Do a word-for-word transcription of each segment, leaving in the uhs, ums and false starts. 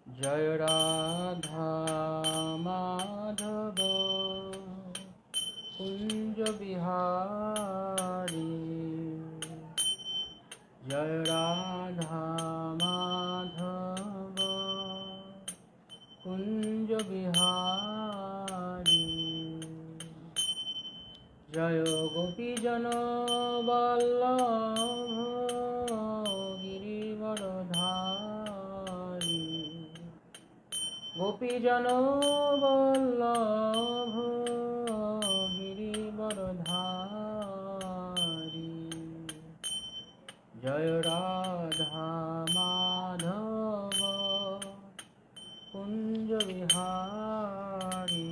जय राधा माधव कुंज बिहारी। जय राधा माधव कुंज बिहारी। जय गोपीजन वल्लभ गिरिवरधारी। गोपीजन वल्लभ गिरिवरधारी। जय राधा माधव कुंज बिहारी।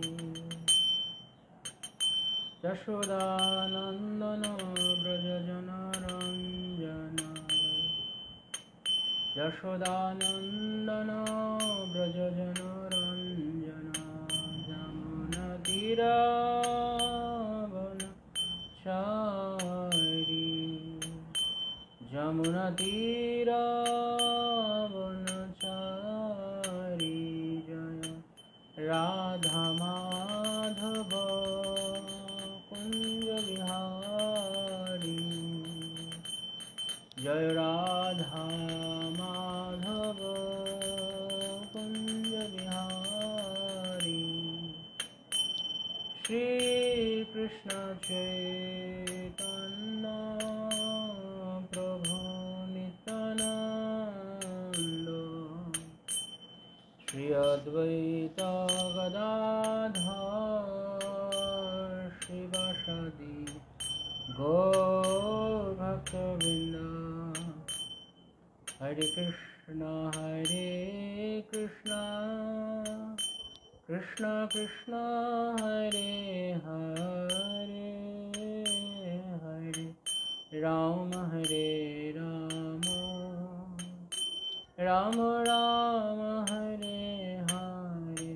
यशोदानंदन व्रज जनरंजन। यशोदानंदन व्रज जनरंजन। जमुनतीरावनचारी। जमुनतीरावनचारी। जय राधा माधव कुंज बिहारी। जय राधा माधव कुंज बिहारी। श्री कृष्ण चैतन्य प्रभु नित्यानंद। श्री अद्वैत गदाधर शिवासादि गौर भक्तवृंद। हरे कृष्णा हरे कृष्णा कृष्णा कृष्णा हरे हरे। हरे राम हरे राम राम राम हरे हरे।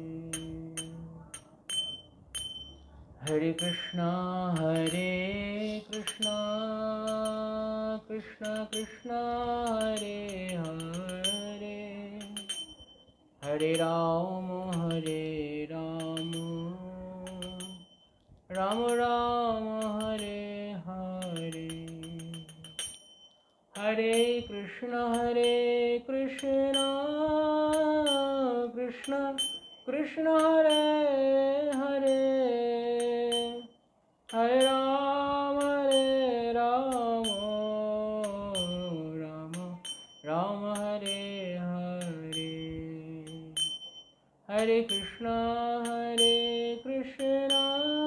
हरे कृष्णा हरे कृष्णा कृष्णा कृष्णा हरे हरे। हरे राम हरे राम राम राम हरे हरे। हरे कृष्णा हरे कृष्णा कृष्णा कृष्णा हरे हरे। हरे राम हरे राम राम राम हरे हरे। हरे कृष्णा हरे कृष्णा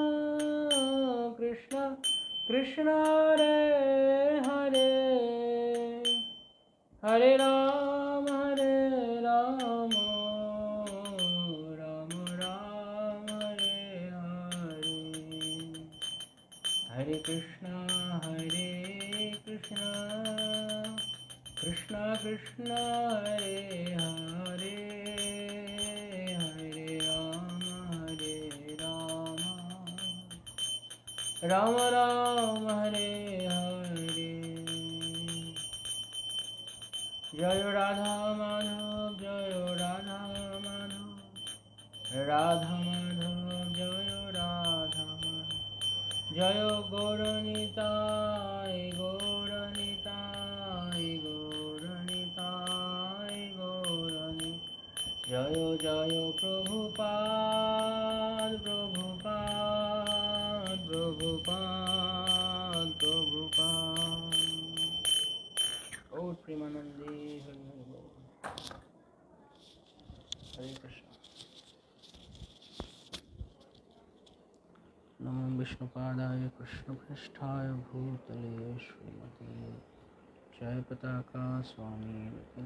कृष्णा कृष्णा हरे हरे। हरे राम हरे राम राम राम हरे हरे। हरे कृष्णा हरे कृष्णा कृष्णा कृष्णा हरे हरे। हरे राम हरे राम राम राम हरे हरे। जय राधा माधव जय राधा माधव राधा माधव जय राधा माधव। जय गौरनिताय गौरनिताय गौरनिताय गौरनि। जय जय प्रभुपाद प्रभुपाद प्रभुपाद प्रभुपाद। ओ प्रेमानंदे हरि हरि बोल। हरे कृष्ण। नमो विष्णुपादाय कृष्णपृष्ठाय भूतले श्रीमते जयपताका स्वामी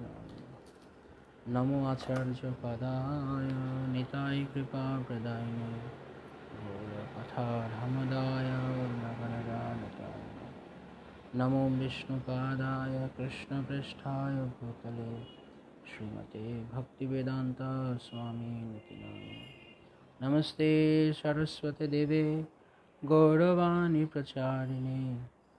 नमो आचार्य पदाय निताय कृपा प्रदाय गौरकथा धमदाय नगनदानताय। नमो विष्णुपादाय कृष्णपृष्ठाय भूतले श्रीमते भक्तिवेदांता स्वामी नित्यानंद। नमस्ते सरस्वती देवे गौरवाणी प्रचारिणे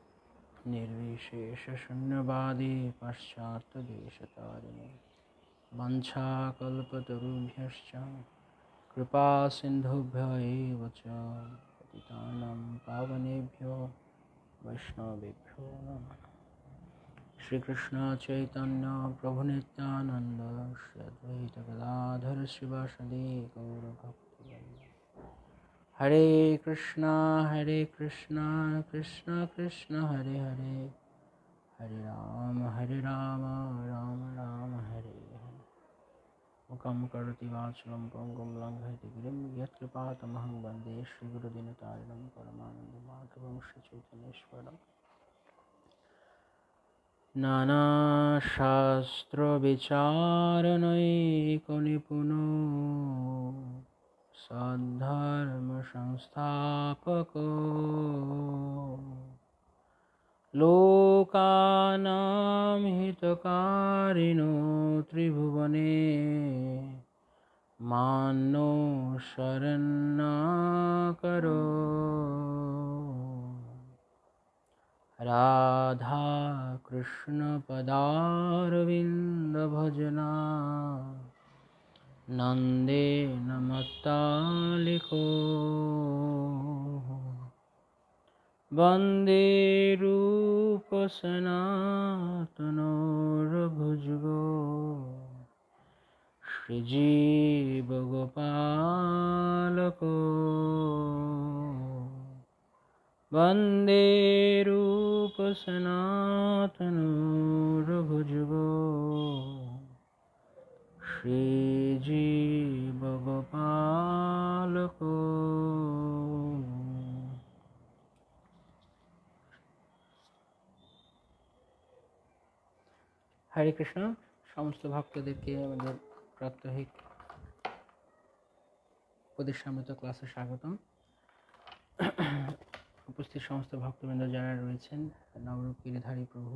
निर्विशेष शून्यवादी पाश्चात्य देशतारिणे। वंशाकल्पतरुभ्यश्च कृपा सिन्धुभ्य एव च पतितानां पावनेभ्यो वैष्णवेभ्यो नमः। श्री कृष्ण चैतन्य प्रभु नित्यानंद श्री अद्वैत गदाधर शिवासदि गौरभक्तवृंद। हरे कृष्णा हरे कृष्णा कृष्ण कृष्ण हरे हरे हरे राम हरे राम राम राम हरे हरे। मुखं करोति वाचालं पङ्गुं लङ्घयति गिरिं यत्कृपातमहं वन्दे श्रीगुरुदीनतारिणं परमानन्दमाधवं श्रीचैतन्येश्वरम्। नानाशास्त्रविचारणैकनिपुनो सद्धर्मसंस्थापको लोकानां हितकारिणो त्रिभुवने मान्नो शरण्यकरो राधा कृष्ण पदारविन्द भजना नंदे नमत्तालिको वन्दे रूप सनातनोर्भुजगो श्रीजीव गोपालको वन्दे रूप सनातनोर्भुजगो श्रीजीव गोपालको। हरे कृष्ण। समस्त भक्तদেরকে আমাদের প্রাত্যহিক উপদেশামৃত ক্লাসে স্বাগতম। উপস্থিত সমস্ত ভক্তবৃন্দ যারা রয়েছেন, নবরূপ গিরিধারী প্রভু,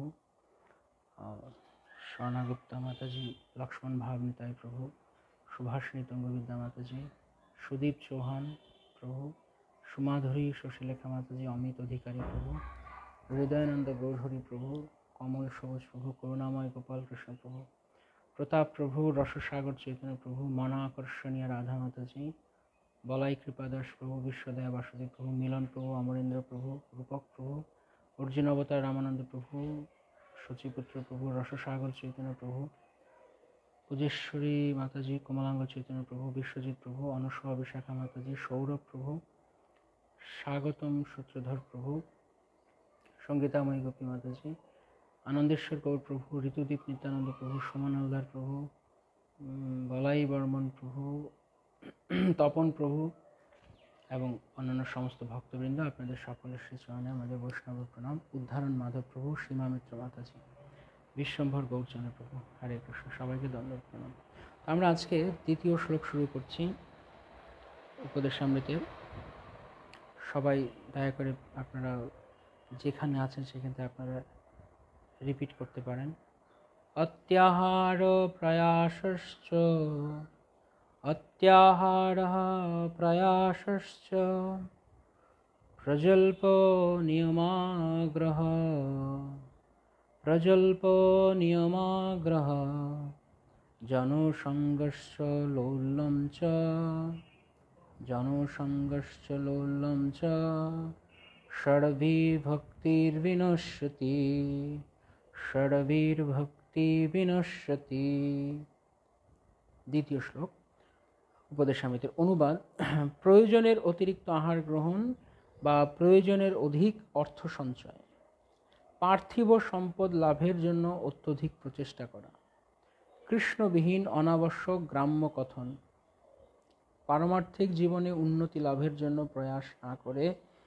স্বর্ণা গুপ্তা মাতাজি, লক্ষ্মণ ভাবনিতাই প্রভু, সুভাষিনী তুঙ্গবিদ্যা মাতাজি, সুদীপ চৌহান প্রভু, সুমাধুরী শশীলেখা মাতাজি, অমিত অধিকারী প্রভু, হৃদয়ানন্দ গৌরহরি প্রভু, কমল সবুজ প্রভু, করুণাময় গোপাল কৃষ্ণ প্রভু, প্রতাপ প্রভু, রসসাগর চৈতন্য প্রভু, মনা আকর্ষণীয় রাধা মাতাজি, বলাই কৃপাদাস প্রভু, বিশ্বদয়া বাসুদেব প্রভু, মিলন প্রভু, অমরেন্দ্র প্রভু, রূপক প্রভু, অর্জুন অবতার রামানন্দ প্রভু, শচীপুত্র প্রভু, রসসাগর চৈতন্য প্রভু, পূজেশ্বরী মাতাজি, কমলাঙ্গ চৈতন্য প্রভু, বিশ্বজিৎ প্রভু, অনুসয়া বিশাখা মাতাজি, সৌরভ প্রভু, স্বাগতম সূত্রধর প্রভু, সঙ্গীতাময়ী গোপী মাতাজি, আনন্দেশ্বর গৌর প্রভু, ঋতুদীপ নিত্যানন্দ প্রভু, সুমন হালদার প্রভু, বলাই বর্মন প্রভু, তপন প্রভু এবং অন্যান্য সমস্ত ভক্তবৃন্দ, আপনাদের সকলের শ্রীচরণে আমাদের বৈষ্ণব প্রণাম। উদ্ধারণ মাধব প্রভু, সীমা মিত্র মাতাজি, বিশ্বম্ভর গৌরচন্দ্র প্রভু, হরে কৃষ্ণ। সবাইকে দণ্ডবত প্রণাম। আমরা আজকে দ্বিতীয় শ্লোক শুরু করছি উপদেশামৃতের। সবাই দয়া করে আপনারা যেখানে আছেন সেখান থেকে আপনারা রিপিট করতে পারেন। অত্যাহার প্রয়াসশ্চ অত্যাহারः প্রয়াসশ্চ প্রজল্প নিয়মাগ্রহ প্রজল্প নিয়মাগ্রহ জনসংগশ্চ লৌল্যম চ জনসংগশ্চ লৌল্যম চ ষড়ভির্ভক্তির্বিনশ্যতি ষড়ভির্ভক্তি বিনশ্যতি। দ্বিতীয় শ্লোক উপদেশামৃতের অনুবাদ। প্রয়োজনের অতিরিক্ত আহার গ্রহণ বা প্রয়োজনের অধিক অর্থ সঞ্চয়, পার্থিব সম্পদ লাভের জন্য অত্যধিক প্রচেষ্টা করা, কৃষ্ণবিহীন অনাবশ্যক গ্রাম্য কথন, পারমার্থিক জীবনে উন্নতি লাভের জন্য প্রয়াস না করে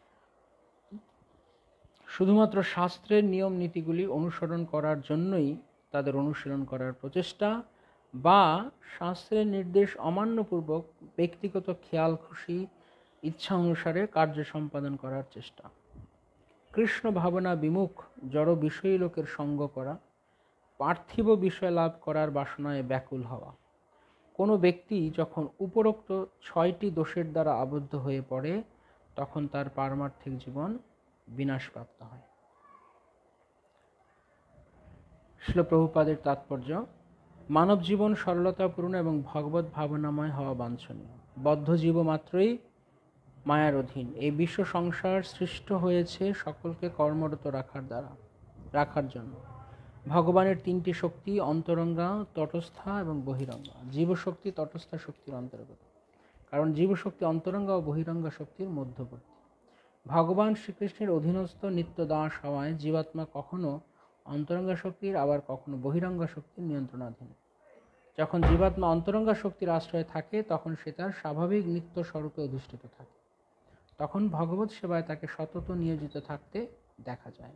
শুধুমাত্র শাস্ত্রের নিয়ম নীতিগুলি অনুসরণ করার জন্যই তাদের অনুশীলন করার প্রচেষ্টা, বা শাস্ত্রের নির্দেশ অমান্যপূর্বক ব্যক্তিগত খেয়াল খুশি ইচ্ছা অনুসারে কার্য সম্পাদন করার চেষ্টা, কৃষ্ণ ভাবনা বিমুখ জড় বিষয়ী লোকের সঙ্গ করা, পার্থিব বিষয় লাভ করার বাসনায় ব্যাকুল হওয়া। কোনো ব্যক্তি যখন উপরোক্ত ছয়টি দোষের দ্বারা আবদ্ধ হয়ে পড়ে তখন তার পারমার্থিক জীবন বিনাশপ্রাপ্ত হয়। শ্রীল প্রভুপাদের তাৎপর্য। মানব জীবন সরলতাপূর্ণ এবং ভগবত ভাবনাময় হওয়া বাঞ্ছনীয়। বদ্ধ জীব মাত্রই মায়ার অধীন। এই বিশ্ব সংসার সৃষ্ট হয়েছে সকলকে কর্মরত রাখার দ্বারা রাখার জন্য। ভগবানের তিনটি শক্তি অন্তরঙ্গা, তটস্থা এবং বহিরঙ্গা। জীবশক্তি তটস্থা শক্তির অন্তর্গত, কারণ জীবশক্তি অন্তরঙ্গা ও বহিরঙ্গা শক্তির মধ্যবর্তী। ভগবান শ্রীকৃষ্ণের অধীনস্থ নিত্য দাস হওয়ায় জীবাত্মা কখনো অন্তরঙ্গা শক্তির আবার কখনো বহিরঙ্গা শক্তির নিয়ন্ত্রণাধীন। যখন জীবাত্মা অন্তরঙ্গা শক্তির আশ্রয়ে থাকে তখন সে তার স্বাভাবিক নিত্য স্বরূপে অধিষ্ঠিত থাকে। তখন ভগবত সেবায় তাকে সতত নিয়োজিত থাকতে দেখা যায়।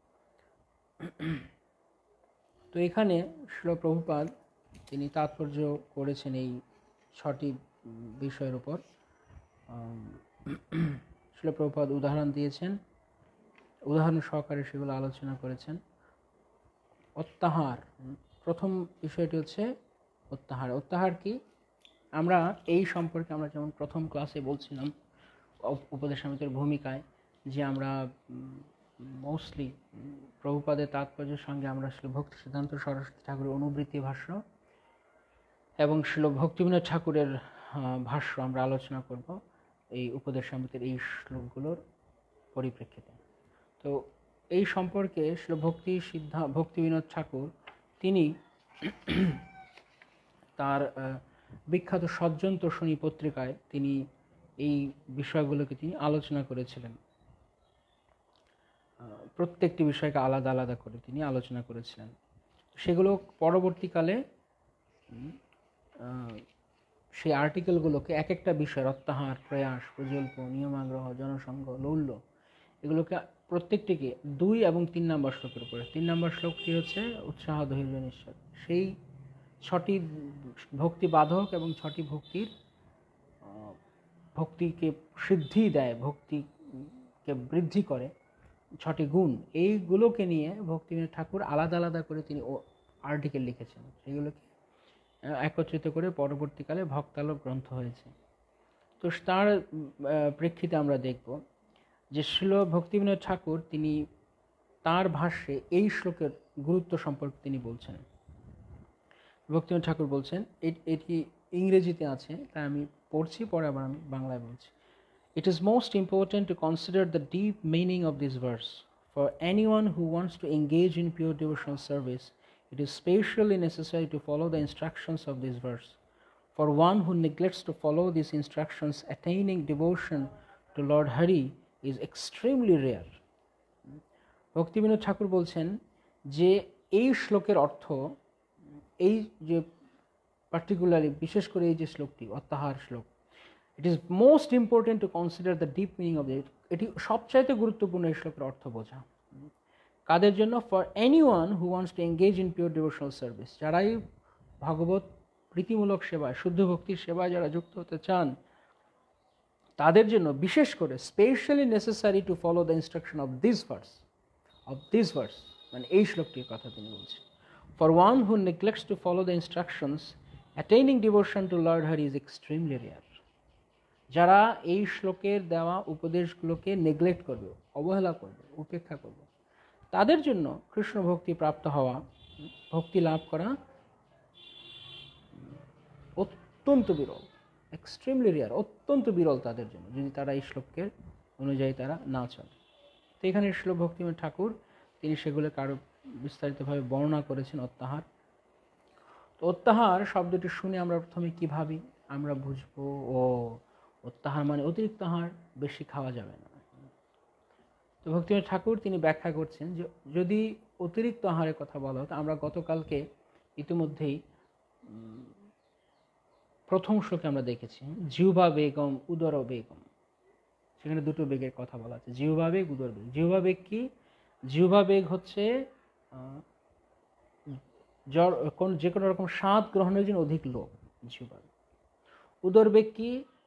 তো এখানে শ্রীল প্রভুপাদ তিনি তাৎপর্য করেছেন এই ছটি বিষয়ের উপর। শ্রীল প্রভুপাদ উদাহরণ দিয়েছেন, উদাহরণ সহকারে সেগুলো আলোচনা করেছেন। অত্যাহার, প্রথম বিষয়টি হচ্ছে অত্যাহার। অত্যাহার কি? আমরা এই সম্পর্কে আমরা যেমন প্রথম ক্লাসে বলছিলাম উপদেশামৃতের ভূমিকায়, যে আমরা মোস্টলি প্রভুপাদের তাৎপর্যের সঙ্গে আমরা শ্রী ভক্তি সিদ্ধান্ত সরস্বতী ঠাকুরের অনুবৃত্তি ভাষ্য এবং শ্রী ভক্তিবিনোদ ঠাকুরের ভাষ্য আমরা আলোচনা করব এই উপদেশামৃতের এই শ্লোকগুলোর পরিপ্রেক্ষিতে। তো এই সম্পর্কে শ্রী ভক্তি সিদ্ধা ভক্তিবিনোদ ঠাকুর তিনি তার বিখ্যাত সজ্জন তোষণী পত্রিকায় তিনি এই বিষয়গুলোকে তিনি আলোচনা করেছিলেন। প্রত্যেকটি বিষয়কে আলাদা আলাদা করে তিনি আলোচনা করেছিলেন। সেগুলো পরবর্তীকালে সেই আর্টিকেলগুলোকে এক একটা বিষয়, অত্যাহার, প্রয়াস, প্রজল্প, নিয়মাগ্রহ, জনসংঘ, লৌল্য, এগুলোকে প্রত্যেকটিকে দুই এবং তিন নম্বর শ্লোকের উপরে। তিন নম্বর শ্লোকটি হচ্ছে উৎসাহ ধৈর্য নিশ্চয়, সেই ছটি ভক্তি বাধক এবং ছটি ভক্তির ভক্তিকে সিদ্ধি দেয়, ভক্তিকে বৃদ্ধি করে ছটি গুণ, এইগুলোকে নিয়ে ভক্তিবিনোদ ঠাকুর আলাদা আলাদা করে তিনি আর্টিকেল লিখেছেন। সেগুলোকে একত্রিত করে পরবর্তীকালে ভক্তালোক গ্রন্থ হয়েছে। তো তার প্রেক্ষিতে আমরা দেখব যে শ্রীল ভক্তিবিনোদ ঠাকুর তিনি তার ভাষ্যে এই শ্লোকের গুরুত্ব সম্পর্কে তিনি বলছেন। ভক্তিবিনোদ ঠাকুর বলছেন, এটি ইংরেজিতে আছে, তাই আমি পড়ছি, পরে আবার আমি বাংলায় বলছি। It is most important to consider the deep meaning of this verse. For anyone who wants to engage in pure devotional service, it is specially necessary to follow the instructions of this verse. For one who neglects to follow these instructions, attaining devotion to Lord Hari is extremely rare. Bhaktivinod Thakur বলছেন যে এই শ্লোকের অর্থ, এই যে particularly বিশেষ করে এই যে শ্লোকটি অত্যাহার শ্লোক, it is most important to consider the deep meaning of it. এটি সবচাইতে গুরুত্বপূর্ণ এই শ্লোকের অর্থ বোঝা। কাদের জন্য? For anyone who wants to engage in pure devotional service, যারাই ভগবত প্রীতিমূলক সেবায়, শুদ্ধ ভক্তির সেবায় যারা যুক্ত হতে চান, তাদের জন্য বিশেষ করে specially necessary to follow the instruction of this verse, of this verse মানে এই শ্লোকটির কথা তিনি বলছেন। For one who neglects to follow the instructions, attaining devotion to Lord Hari is extremely rare. যারা এই শ্লোকের দেওয়া উপদেশগুলোকে নেগলেক্ট করবে, অবহেলা করবে, উপেক্ষা করবে, তাদের জন্য কৃষ্ণ ভক্তি প্রাপ্ত হওয়া, ভক্তি লাভ করা অত্যন্ত বিরল, এক্সট্রিমলি রেয়ার, অত্যন্ত বিরল তাদের জন্য, যদি তারা এই শ্লোকের অনুযায়ী তারা না চলে। তো এখানে শ্লোক ভক্তিবিনোদ ঠাকুর তিনি সেগুলোকে আরও বিস্তারিতভাবে বর্ণনা করেছেন। অত্যাহার, তো অত্যাহার শব্দটি শুনে আমরা প্রথমে কী ভাবি? আমরা বুঝবো ও অত্যাহার মানে অতিরিক্ত আহার, বেশি খাওয়া যাবে না। তো ভক্তিবিনোদ ঠাকুর তিনি ব্যাখ্যা করছেন যে যদি অতিরিক্ত আহারের কথা বলা হতো, আমরা গতকালকে ইতিমধ্যেই প্রথম শ্লোকে আমরা দেখেছি জিহ্বা বেগম উদর বেগম, সেখানে দুটো বেগের কথা বলা আছে, জিহ্বা বেগ, উদর বেগ। জিহ্বা বেগ কি? জিহ্বা বেগ হচ্ছে কোন যে কোনো রকম স্বাদ গ্রহণের জন্য অধিক লোভ, জিহ্বা বেগ। উদর বেগ কি?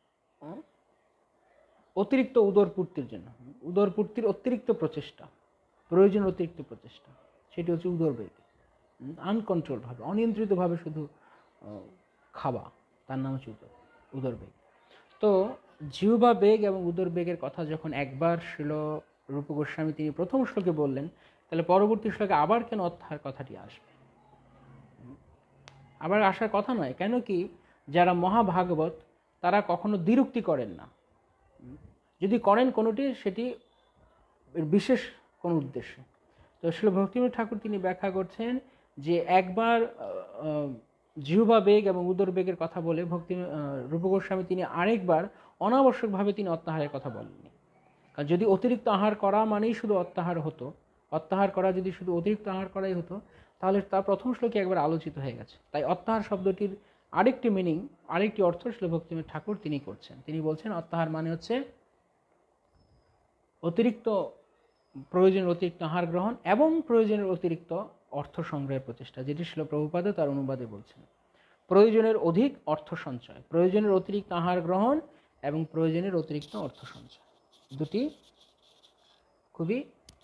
অতিরিক্ত উদরপূর্তির জন্য, উদরপূর্তির অতিরিক্ত প্রচেষ্টা, প্রয়োজন অতিরিক্ত প্রচেষ্টা, সেটি হচ্ছে উদরবেগ। আনকন্ট্রোলভাবে, অনিয়ন্ত্রিতভাবে শুধু খাওয়া, তার নাম হচ্ছে উদর উদরবেগ। তো জিহ্বা বেগ এবং উদরবেগের কথা যখন একবার শ্রীল রূপ গোস্বামী তিনি প্রথম শ্লোকে বললেন, তাহলে পরবর্তী শ্লোকে আবার কেন অত্যাহার কথাটি আসবে? আবার আসার কথা নয়। কেন কি, যারা মহাভাগবত তারা কখনো দ্বিরুক্তি করেন না, যদি করেন কোনোটি সেটি বিশেষ কোনো উদ্দেশ্যে। তো শ্রীল ভক্তিবিনোদ ঠাকুর তিনি ব্যাখ্যা করছেন যে একবার জিহ্বা বেগ এবং উদর বেগের কথা বলে ভক্তি রূপ গোস্বামী তিনি আরেকবার অনাবশ্যকভাবে তিনি অত্যাহারের কথা বলেননি। কারণ যদি অতিরিক্ত আহার করা মানেই শুধু অত্যাহার হতো, অত্যাহার করা যদি শুধু অতিরিক্ত আহার করাই হতো, তাহলে তার প্রথম শ্লোকে একবার আলোচিত হয়ে গেছে। তাই অত্যাহার শব্দটির আরেকটি মিনিং, আরেকটি অর্থ শ্রীল ভক্তিবিনোদ ঠাকুর তিনি করছেন। তিনি বলছেন অত্যাহার মানে হচ্ছে অতিরিক্ত প্রয়োজনের অতিরিক্ত আহার গ্রহণ এবং প্রয়োজনের অতিরিক্ত অর্থ সংগ্রহের প্রচেষ্টা, যেটি শ্রীল প্রভুপাদ তার অনুবাদে বলছেন। প্রয়োজনের অধিক অর্থ সঞ্চয়, প্রয়োজনের অতিরিক্ত আহার গ্রহণ এবং প্রয়োজনের অতিরিক্ত অর্থ সঞ্চয়, দুটি খুবই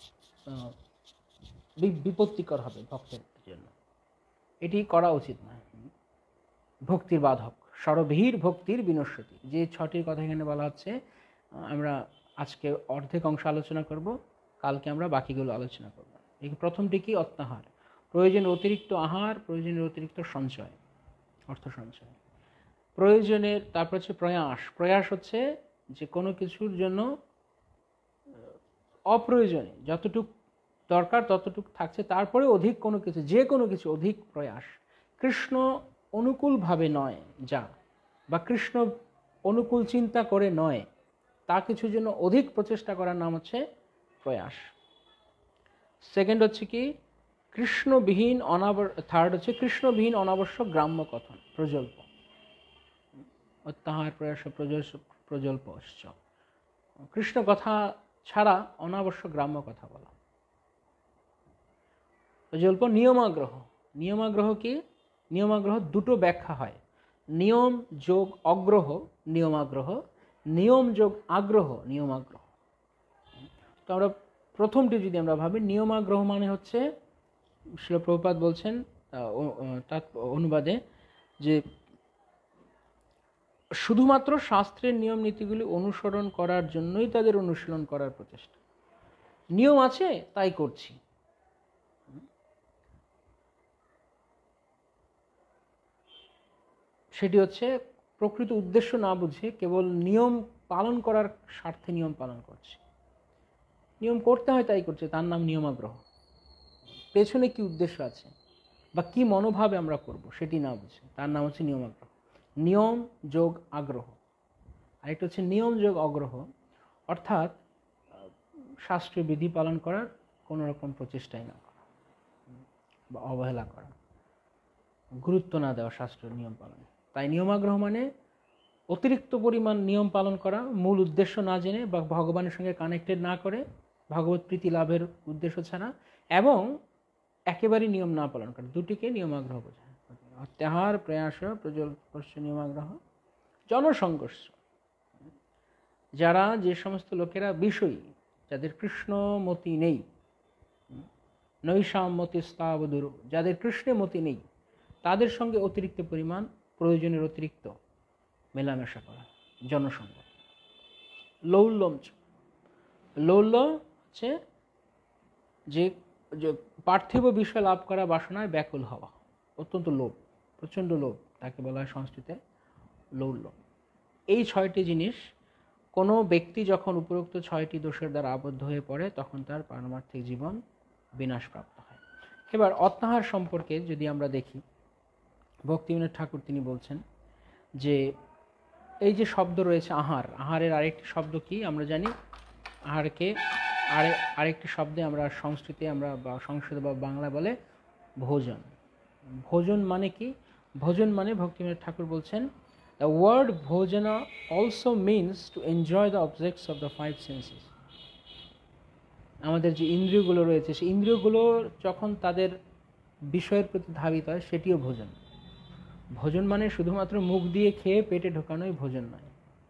বিপত্তিকর হবে ভক্তের জন্য। এটি করা উচিত নয়। ভক্তির বাধক, সরভীর ভক্তির বিনশ্বতী, যে ছটির কথা এখানে বলা হচ্ছে, আমরা আজকে অর্ধেক অংশ আলোচনা করব, কালকে আমরা বাকিগুলো আলোচনা করব। এই প্রথমটি কি? অত্যাহার, প্রয়োজনের অতিরিক্ত আহার, প্রয়োজনের অতিরিক্ত সঞ্চয়, অর্থ সঞ্চয়। প্রয়োজনের, তারপর হচ্ছে প্রয়াস। প্রয়াস হচ্ছে যে কোনো কিছুর জন্য অপ্রয়োজনে যতটুক দরকার ততটুক থাকছে, তারপরে অধিক কোনো কিছু, যে কোনো কিছু অধিক প্রয়াস, কৃষ্ণ অনুকূলভাবে নয় যা, বা কৃষ্ণ অনুকূল চিন্তা করে নয়, তা কিছুর জন্য অধিক প্রচেষ্টা করার নাম হচ্ছে প্রয়াস। সেকেন্ড হচ্ছে কি? কৃষ্ণবিহীন অনাব থার্ড হচ্ছে কৃষ্ণবিহীন অনাবশ্যক গ্রাম্য কথন, প্রজল্প। অত্যাহার, প্রয়াস, প্রজল্প, কৃষ্ণ কথা ছাড়া অনাবশ্যক গ্রাম্য কথা বলা। প্রজল্প। নিয়মাগ্রহ। নিয়মাগ্রহ কি? নিয়মাগ্রহ দুটো ব্যাখ্যা হয়, নিয়ম যোগ অগ্রহ নিয়মাগ্রহ, নিয়ম যোগ আগ্রহ নিয়মাগ্রহ। তো আমরা প্রথমটি যদি আমরা ভাবি, নিয়মাগ্রহ মানে হচ্ছে শ্রীল প্রভুপাদ বলছেন তার অনুবাদে যে শুধুমাত্র শাস্ত্রের নিয়ম নীতিগুলি অনুসরণ করার জন্যই তাদের অনুশীলন করার প্রচেষ্টা। নিয়ম আছে তাই করছি, সেটি হচ্ছে প্রকৃত উদ্দেশ্য না বুঝে কেবল নিয়ম পালন করার স্বার্থে নিয়ম পালন করছে। নিয়ম করতে হয় তাই করছে, তার নাম নিয়মাগ্রহ। পেছনে কি উদ্দেশ্য আছে বা কি মনোভাবে আমরা করব সেটি না বুঝে, তার নাম হচ্ছে নিয়মাগ্রহ। নিয়ম যোগ আগ্রহ। আরেকটা হচ্ছে নিয়ম যোগ অগ্রহ, অর্থাৎ শাস্ত্রীয় বিধি পালন করার কোনো রকম প্রচেষ্টাই না করা বা অবহেলা করা, গুরুত্ব না দেওয়া শাস্ত্রীয় নিয়ম পালনে। তাই নিয়মাগ্রহ মানে অতিরিক্ত পরিমাণ নিয়ম পালন করা, মূল উদ্দেশ্য না জেনে বা ভগবানের সঙ্গে কানেক্টেড না করে, ভগবত প্রীতি লাভের উদ্দেশ্য ছাড়া, এবং একেবারেই নিয়ম না পালন করা, দুটিকে নিয়মাগ্রহ বোঝায়। অত্যাহার, প্রয়াস, প্রজল্প, নিয়মাগ্রহ। জনসংঘর্ষ, যারা, যে সমস্ত লোকেরা বিষয়ী, যাদের কৃষ্ণমতি নেই, নৈষামতি স্তাবদুর, যাদের কৃষ্ণে মতি নেই, তাদের সঙ্গে অতিরিক্ত পরিমাণ, প্রয়োজনের অতিরিক্ত মেলামেশা করা, জনসংঘ। লৌল্যম। লৌল্য হচ্ছে যে পার্থিব বিষয় লাভ করা বাসনায় ব্যাকুল হওয়া, অত্যন্ত লোভ, প্রচণ্ড লোভ, তাকে বলা হয় সংস্কৃতে লৌল্য। এই ছয়টি জিনিস কোনো ব্যক্তি যখন উপরোক্ত ছয়টি দোষের দ্বারা আবদ্ধ হয়ে পড়ে, তখন তার পারমার্থিক জীবন বিনাশপ্রাপ্ত হয়। এবার অত্যাহার সম্পর্কে যদি আমরা দেখি, ভক্তিবিনোদ ঠাকুর তিনি বলছেন যে এই যে শব্দ রয়েছে আহার, আহারের আরেকটি শব্দ কি আমরা জানি? আহারকে আরে আরেকটি শব্দে আমরা সংস্কৃতে আমরা বা সংস্কৃত বা বাংলা বলে ভোজন। ভোজন মানে কি? ভোজন মানে ভক্তিবিনোদ ঠাকুর বলছেন, দ্য ওয়ার্ড ভোজনা also means to enjoy the objects of the five senses. আমাদের যে ইন্দ্রিয়গুলো রয়েছে, সেই ইন্দ্রিয়গুলো যখন তাদের বিষয়ের প্রতি ধাবিত হয়, সেটিও ভোজন। ভোজন মানে শুধুমাত্র মুখ দিয়ে খেয়ে পেটে ঢোকানোই ভোজন নয়।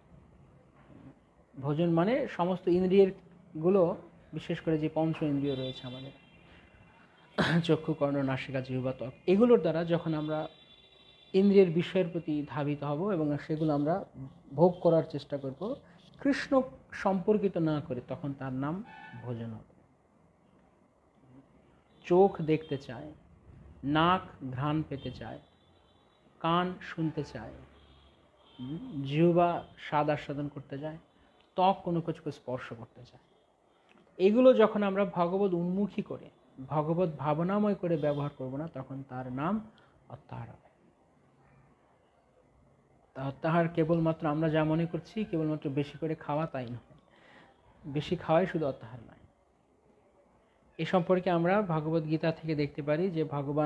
ভোজন মানে সমস্ত ইন্দ্রিয়ের গুলো, বিশেষ করে যে পঞ্চ ইন্দ্রিয় রয়েছে আমাদের, চক্ষু, কর্ণ, নাসিকা, জিহ্বা, ত্বক, এগুলোর দ্বারা যখন আমরা ইন্দ্রিয়ের বিষয়ের প্রতি ধাবিত হব এবং সেগুলো আমরা ভোগ করার চেষ্টা করব, কৃষ্ণ সম্পর্কিত না করে, তখন তার নাম ভোজন হবে। চোখ দেখতে চায়, নাক ঘ্রাণ পেতে চায়, কান শুনতে চায়, জিহ্বা স্বাদ আস্বাদন করতে যায়, ত্বক কোনো কিছুকে স্পর্শ করতে চায়। এগুলো যখন আমরা ভগবত উন্মুখী করে, ভগবত ভাবনাময় করে ব্যবহার করব না, তখন তার নাম অত্যাহার হবে। তা অত্যাহার কেবলমাত্র আমরা যা মনে করছি কেবলমাত্র বেশি করে খাওয়া তাই নয়, বেশি খাওয়াই শুধু অত্যাহার নয়। এ সম্পর্কে আমরা ভগবত গীতা থেকে দেখতে পারি যে ভগবান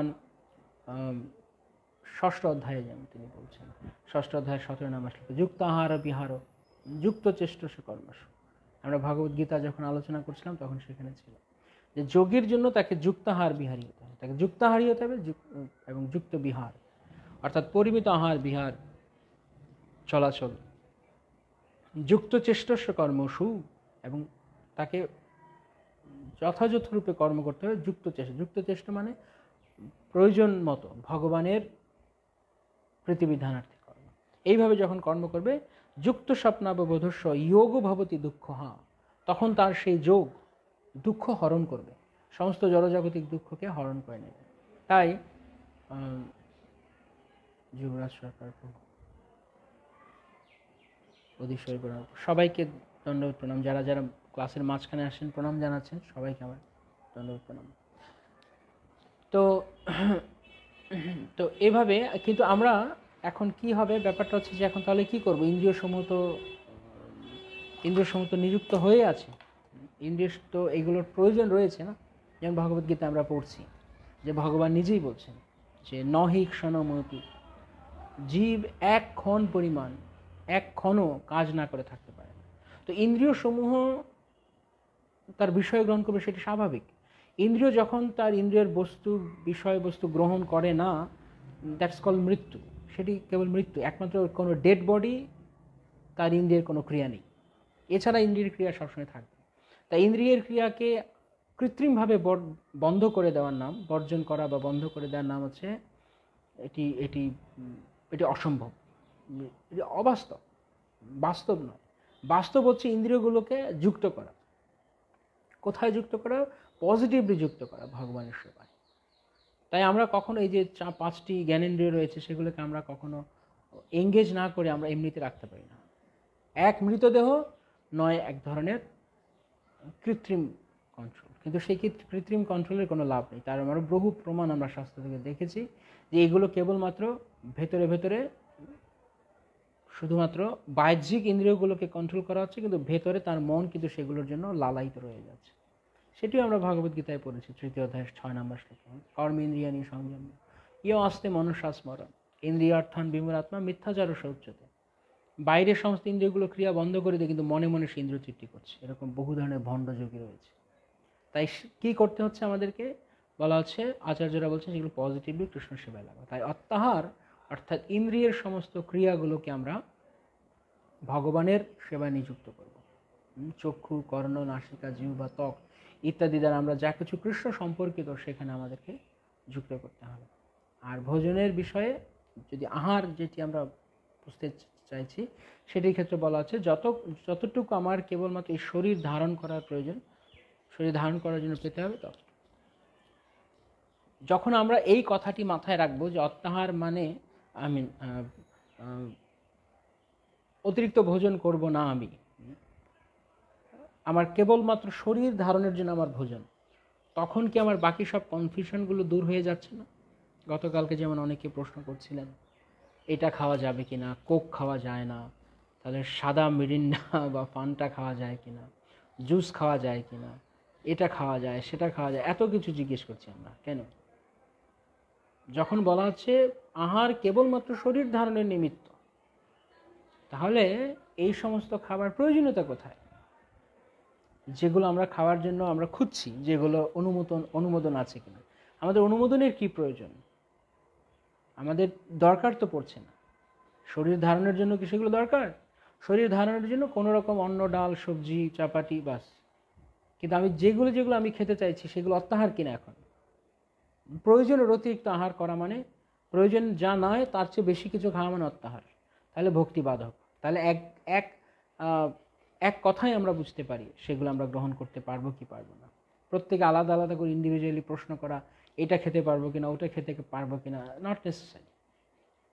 ষষ্ঠ অধ্যায়ে যেমন তিনি বলছেন, ষষ্ঠ অধ্যায়ের সতেরো নম্বর শ্লোকে যুক্ত আহার বিহার যুক্ত চেষ্টসু কর্মসু। আমরা ভগবত গীতা যখন আলোচনা করছিলাম তখন সেখানে ছিল যে যোগীর জন্য তাকে যুক্তাহার বিহারী হতে হবে, তাকে যুক্তাহারী হতে হবে এবং যুক্ত বিহার অর্থাৎ পরিমিত আহার বিহার চলাচল, যুক্ত চেষ্টস্য কর্মসু, এবং তাকে যথাযথ রূপে কর্ম করতে হবে। যুক্ত চেষ্টা, যুক্ত চেষ্টা মানে প্রয়োজন মতো ভগবানের প্রীতিবিধানার্থে কর্ম। এইভাবে যখন কর্ম করবে যুক্ত স্বপ্নাববোধস্য যোগ ভবতি দুঃখ, হা, তখন তার সেই যোগ দুঃখ হরণ করবে, সমস্ত জড়জাগতিক দুঃখকে হরণ করে নেবে। তাই যুবরাজ সরকার প্রভু অধীশ্বরী প্রণাম, সবাইকে দণ্ডবোধ প্রণাম, যারা যারা ক্লাসের মাঝখানে আসেন প্রণাম জানাচ্ছেন সবাইকে আমার দণ্ডবোধ প্রণাম। তো তো এভাবে কিন্তু আমরা এখন কি হবে, ব্যাপারটা হচ্ছে যে এখন তাহলে কি করব, ইন্দ্রিয় সমূহ তো ইন্দ্রিয় সমূহ তো নিযুক্ত হয়ে আছে, ইন্দ্রিয় তো এগুলোর প্রয়োজন রয়েছে না। যেমন ভগবদ্গীতা আমরা পড়ছি যে ভগবান নিজেই বলছেন যে নহি ক্ষণমপি, জীব এক ক্ষণ পরিমাণ, এক ক্ষণও কাজ না করে থাকতে পারে না। তো ইন্দ্রিয় সমূহ তার বিষয় গ্রহণ করবে, সেটি স্বাভাবিক। ইন্দ্রিয় যখন তার ইন্দ্রিয়ের বস্তু বিষয়বস্তু গ্রহণ করে না, দ্যাটস কল মৃত্যু, সেটি কেবল মৃত্যু। একমাত্র কোনো ডেড বডি, তার ইন্দ্রিয়ের কোনো ক্রিয়া নেই, এছাড়া ইন্দ্রিয়ের ক্রিয়া সবসময় থাকবে। তাই ইন্দ্রিয়ের ক্রিয়াকে কৃত্রিমভাবে বন্ধ করে দেওয়ার নাম, বর্জন করা বা বন্ধ করে দেওয়ার নাম হচ্ছে এটি এটি এটি অসম্ভব, এটি অবাস্তব, বাস্তব নয়। বাস্তব হচ্ছে ইন্দ্রিয়গুলোকে যুক্ত করা। কোথায় যুক্ত করা? পজিটিভলি যুক্ত করা ভগবানের সেবায়। তাই আমরা কখনো এই যে পাঁচটি জ্ঞানেন্দ্রিয় রয়েছে সেগুলোকে আমরা কখনো এঙ্গেজ না করে আমরা এমনিতে রাখতে পারি না। এক মৃতদেহ নয় এক ধরনের কৃত্রিম কন্ট্রোল, কিন্তু সেই কৃত্রিম কন্ট্রোলের কোনো লাভ নেই। তার আমরা বহু প্রমাণ আমরা শাস্ত্র থেকে দেখেছি যে এগুলো কেবলমাত্র ভেতরে ভেতরে শুধুমাত্র বাহ্যিক ইন্দ্রিয়গুলোকে কন্ট্রোল করা হচ্ছে, কিন্তু ভেতরে তার মন কিন্তু সেগুলোর জন্য লালায়িত রয়ে যাচ্ছে। সেটিও আমরা ভগবদ্গীতায় পড়েছি, তৃতীয় অধ্যায়ের ছয় নম্বর শ্লোকে, কর্মেন্দ্রিয়ানি সংযম ইয় আস্তে মনুষ্য স্মরণ ইন্দ্রিয়ার্থান বিমূঢ়াত্মা মিথ্যাচার শৌচ্যতে। বাইরের সমস্ত ইন্দ্রিয়গুলো ক্রিয়া বন্ধ করে দিয়ে কিন্তু মনে মনে সে ইন্দ্রিয় তৃপ্তি করছে, এরকম বহু ধরনের ভণ্ড যোগী রয়েছে। তাই কি করতে হচ্ছে আমাদেরকে? বলা হচ্ছে, আচার্যরা বলছেন যেগুলো পজিটিভলি কৃষ্ণ সেবায় লাগা। তাই অত্যাহার অর্থাৎ ইন্দ্রিয়ের সমস্ত ক্রিয়াগুলোকে আমরা ভগবানের সেবায় নিযুক্ত করব। চক্ষু, কর্ণ, নাসিকা, জিহ্বা, ত্বক ইত্যাদি দ্বারা আমরা যা কিছু কৃষ্ণ সম্পর্কিত সেখানে আমাদেরকে যুক্ত করতে হবে। আর ভোজনের বিষয়ে যদি আহার যেটি আমরা বুঝতে চাইছি সেটির ক্ষেত্রে বলা হচ্ছে যত যতটুকু আমার কেবলমাত্র এই শরীর ধারণ করার প্রয়োজন, শরীর ধারণ করার জন্য পেতে হবে তত। যখন আমরা এই কথাটি মাথায় রাখবো যে অত্যাহার মানে আই মিন অতিরিক্ত ভোজন করব না, আমি আমার কেবলমাত্র শরীর ধারণের জন্য আমার ভোজন, তখন কি আমার বাকি সব কনফিউশনগুলো দূর হয়ে যাচ্ছে না? গতকালকে যেমন অনেকে প্রশ্ন করছিলেন এটা খাওয়া যাবে কিনা, কোক খাওয়া যায় না, তাহলে সাদা মিরিন্ডা বা ফান্টা খাওয়া যায় কিনা, জুস খাওয়া যায় কিনা, এটা খাওয়া যায় সেটা খাওয়া যায়, এত কিছু জিজ্ঞেস করছি আমরা কেন? যখন বলা হচ্ছে আহার কেবলমাত্র শরীর ধারণের নিমিত্ত, তাহলে এই সমস্ত খাবার প্রয়োজনীয়তা কোথায়? যেগুলো আমরা খাওয়ার জন্য আমরা খুঁজছি, যেগুলো অনুমোদন অনুমোদন আছে কিনা, আমাদের অনুমোদনের কি প্রয়োজন? আমাদের দরকার তো পড়ছে না। শরীর ধারণের জন্য কি সেগুলো দরকার? শরীর ধারণের জন্য কোনো রকম অন্ন, ডাল, সবজি, চাপাটি, বাস। কিন্তু আমি যেগুলো যেগুলো আমি খেতে চাইছি সেগুলো অত্যাহার কিনা? এখন প্রয়োজনের অতিরিক্ত আহার করা মানে, প্রয়োজন যা নয় তার চেয়ে বেশি কিছু খাওয়া মানে অত্যাহার। তাহলে ভক্তি বাধক। তাহলে এক এক এক কথাই আমরা বুঝতে পারি সেগুলো আমরা গ্রহণ করতে পারবো কি পারবো না। প্রত্যেকে আলাদা আলাদা করে ইন্ডিভিজুয়ালি প্রশ্ন করা, এটা খেতে পারবো কিনা, ওটা খেতে পারবো কিনা, নট নেসেসারি।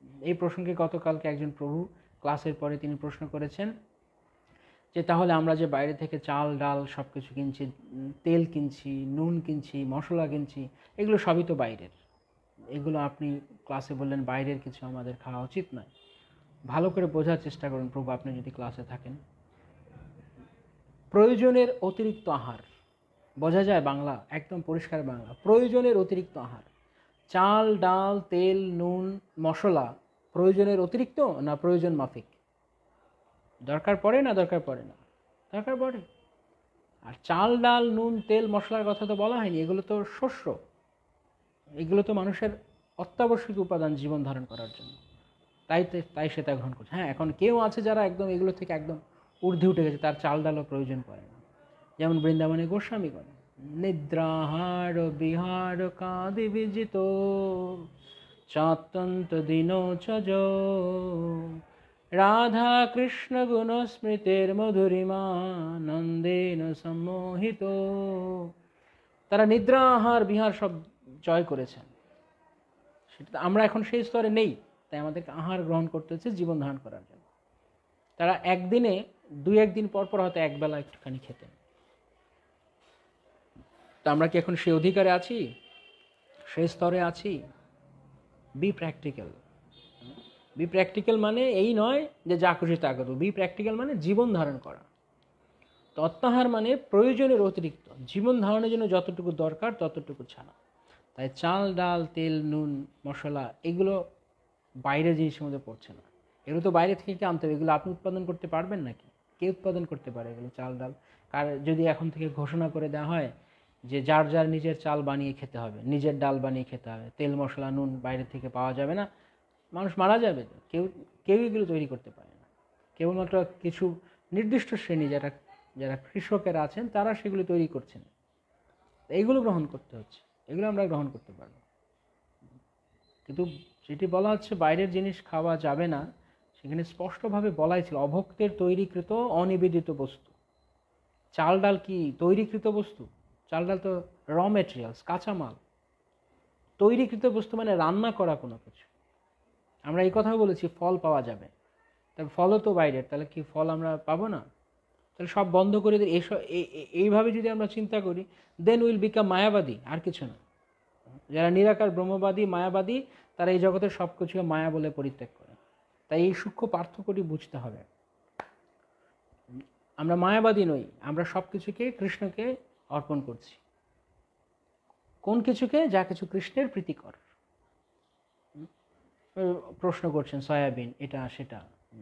এই প্রসঙ্গে গতকালকে একজন প্রভু ক্লাসের পরে তিনি প্রশ্ন করেছেন যে তাহলে আমরা যে বাইরে থেকে চাল ডাল সব কিছু কিনছি, তেল কিনছি, নুন কিনছি, মশলা কিনছি, এগুলো সবই তো বাইরের। এগুলো আপনি ক্লাসে বললেন বাইরের কিছু আমাদের খাওয়া উচিত নয়। ভালো করে বোঝার চেষ্টা করুন প্রভু, আপনি যদি ক্লাসে থাকেন। প্রয়োজনের অতিরিক্ত আহার, বোঝা যায় বাংলা, একদম পরিষ্কার বাংলা। প্রয়োজনের অতিরিক্ত আহার, চাল ডাল তেল নুন মশলা প্রয়োজনের অতিরিক্ত না প্রয়োজন মাফিক? দরকার পড়ে না দরকার পড়ে না? দরকার পড়ে। আর চাল ডাল নুন তেল মশলার কথা তো বলা হয়নি, এগুলো তো শস্য, এগুলো তো মানুষের অত্যাবশ্যকীয় উপাদান জীবন ধারণ করার জন্য। তাই তাই সে তা গ্রহণ করছে। হ্যাঁ, এখন কেউ আছে যারা একদম এগুলো থেকে একদম ঊর্ধ্বে উঠে গেছে, তার চাল ডালও প্রয়োজন পড়ে না, যেমন বৃন্দাবনে গোস্বামীগণ। নিদ্রাহার বিহার কাঁদি বিজিত চাতন্ত দিন চজ রাধা কৃষ্ণ গুণ স্মৃতির মধুরিমা নন্দেন সম্মোহিত। তারা নিদ্রা আহার বিহার সব জয় করেছেন। সেটা আমরা এখন সেই স্তরে নেই, তাই আমাদেরকে আহার গ্রহণ করতে হচ্ছে জীবন ধারণ করার জন্য। তারা একদিনে দুই একদিন পর পর হয়তো একবেলা একটুখানি খেতেন। তো আমরা কি এখন সেই অধিকারে আছি, সেই স্তরে আছি? B practical. বি প্র্যাকটিক্যাল মানে এই নয় যে যা খুশি তা করবো। বি প্র্যাকটিক্যাল মানে জীবন ধারণ করা। তত্ত্বাহার মানে প্রয়োজনের অতিরিক্ত, জীবন ধারণের জন্য যতটুকু দরকার ততটুকু ছাড়া। তাই চাল ডাল তেল নুন মশলা এগুলো বাইরের জিনিসের মধ্যে পড়ছে না। এগুলো তো বাইরে থেকে আনতে হবে। এগুলো আপনি উৎপাদন করতে পারবেন নাকি? কে উৎপাদন করতে পারে এগুলো? চাল ডাল কার যদি এখন থেকে ঘোষণা করে দেওয়া হয় যে যার যার নিজের চাল বানিয়ে খেতে হবে, নিজের ডাল বানিয়ে খেতে হবে, তেল মশলা নুন বাইরে থেকে পাওয়া যাবে না, মানুষ মারা যাবে। তো কেউ কেউ এগুলো তৈরি করতে পারে না। কেবলমাত্র কিছু নির্দিষ্ট শ্রেণী যারা যারা কৃষকেরা আছেন তারা সেগুলো তৈরি করছেন। এইগুলো গ্রহণ করতে হচ্ছে, এগুলো আমরা গ্রহণ করতে পারবো। কিন্তু যেটি বলা হচ্ছে বাইরের জিনিস খাওয়া যাবে না, সেখানে স্পষ্টভাবে বলাই ছিল অভক্তের তৈরিকৃত অনিবেদিত বস্তু। চাল ডাল কি তৈরিকৃত বস্তু? চাল ডাল তো র মেটেরিয়ালস, কাঁচামাল। তৈরিকৃত বস্তু মানে রান্না করা কোনো কিছু। আমরা এই কথাও বলেছি ফল পাওয়া যাবে, তবে ফলও তো বাইরের, তাহলে কি ফল আমরা পাবো না? তাহলে সব বন্ধ করে দিই। এইসব এইভাবে যদি আমরা চিন্তা করি, দেন উইল বিকাম মায়াবাদী, আর কিছু না। যারা নিরাকার ব্রহ্মবাদী মায়াবাদী তারা এই জগতের সব কিছুকে মায়া বলে পরিত্যাগ করে। তাই এই সূক্ষ্ম পার্থক্যটি বুঝতে হবে। আমরা মায়াবাদী নই, আমরা সব কিছুকে কৃষ্ণকে অর্পণ করছি। কোন কিছুকে? যা কিছু কৃষ্ণের প্রীতিকর। প্রশ্ন করছেন সয়াবিন এটা সেটা।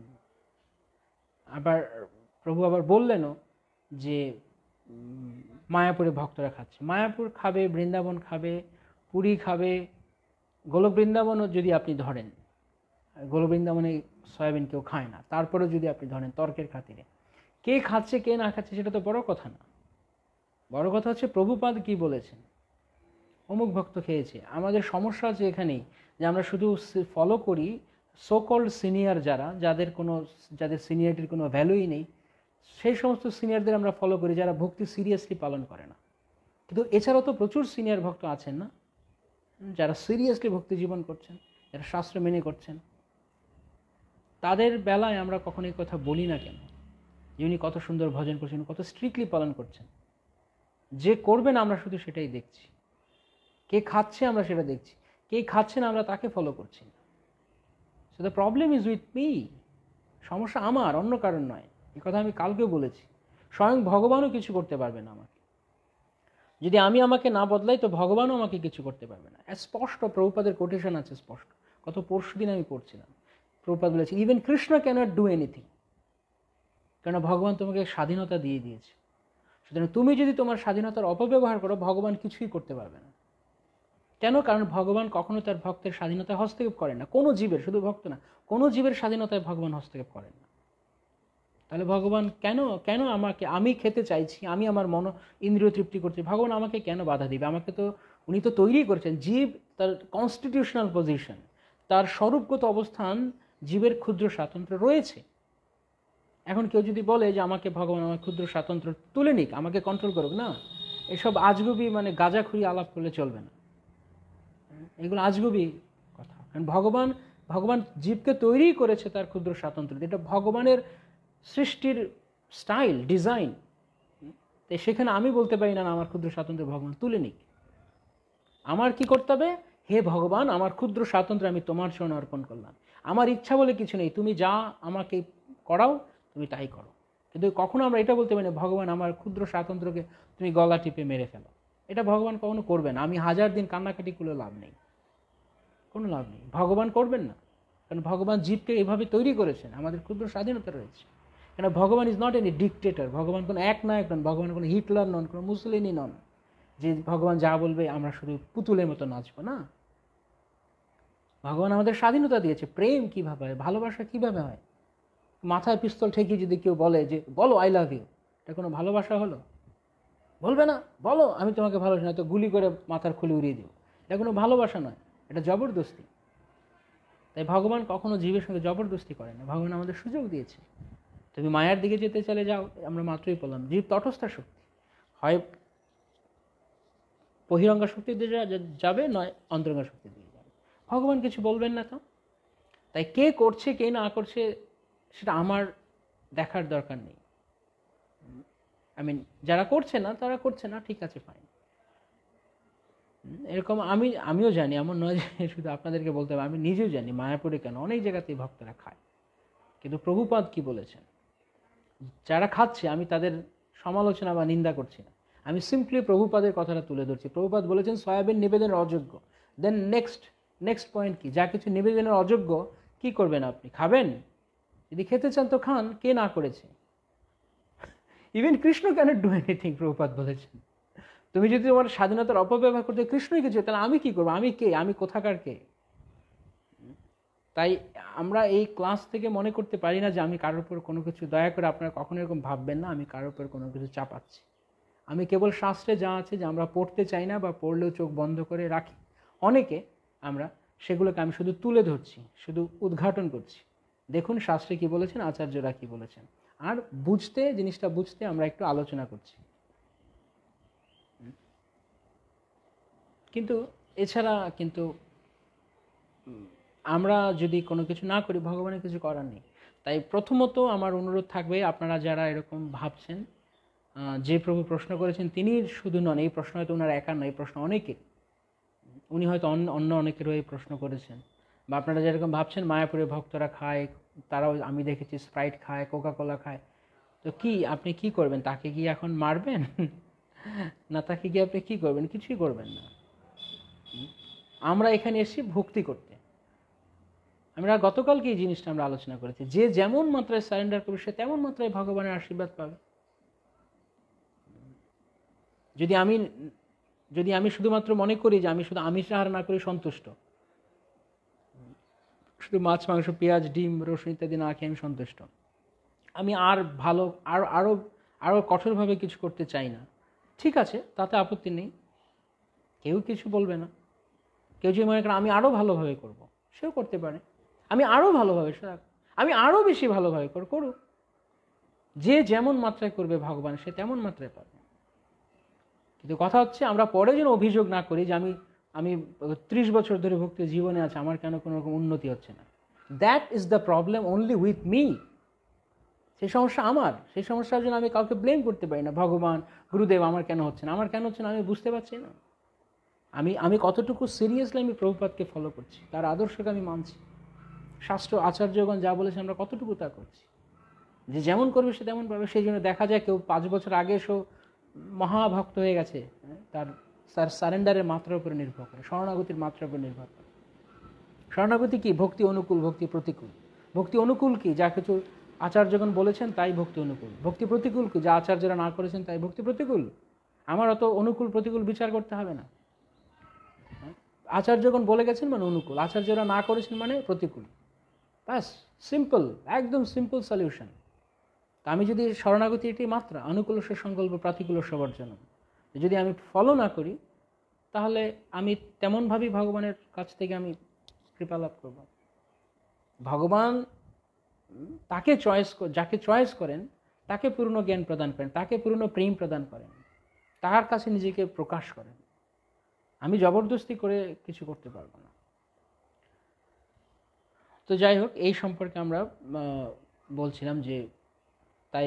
আবার প্রভু আবার বললেনও যে মায়াপুরে ভক্তরা খাচ্ছে। মায়াপুর খাবে, বৃন্দাবন খাবে, পুরী খাবে, গোলক বৃন্দাবনও যদি আপনি ধরেন, গোলক বৃন্দাবনে সয়াবিন কেউ খায় না, তারপরেও যদি আপনি ধরেন তর্কের খাতিরে, কে খাচ্ছে কে না খাচ্ছে সেটা তো বড় কথা না। বড় কথা হচ্ছে প্রভুপাদ কি বলেছেন, অমুক ভক্ত খেয়েছে। আমাদের সমস্যা আছে এখানেই যে আমরা শুধু ফলো করি সো কল্ড সিনিয়র, যারা যাদের কোনো যাদের সিনিয়রিটির কোনো ভ্যালুই নেই, সেই সমস্ত সিনিয়রদের আমরা ফলো করি যারা ভক্তি সিরিয়াসলি পালন করে না। কিন্তু এছাড়াও তো প্রচুর সিনিয়র ভক্ত আছেন না, যারা সিরিয়াসলি ভক্তি জীবন করছেন, যারা শাস্ত্র মেনে করছেন। তাদের বেলায় আমরা কখনো এই কথা বলি না কেন যে উনি কত সুন্দর ভজন করছেন, কত স্ট্রিক্টলি পালন করছেন। যে করবেন আমরা শুধু সেটাই দেখছি, কে খাচ্ছে আমরা সেটা দেখছি, কে খাচ্ছে না আমরা তাকে ফলো করছি না। So the problem is with me. সমস্যা আমার, অন্য কারণ নয়। এই কথা আমি কালকেও বলেছি। স্বয়ং ভগবানও কিছু করতে পারবে না আমাকে। যদি আমি আমাকে না বদলাই তো ভগবানও আমাকে কিছু করতে পারবে না। স্পষ্ট প্রভুপাদের কোটেশন আছে, স্পষ্ট। গত পরশু দিন আমি পড়ছিলাম, প্রভুপাদ বলেছেন even Krishna cannot do anything, কেন ভগবান তোমাকে স্বাধীনতা দিয়ে দিয়েছে। সুতরাং তুমি যদি তোমার স্বাধীনতার অপব্যবহার করো, ভগবান কিছুই করতে পারবে না। কেন? কারণ ভগবান কখনো তার ভক্তের স্বাধীনতায় হস্তক্ষেপ করেন না। কোনো জীবের, শুধু ভক্ত না, কোনো জীবের স্বাধীনতায় ভগবান হস্তক্ষেপ করেন না। তাহলে ভগবান কেন কেন আমাকে, আমি খেতে চাইছি, আমি আমার মন ইন্দ্রিয় তৃপ্তি করছি, ভগবান আমাকে কেন বাধা দিবে? আমাকে তো উনি তো তৈরি করেছেন। জীব তার কনস্টিটিউশনাল পজিশন, তার স্বরূপগত অবস্থান, জীবের ক্ষুদ্র স্বাতন্ত্র্য রয়েছে। এখন কেউ যদি বলে যে আমাকে ভগবান আমার ক্ষুদ্র স্বাতন্ত্র্য তুলে নিক, আমাকে কন্ট্রোল করুক, না, এসব আজগুবি মানে গাঁজাখুরি আলাপ করলে চলবে না। এগুলো আজগুবি কথা। কারণ ভগবান ভগবান জীবকে তৈরি করেছে তার ক্ষুদ্র স্বাতন্ত্র্য, এটা ভগবানের সৃষ্টির স্টাইল, ডিজাইন। তাই সেখানে আমি বলতে পারি না আমার ক্ষুদ্র স্বাতন্ত্র্য ভগবান তুলে নিক। আমার কি করতে হবে? হে ভগবান, আমার ক্ষুদ্র স্বাতন্ত্র্য আমি তোমার চরণে অর্পণ করলাম। আমার ইচ্ছা বলে কিছু নেই, তুমি যা আমাকে করাও তুমি তাই করো। কিন্তু কখনো আমরা এটা বলতে পারি না ভগবান আমার ক্ষুদ্র স্বাতন্ত্র্যকে তুমি গলা টিপে মেরে ফেলো। এটা ভগবান কখনো করবে না। আমি হাজার দিন কান্নাকাটি করলে লাভ নেই, কোনো লাভ নেই, ভগবান করবেন না। কারণ ভগবান জীবকে এভাবে তৈরি করেছেন, আমাদের ক্ষুদ্র স্বাধীনতা রয়েছে। কেন ভগবান ইজ নট এনি ডিকটেটর, ভগবান কোনো এক নায়ক নন, ভগবান কোনো হিটলার নন, কোনো মুসলিনই নন যে ভগবান যা বলবে আমরা শুধু পুতুলের মতো নাচবো না। ভগবান আমাদের স্বাধীনতা দিয়েছে। প্রেম কিভাবে হয়, ভালোবাসা কিভাবে হয়? মাথায় পিস্তল ঠেকিয়ে যদি কেউ বলে যে বলো আই লাভ ইউ, এটা কোনো ভালোবাসা হলো? বলবে না, বলো আমি তোমাকে ভালোবাসি না, তো গুলি করে মাথার খুলে উড়িয়ে দিও। এটা কোনো ভালোবাসা নয়, এটা জবরদস্তি। তাই ভগবান কখনো জীবের সঙ্গে জবরদস্তি করে না, ভগবান আমাদের সুযোগ দিয়েছে। তুমি মায়ার দিকে যেতে চলে যাও, আমরা মাত্রই বললাম জীব তটস্থ শক্তি, হয় বহিরঙ্গা শক্তি দিয়ে যাবে, নয় অন্তরঙ্গা শক্তি দিয়ে যাবে। ভগবান কিছু বলবেন না তো। তাই কে করছে কে না করছে সেটা আমার দেখার দরকার নেই। আই মিন যারা করছে না তারা করছে না, ঠিক আছে, ফাইন। এরকম আমি আমিও জানি, এমন নয় যে শুধু আপনাদেরকে বলতে হবে, আমি নিজেও জানি মায়াপুরে কেন অনেক জায়গাতেই ভক্তরা খায়। কিন্তু প্রভুপাদ কি বলেছেন? যারা খাচ্ছে আমি তাদের সমালোচনা বা নিন্দা করছি না, আমি সিম্পলি প্রভুপাদের কথাটা তুলে ধরছি। প্রভুপাদ বলেছেন সয়াবিন নিবেদনের অযোগ্য। দেন নেক্সট নেক্সট পয়েন্ট কি? যা কিছু নিবেদনের অযোগ্য কি করবেন আপনি? খাবেন? যদি খেতে চান তো খান, কে না করেছে? Even Krishna cannot do anything, Prabhupada বলেছেন। তুমি যদি তোমার স্বাধীনতার অপব্যবহার করতে কৃষ্ণই কিছু, তাহলে আমি কি করবো? আমি কে? আমি কোথাকার কে? তাই আমরা এই ক্লাস থেকে মনে করতে পারি না যে আমি কারোর উপর কোনো কিছু, দয়া করে আপনারা কখনো এরকম ভাববেন না আমি কারোর উপর কোনো কিছু চাপাচ্ছি। আমি কেবল শাস্ত্রে যা আছে যে আমরা পড়তে চাই না বা পড়লেও চোখ বন্ধ করে রাখি অনেকে, আমরা সেগুলোকে আমি শুধু তুলে ধরছি, শুধু উদ্ঘাটন করছি। দেখুন শাস্ত্রে কি বলেছেন, আচার্যরা কি বলেছেন, আর বুঝতে, জিনিসটা বুঝতে আমরা একটু আলোচনা করছি। কিন্তু এছাড়া কিন্তু আমরা যদি কোনো কিছু না করি, ভগবানের কিছু করার নেই। তাই প্রথমত আমার অনুরোধ থাকবে, আপনারা যারা এরকম ভাবছেন, যে প্রভু প্রশ্ন করেছেন তিনি শুধু নন, এই প্রশ্ন হয়তো ওনার একা নয়, এই প্রশ্ন অনেকে, উনি হয়তো অন্য অন্য অনেকেরও এই প্রশ্ন করেছেন। বা আপনারা যেরকম ভাবছেন মায়াপুরে ভক্তরা খায়, তারাও আমি দেখেছি স্প্রাইট খায়, কোকা কোলা খায়, তো কি আপনি কি করবেন? তাকে কি এখন মারবেন? না তাকে কি আপনি কি করবেন? কিছুই করবেন না। আমরা এখানে এসেছি ভক্তি করতে। আমরা গতকালকে এই জিনিসটা আমরা আলোচনা করেছি, যে যেমন মাত্রায় সারেন্ডার করবে সে তেমন মাত্রায় ভগবানের আশীর্বাদ পাবে। যদি আমি যদি আমি শুধুমাত্র মনে করি যে আমি শুধু আমিষ আহার না করে সন্তুষ্ট, শুধু মাছ মাংস পেঁয়াজ ডিম রসুন ইত্যাদি না খেয়ে আমি সন্তুষ্ট, আমি আর ভালো আর আরও আরও কঠোরভাবে কিছু করতে চাই না, ঠিক আছে, তাতে আপত্তি নেই, কেউ কিছু বলবে না। কেউ যদি মনে করেন আমি আরও ভালোভাবে করব, সেও করতে পারে। আমি আরও ভালোভাবে, আমি আরও বেশি ভালোভাবে কর করুক। যে যেমন মাত্রায় করবে ভগবান সে তেমন মাত্রায় পাবে। কিন্তু কথা হচ্ছে আমরা পরে যেন অভিযোগ না করি যে আমি আমি ত্রিশ বছর ধরে ভক্তি জীবনে আছে, আমার কেন কোনো রকম উন্নতি হচ্ছে না। That is the problem only with me. সেই সমস্যা আমার, সেই সমস্যার জন্য আমি কাউকে ব্লেম করতে পারি না। ভগবান গুরুদেব আমার কেন হচ্ছে না, আমার কেন হচ্ছে না আমি বুঝতে পারছি না। আমি আমি কতটুকু সিরিয়াসলি আমি প্রভুপাদকে ফলো করছি, তার আদর্শকে আমি মানছি, শাস্ত্র আচার্যগণ যা বলেছে আমরা কতটুকু তা করছি। যে যেমন করবে সে তেমন পাবে। সেই জন্য দেখা যায় কেউ পাঁচ বছর আগে এসেও মহাভক্ত হয়ে গেছে, তার তার সারেন্ডারের মাত্রার উপরে নির্ভর করে, শরণাগতির মাত্রার উপর নির্ভর করে। শরণাগতি কি? ভক্তি অনুকূল, ভক্তি প্রতিকূল। ভক্তি অনুকূল কি? যা কিছু আচার্যগণ বলেছেন তাই ভক্তি অনুকূল। ভক্তি প্রতিকূল কি? যা আচার্যরা না করেছেন তাই ভক্তি প্রতিকূল। আমার অত অনুকূল প্রতিকূল বিচার করতে হবে না। আচার্যগণ বলে গেছেন মানে অনুকূল, আচার্যরা না করেছেন মানে প্রতিকূল। ব্যাস, সিম্পল, একদম সিম্পল সলিউশন। তা আমি যদি শরণাগতি এটি মাত্রা, অনুকূল সে সংকল্প প্রতিকূল সবর্জনম, যদি আমি ফলো না করি তাহলে আমি তেমনভাবেই ভগবানের কাছ থেকে আমি কৃপা লাভ করব। ভগবান তাকে চয়েস, যাকে চয়েস করেন তাকে পূর্ণ জ্ঞান প্রদান করেন, তাকে পূর্ণ প্রেম প্রদান করেন, তার কাছে নিজেকে প্রকাশ করেন। আমি জবরদস্তি করে কিছু করতে পারবো না। তো যাই হোক, এই সম্পর্কে আমরা বলছিলাম যে তাই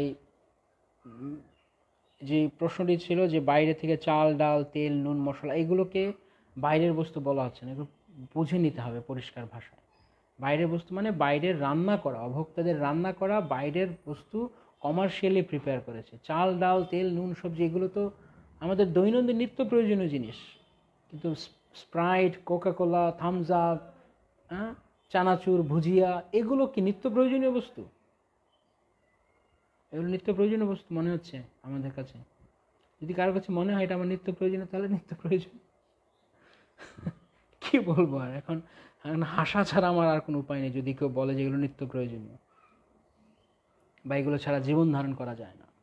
যে প্রশ্নটি ছিল যে বাইরে থেকে চাল, ডাল, তেল, নুন, মশলা এগুলোকে বাইরের বস্তু বলা হচ্ছে না, এগুলো বুঝে নিতে হবে পরিষ্কার ভাষায়। বাইরের বস্তু মানে বাইরের রান্না করা, অভোক্তাদের রান্না করা বাইরের বস্তু কমার্শিয়ালি প্রিপেয়ার করেছে। চাল, ডাল, তেল, নুন, সবজি এগুলো তো আমাদের দৈনন্দিন নিত্য প্রয়োজনীয় জিনিস, কিন্তু স্প্রাইট, কোকাকোলা, থামস আপ, হ্যাঁ, চানাচুর, ভুজিয়া এগুলো কি নিত্য প্রয়োজনীয় বস্তু? এগুলো নিত্য প্রয়োজনীয় বস্তু মনে হচ্ছে আমাদের কাছে? যদি কারোর কাছে মনে হয় এটা আমার নিত্য প্রয়োজনীয়, তাহলে নিত্য প্রয়োজন। কি বলবো আর, এখন হাসা ছাড়া আমার আর কোনো উপায় নেই যদি কেউ বলে যে এগুলো নিত্য প্রয়োজনীয় বা এগুলো ছাড়া জীবন ধারণ করা যায় না।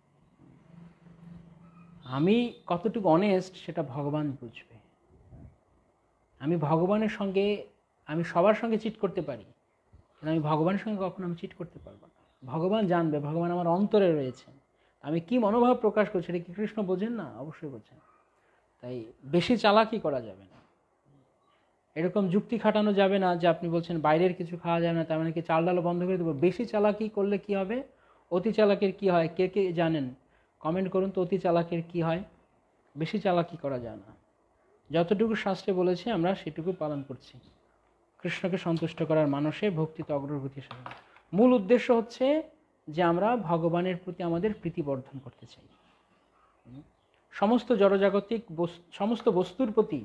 আমি কতটুকু অনেস্ট সেটা ভগবান বুঝবে। আমি ভগবানের সঙ্গে, আমি সবার সঙ্গে চিট করতে পারি, কিন্তু আমি ভগবানের সঙ্গে কখনো আমি চিট করতে পারবো না। ভগবান জানবে, ভগবান আমার অন্তরে রয়েছেন, আমি কি মনোভাব প্রকাশ করছি এটা কি কৃষ্ণ বোঝেন না? অবশ্যই বোঝেন। তাই বেশি চালাকি করা যাবে না, এরকম যুক্তি খাটানো যাবে না যে আপনি বলছেন বাইরের কিছু খাওয়া যাবে না, তার মানে কি চাল ডালও বন্ধ করে দেবো। বেশি চালাকি করলে কি হবে? অতি চালাকের কি হয় কে কে জানেন? কমেন্ট করুন তো, অতি চালাকের কি হয়? বেশি চালাকি করা যায় না। যতটুকু শাস্ত্রে বলেছে আমরা সেটুকু পালন করছি, কৃষ্ণকে সন্তুষ্ট করার মানসে ভক্তিতে অগ্রগতি সাধন। মূল উদ্দেশ্য হচ্ছে যে আমরা ভগবানের প্রতি আমাদের প্রীতি বর্ধন করতে চাই। সমস্ত জড়জাগতিক সমস্ত বস্তুর প্রতি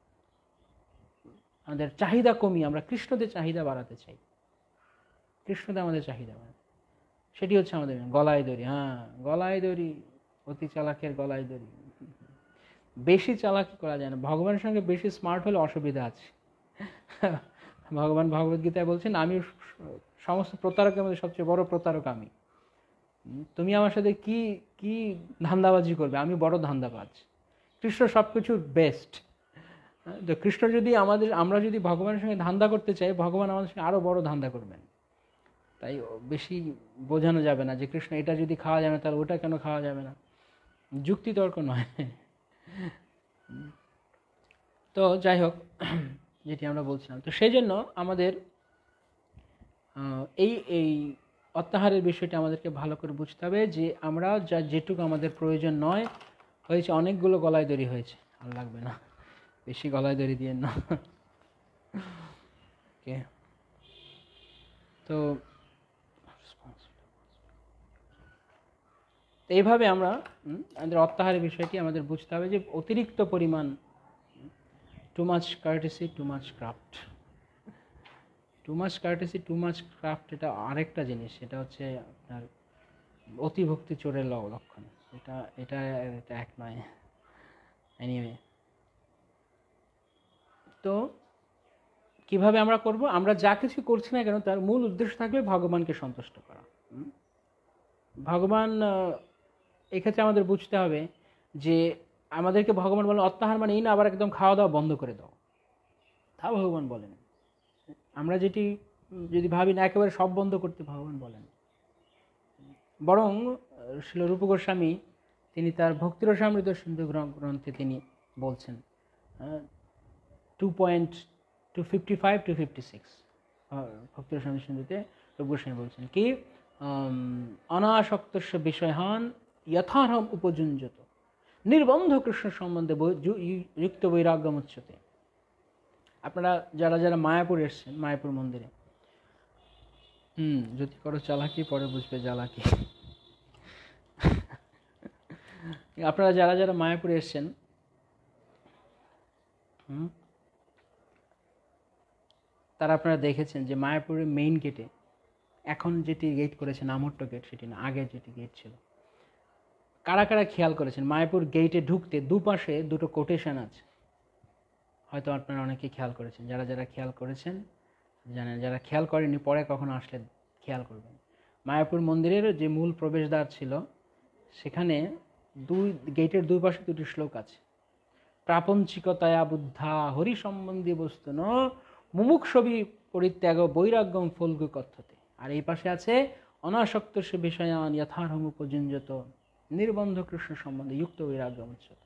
আমাদের চাহিদা কমিয়ে আমরা কৃষ্ণদের চাহিদা বাড়াতে চাই। কৃষ্ণদের আমাদের চাহিদা বাড়াতে, সেটি হচ্ছে আমাদের গলায় দড়ি। হ্যাঁ, গলায় দড়ি, অতি চালাকের গলায় দড়ি। বেশি চালাকি করা যায় না। ভগবানের সঙ্গে বেশি স্মার্ট হলে অসুবিধা আছে। ভগবান ভগবদ গীতায় বলছেন, আমি সমস্ত প্রতারকের মধ্যে সবচেয়ে বড় প্রতারক আমি। তুমি আমার সাথে কি কি ধান্দাবাজি করবে? আমি বড় ধান্দাবাজ। কৃষ্ণ সব কিছুর বেস্ট। তো কৃষ্ণ যদি আমাদের, আমরা যদি ভগবানের সঙ্গে ধান্দা করতে চাই, ভগবান আমাদের সঙ্গে আরও বড় ধান্দা করবেন। তাই বেশি বোঝানো যাবে না যে কৃষ্ণ এটা যদি খাওয়া যাবে না তাহলে ওটা কেন খাওয়া যাবে না, যুক্তি তর্ক নয়। তো যাই হোক, যেটি আমরা বলছিলাম, তো সেই জন্য আমাদের এই এই অত্যাহারের বিষয়টা আমাদেরকে ভালো করে বুঝতে হবে যে আমরা যা যেটুকু আমাদের প্রয়োজন নয় হয়েছে, অনেকগুলো গলায় দড়ি হয়েছে, আর লাগবে না, বেশি গলায় দড়ি দিয়ে না। ওকে, তো এইভাবে আমরা আমাদের অত্যাহারের বিষয়টি আমাদের বুঝতে হবে যে অতিরিক্ত পরিমাণ, too much courtesy too much craft. Too much courtesy too much craft এটা আরেকটা জিনিস, এটা হচ্ছে আপনার অতিভক্তি চোরের লক্ষণ। এটা এটা এটা এক নয়। এনিওয়ে, তো কিভাবে আমরা করব? আমরা যা কিছু করছি না কেন তার মূল উদ্দেশ্য থাকবে ভগবানকে সন্তুষ্ট করা। ভগবান এক্ষেত্রে আমাদের বুঝতে হবে যে আমাদেরকে ভগবান বলেন অত্যাহার মানে এই না আবার একদম খাওয়া দাওয়া বন্ধ করে দাও, তা ভগবান বলেন। আমরা যেটি যদি ভাবি না একেবারে সব বন্ধ করতে, ভগবান বলেন। বরং শ্রীল রূপ গোস্বামী তিনি তার ভক্তিরসামৃত সিন্ধু গ্রন্থে তিনি বলছেন two point two fifty five two fifty six Bhaktirasamrita সিন্ধুতে রূপ গোস্বামী বলছেন কি, অনাসক্তস্য বিষয়হান যথার্হম উপযুঞ্জত নির্বন্ধ কৃষ্ণ সম্বন্ধে যুক্ত বৈরাগ্যম উচ্চতে। আপনারা যারা যারা মায়াপুর এসছেন, মায়াপুর মন্দিরে, হুম যদি করো চালাকি পরে বুঝবে জ্বালাকি। আপনারা যারা যারা মায়াপুরে এসছেন, হুম তারা আপনারা দেখেছেন যে মায়াপুরের মেইন গেটে এখন যেটি গেট করেছে নামহট্ট গেট, সেটি না, আগে যেটি গেট ছিল, কারা কারা খেয়াল করেছেন মায়াপুর গেটে ঢুকতে দুপাশে দুটো কোটেশন আছে? হয়তো আপনারা অনেকে খেয়াল করেছেন, যারা যারা খেয়াল করেছেন জানেন, যারা খেয়াল করেনি পরে কখনো আসলে খেয়াল করবেন। মায়াপুর মন্দিরের যে মূল প্রবেশদ্বার ছিল সেখানে দুই গেটের দুই পাশে দুটি শ্লোক আছে। প্রাপঞ্চিকতায়া বুদ্ধা হরি সম্বন্ধী বস্তু ন মুমুক্ষবি পরিত্যাগ বৈরাগ্যম ফলগু কথ্যতে। আর এই পাশে আছে অনাসক্ত সে বিষয়ান যথার্হম উপযুঞ্জত নির্বন্ধ কৃষ্ণ সম্বন্ধে যুক্ত বৈরাগ্যম উচ্চতে।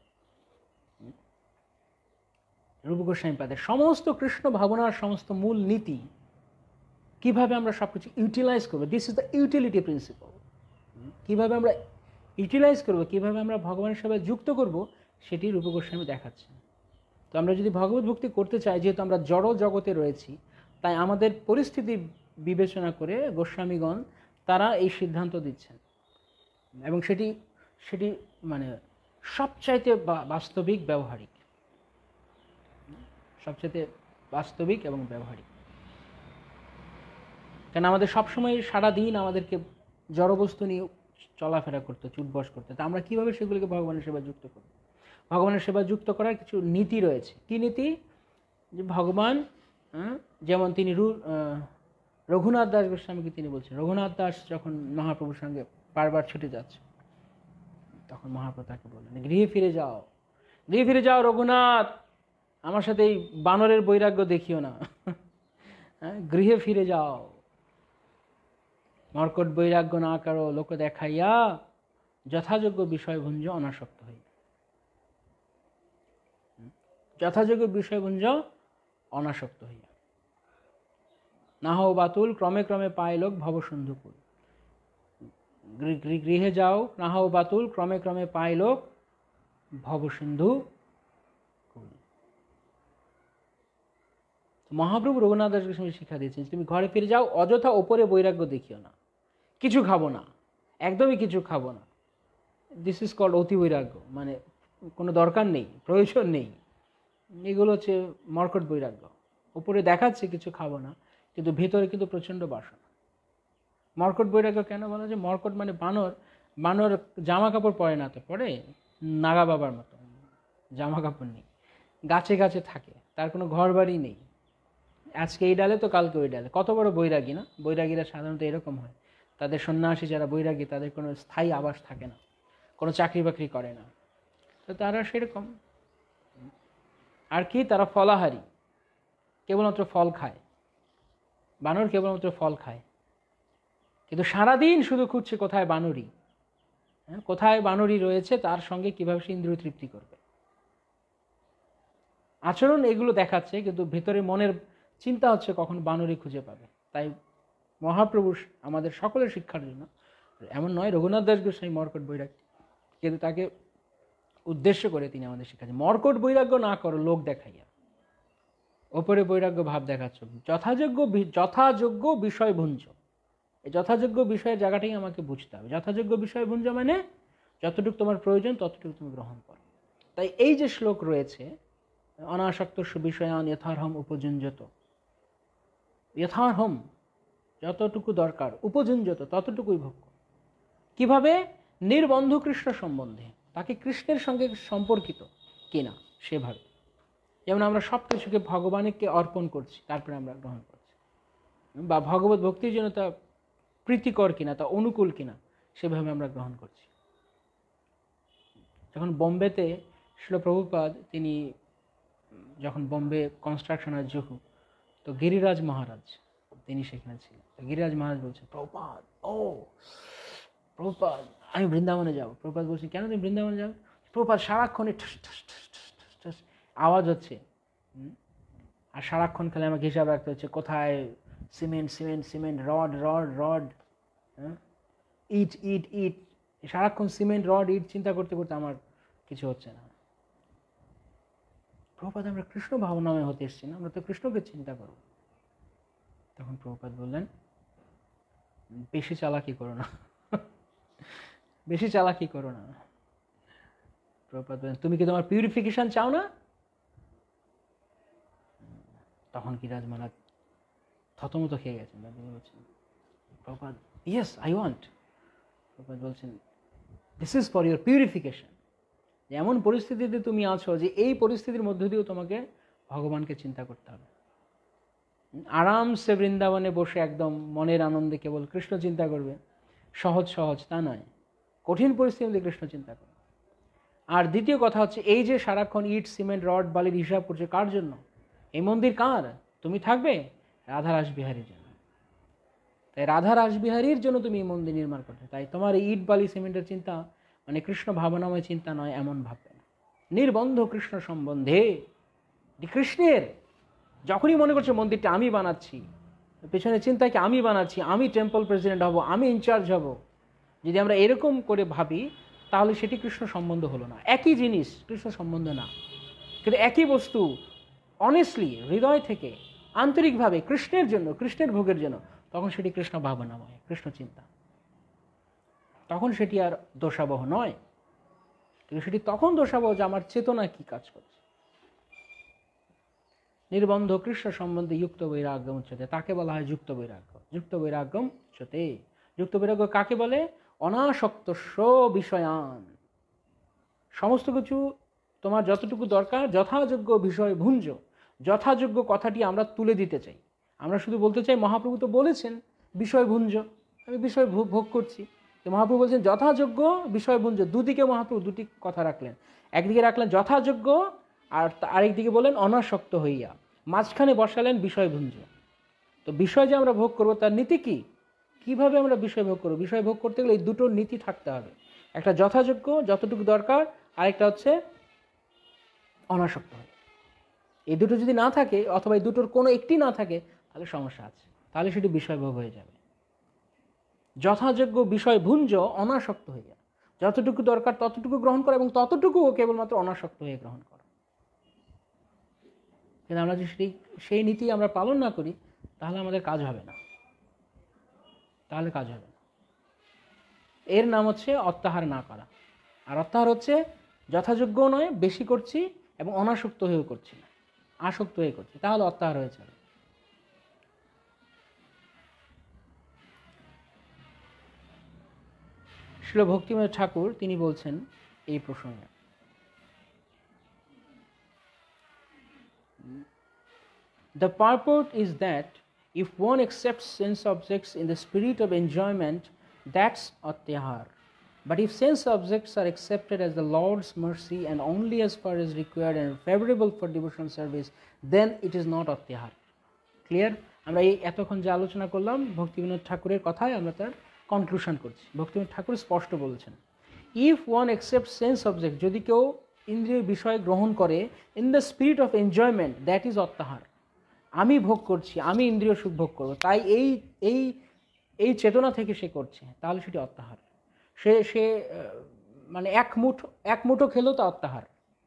রূপ গোস্বামী পাদের সমস্ত কৃষ্ণ ভাবনার সমস্ত মূল নীতি কীভাবে আমরা সব কিছু ইউটিলাইজ করবো, this is the utility principle. কীভাবে আমরা ইউটিলাইজ করবো, কীভাবে আমরা ভগবানের সেবায় যুক্ত করব, সেটি রূপ গোস্বামী দেখাচ্ছেন। তো আমরা যদি ভগবত ভক্তি করতে চাই, যেহেতু আমরা জড় জগতে রয়েছি, তাই আমাদের পরিস্থিতি বিবেচনা করে গোস্বামীগণ তারা এই সিদ্ধান্ত দিচ্ছেন, এবং সেটি সেটি মানে সবচাইতে বাস্তবিক, ব্যবহারিক, সবচাইতে বাস্তবিক এবং ব্যবহারিক। কেন আমাদের সবসময় সারাদিন আমাদেরকে জড়বস্তু নিয়ে চলাফেরা করতে, চুটবস করতে, তা আমরা কীভাবে সেগুলিকে ভগবানের সেবা যুক্ত করব? ভগবানের সেবা যুক্ত করার কিছু নীতি রয়েছে। কী নীতি? যে ভগবান যেমন তিনি রঘুনাথ দাস গোস্বামীকে তিনি বলছেন, রঘুনাথ দাস যখন মহাপ্রভুর সঙ্গে বারবার ছুটে যাচ্ছে, তখন মহাপ্রভু তাকে বললেন, গৃহে ফিরে যাও, গৃহে ফিরে যাও রঘুনাথ, আমার সাথে এই বানরের বৈরাগ্য দেখিও না, হ্যাঁ, গৃহে ফিরে যাও, মর্কট বৈরাগ্য না করো, লোক দেখাইয়া যথাযোগ্য বিষয়ভুঞ্জ অনাসক্ত হই। যথাযোগ্য বিষয়ভুঞ্জ অনাসক্ত হইয়া, না হও বাতুল ক্রমে ক্রমে পায় লোক ভবসন্ধুকুল। গৃহে যাও, না হও বাতুল ক্রমে ক্রমে পায় লোক ভবসিন্ধু কুল। মহাপ্রভু রঘুনাথ দাস গোস্বামী শিক্ষা দিয়েছেন, তুমি ঘরে ফিরে যাও, অযথা ওপরে বৈরাগ্য দেখিও না, কিছু খাবো না, একদমই কিছু খাবো না। দিস ইজ কল্ড অতি বৈরাগ্য, মানে কোনো দরকার নেই, প্রয়োজন নেই। এগুলো হচ্ছে মর্কট বৈরাগ্য। উপরে দেখাচ্ছে কিছু খাবো না, কিন্তু ভেতরে কিন্তু প্রচণ্ড বাসনা। মর্কট বৈরাগ্য কেন বলা যায়? মর্কট মানে বানর। বানর জামা কাপড় পরে না, তো পরে নাগা বাবার মতো জামা কাপড় নেই, গাছে গাছে থাকে, তার কোনো ঘর বাড়ি নেই, আজকে এই ডালে তো কালকে ওই ডালে। কত বড় বৈরাগী না? বৈরাগীরা সাধারণত এরকম হয়, তাদের সন্ন্যাসী যারা বৈরাগী, তাদের কোনো স্থায়ী আবাস থাকে না, কোনো চাকরি বাকরি করে না, তো তারা সেরকম। আর কি, তারা ফলাহারী, কেবলমাত্র ফল খায়। বানর কেবলমাত্র ফল খায়, কিন্তু সারাদিন শুধু খুঁজছে কোথায় বানরী, হ্যাঁ, কোথায় বানরী রয়েছে, তার সঙ্গে কিভাবে সে ইন্দ্রিয় তৃপ্তি করবে। আচরণ এগুলো দেখাচ্ছে, কিন্তু ভেতরে মনের চিন্তা হচ্ছে কখন বানরী খুঁজে পাবে। তাই মহাপ্রভু আমাদের সকলের শিক্ষার জন্য, এমন নয় রঘুনাথ দাস গোস্বামী মর্কট বৈরাগ্য, কিন্তু তাকে উদ্দেশ্য করে তিনি আমাদের শিক্ষাচ্ছেন, মর্কট বৈরাগ্য না করো লোক দেখাইয়া, ওপরে বৈরাগ্য ভাব দেখাচ্ছ, যথাযোগ্য যথাযোগ্য বিষয় ভুঞ্জ। এই যথাযোগ্য বিষয়ের জায়গাটাই আমাকে বুঝতে হবে। যথাযোগ্য বিষয় ভুঞ্জ মানে যতটুকু তোমার প্রয়োজন ততটুকু তুমি গ্রহণ করো। তাই এই যে শ্লোক রয়েছে, অনাসক্ত সুবিষয়ান যথার্হম উপযুঞ্জত, যথার্হম যতটুকু দরকার, উপযুঞ্জত ততটুকুই ভোগ। কিভাবে? নির্বন্ধ কৃষ্ণ সম্বন্ধে, তাকে কৃষ্ণের সঙ্গে সম্পর্কিত কিনা সেভাবে। যেমন আমরা সব কিছুকে ভগবানকে অর্পণ করছি, তারপরে আমরা গ্রহণ করছি, বা ভগবত ভক্তির জন্য তা প্রীতিকর কিনা, তা অনুকূল কিনা, সেভাবে আমরা গ্রহণ করছি। যখন বোম্বেতে শিল প্রভুপাদ তিনি যখন বোম্বে কনস্ট্রাকশন হয় জুহু, তো গিরিরাজ মহারাজ তিনি সেখানে ছিলেন। গিরিরাজ মহারাজ বলছেন, প্রভুপাদ, ও প্রভুপাদ আমি বৃন্দাবনে যাব। প্রভুপাদ বলছেন, কেন তুমি বৃন্দাবনে যাবে? প্রভুপাদ সারাক্ষণে ঠস ঠস ঠস ঠস ঠস আওয়াজ হচ্ছে, আর সারাক্ষণ খেলে আমাকে হিসাব রাখতে হচ্ছে কোথায় cement cement cement rod rod rod হ্যাঁ ইট ইট ইট, সারাক্ষণ সিমেন্ট রড ইট চিন্তা করতে করতে আমার কিছু হচ্ছে না। প্রভুপাদ আমরা কৃষ্ণ ভাবনাময় হতে এসেছি না, আমরা তো কৃষ্ণকে চিন্তা করব। তখন প্রভুপাদ বললেন, বেশি চালাকি করো না, বেশি চালাকি করো না। প্রভুপাদ বললেন, তুমি কি তোমার পিউরিফিকেশন চাও না? তখন গিরিরাজ মহারাজ থতমত খেয়ে গেছেন, বলছেন, Prabhupada yes I want. Prabhupada বলছেন, this is for your purification. এমন পরিস্থিতিতে তুমি আছো যে এই পরিস্থিতির মধ্য দিয়েও তোমাকে ভগবানকে চিন্তা করতে হবে। আরামসে বৃন্দাবনে বসে একদম মনের আনন্দে কেবল কৃষ্ণ চিন্তা করবে, সহজ সহজ তা নয়, কঠিন পরিস্থিতিতে কৃষ্ণ চিন্তা করবে। আর দ্বিতীয় কথা হচ্ছে, এই যে সারাক্ষণ ইট সিমেন্ট রড বালির হিসাব করছে, কার জন্য? এই মন্দির কার? তুমি থাকবে রাধা রাসবিহারীর জন্য। তাই রাধা রাসবিহারীর জন্য তুমি এই মন্দির নির্মাণ করতে, তাই তোমার এই ইট বালি সিমেন্টের চিন্তা মানে কৃষ্ণ ভাবনাময় চিন্তা নয়, এমন ভাববে না। নির্বন্ধ কৃষ্ণ সম্বন্ধে, কৃষ্ণের যখনই মনে করছে মন্দিরটা আমি বানাচ্ছি, পেছনে চিন্তা কি আমি বানাচ্ছি, আমি টেম্পল প্রেসিডেন্ট হব, আমি ইনচার্জ হব। যদি আমরা এরকম করে ভাবি তাহলে সেটি কৃষ্ণ সম্বন্ধ হলো না। একই জিনিস কৃষ্ণ সম্বন্ধ না, কিন্তু একই বস্তু অনেস্টলি হৃদয় থেকে আন্তরিকভাবে কৃষ্ণের জন্য, কৃষ্ণের ভোগের জন্য, তখন সেটি কৃষ্ণ ভাবনাময়, কৃষ্ণ চিন্তা। তখন সেটি আর দোষাবহ নয়, কিন্তু সেটি তখন দোষাবহ যে আমার চেতনা কি কাজ করছে। নির্বন্ধ কৃষ্ণ সম্বন্ধে যুক্ত বৈরাগ্যম উচ্যতে, তাকে বলা হয় যুক্ত বৈরাগ্য। যুক্ত বৈরাগ্যম উচ্যতে, যুক্ত বৈরাগ্য কাকে বলে? অনাসক্ত বিষয়ান, সমস্ত কিছু তোমার যতটুকু দরকার যথাযোগ্য বিষয় ভুঞ্জ। যথাযোগ্য কথাটি আমরা তুলে দিতে চাই। আমরা শুধু বলতে চাই মহাপ্রভু তো বলেছেন বিষয় ভুঞ্জ, আমি বিষয় ভোগ করছি। তো মহাপ্রভু বলছেন যথাযোগ্য বিষয় ভুঞ্জ। দুদিকে মহাপ্রভু দুটি কথা রাখলেন, একদিকে রাখলেন যথাযোগ্য, আর আরেকদিকে বলেন অনাসক্ত হইয়া, মাঝখানে বসালেন বিষয় ভুঞ্জ। তো বিষয় যে আমরা ভোগ করবো তার নীতি কি, কিভাবে আমরা বিষয় ভোগ করবো? বিষয় ভোগ করতে গেলে এই দুটোর নীতি থাকতে হবে, একটা যথাযোগ্য যতটুকু দরকার, আরেকটা হচ্ছে অনাসক্ত হয়। এই দুটো যদি না থাকে, অথবা এই দুটোর কোনো একটি না থাকে, তাহলে সমস্যা আছে, তাহলে সেটি বিষয় ভোগ হয়ে যাবে। যথাযোগ্য বিষয় ভুঞ্জ অনাসক্ত হইয়া, যতটুকু দরকার ততটুকু গ্রহণ করা, এবং ততটুকু কেবলমাত্র অনাসক্ত হয়ে গ্রহণ করা। কিন্তু আমরা যদি সেই সেই নীতি আমরা পালন না করি, তাহলে আমাদের কাজ হবে না, তাহলে কাজ হবে না। এর নাম হচ্ছে অত্যাহার না করা। আর অত্যাহার হচ্ছে যথাযোগ্য নয়, বেশি করছি এবং অনাসক্ত হয়েও করছি না, আসক্ত হয়ে করছি, তাহলে অত্যাহার হয়ে যাবে। শ্রীল ভক্তিময় ঠাকুর তিনি বলছেন এই প্রসঙ্গে, The purport is that if one accepts sense objects in the spirit of enjoyment, that's atyahar. But if sense objects are accepted as the Lord's mercy and only as far as required and favorable for devotional service, then it is not atyahar. Clear? আমরা এই এতক্ষণ যে আলোচনা করলাম ভক্তিবিনোদ ঠাকুরের কথায় আমরা তার কনক্লুশন করছি। ভক্তিবিনোদ ঠাকুর স্পষ্ট বলছেন, if one accept sense object, যদি কেউ ইন্দ্রিয় বিষয় গ্রহণ করে in the spirit of enjoyment, that is অত্যাহার। আমি ভোগ করছি, আমি ইন্দ্রিয় সুখ ভোগ করবো, তাই এই এই এই চেতনা থেকে সে করছে, তাহলে সেটি অত্যাহার। সে সে মানে এক মুঠো এক মুঠো খেলেও তা অত্যাহার।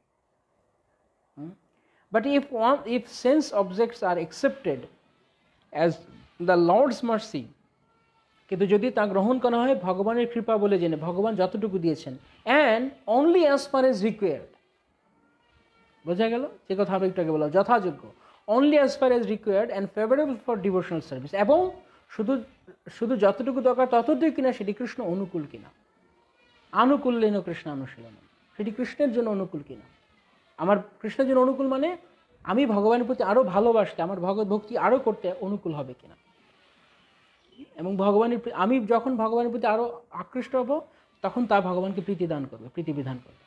But if one if sense objects are accepted as the Lord's mercy, কিন্তু যদি তা গ্রহণ করা হয় ভগবানের কৃপা বলে জেনে, ভগবান যতটুকু দিয়েছেন, and only as far as required, বোঝা গেল যে কথা আমি একটু আগে বললাম, যথাযোগ্য, only as far as required and favourable for devotional service, এবং শুধু শুধু যতটুকু দরকার ততটুকু কিনা সেটি কৃষ্ণ অনুকূল কিনা, আনুকূল্যেন কৃষ্ণ অনুশীলন, সেটি কৃষ্ণের জন্য অনুকূল কিনা। আমার কৃষ্ণের জন্য অনুকূল মানে আমি ভগবানের প্রতি আরও ভালোবাসতে, আমার ভগবত ভক্তি আরও করতে অনুকূল হবে কিনা, এবং ভগবানের আমি যখন ভগবানের প্রতি আরও আকৃষ্ট হব তখন তা ভগবানকে প্রীতি দান করবে, প্রীতিবিধান করবে।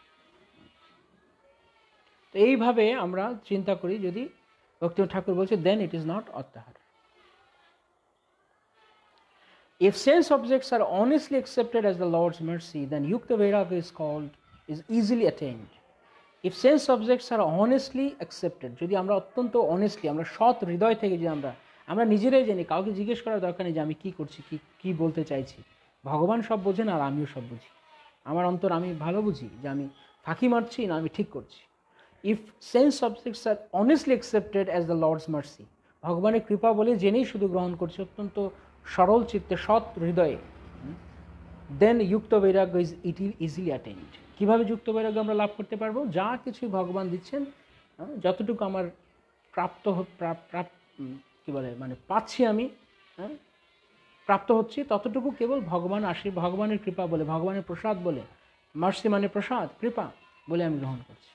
তো এইভাবে আমরা চিন্তা করি, যদি ভক্তিবিনোদ ঠাকুর বলছে দেন ইট ইজ নট অত্যাহার। If sense objects are honestly accepted as the Lord's mercy, then yukta vairagya is called, is easily attained. If sense objects are honestly accepted, যদি আমরা অত্যন্ত অনেস্টলি, আমরা সৎ হৃদয় থেকে যে আমরা আমরা নিজেরাই জানি, কাউকে জিজ্ঞেস করার দরকার নেই যে আমি কি করছি, কি কি বলতে চাইছি, ভগবান সব বোঝেন আর আমিও সব বুঝি, আমার অন্তর আমি ভালো বুঝি যে আমি ফাঁকি মারছি না আমি ঠিক করছি। If sense objects are honestly accepted as the Lord's mercy, ভগবানের কৃপা বলে জেনেই শুধু গ্রহণ করছি অত্যন্ত সরল চিত্তে সৎ হৃদয়ে, দেন যুক্ত বৈরাগ্য ইজ ইট ইজিলি অ্যাটেন্ড। কীভাবে যুক্ত বৈরাগ্য আমরা লাভ করতে পারবো? যা কিছু ভগবান দিচ্ছেন, যতটুকু আমার প্রাপ্ত প্রাপ্ত কী বলে মানে পাচ্ছি আমি, হ্যাঁ প্রাপ্ত হচ্ছি, ততটুকু কেবল ভগবান আশীর্বাদ, ভগবানের কৃপা বলে, ভগবানের প্রসাদ বলে, মার্সি মানে প্রসাদ, কৃপা বলে আমি গ্রহণ করছি।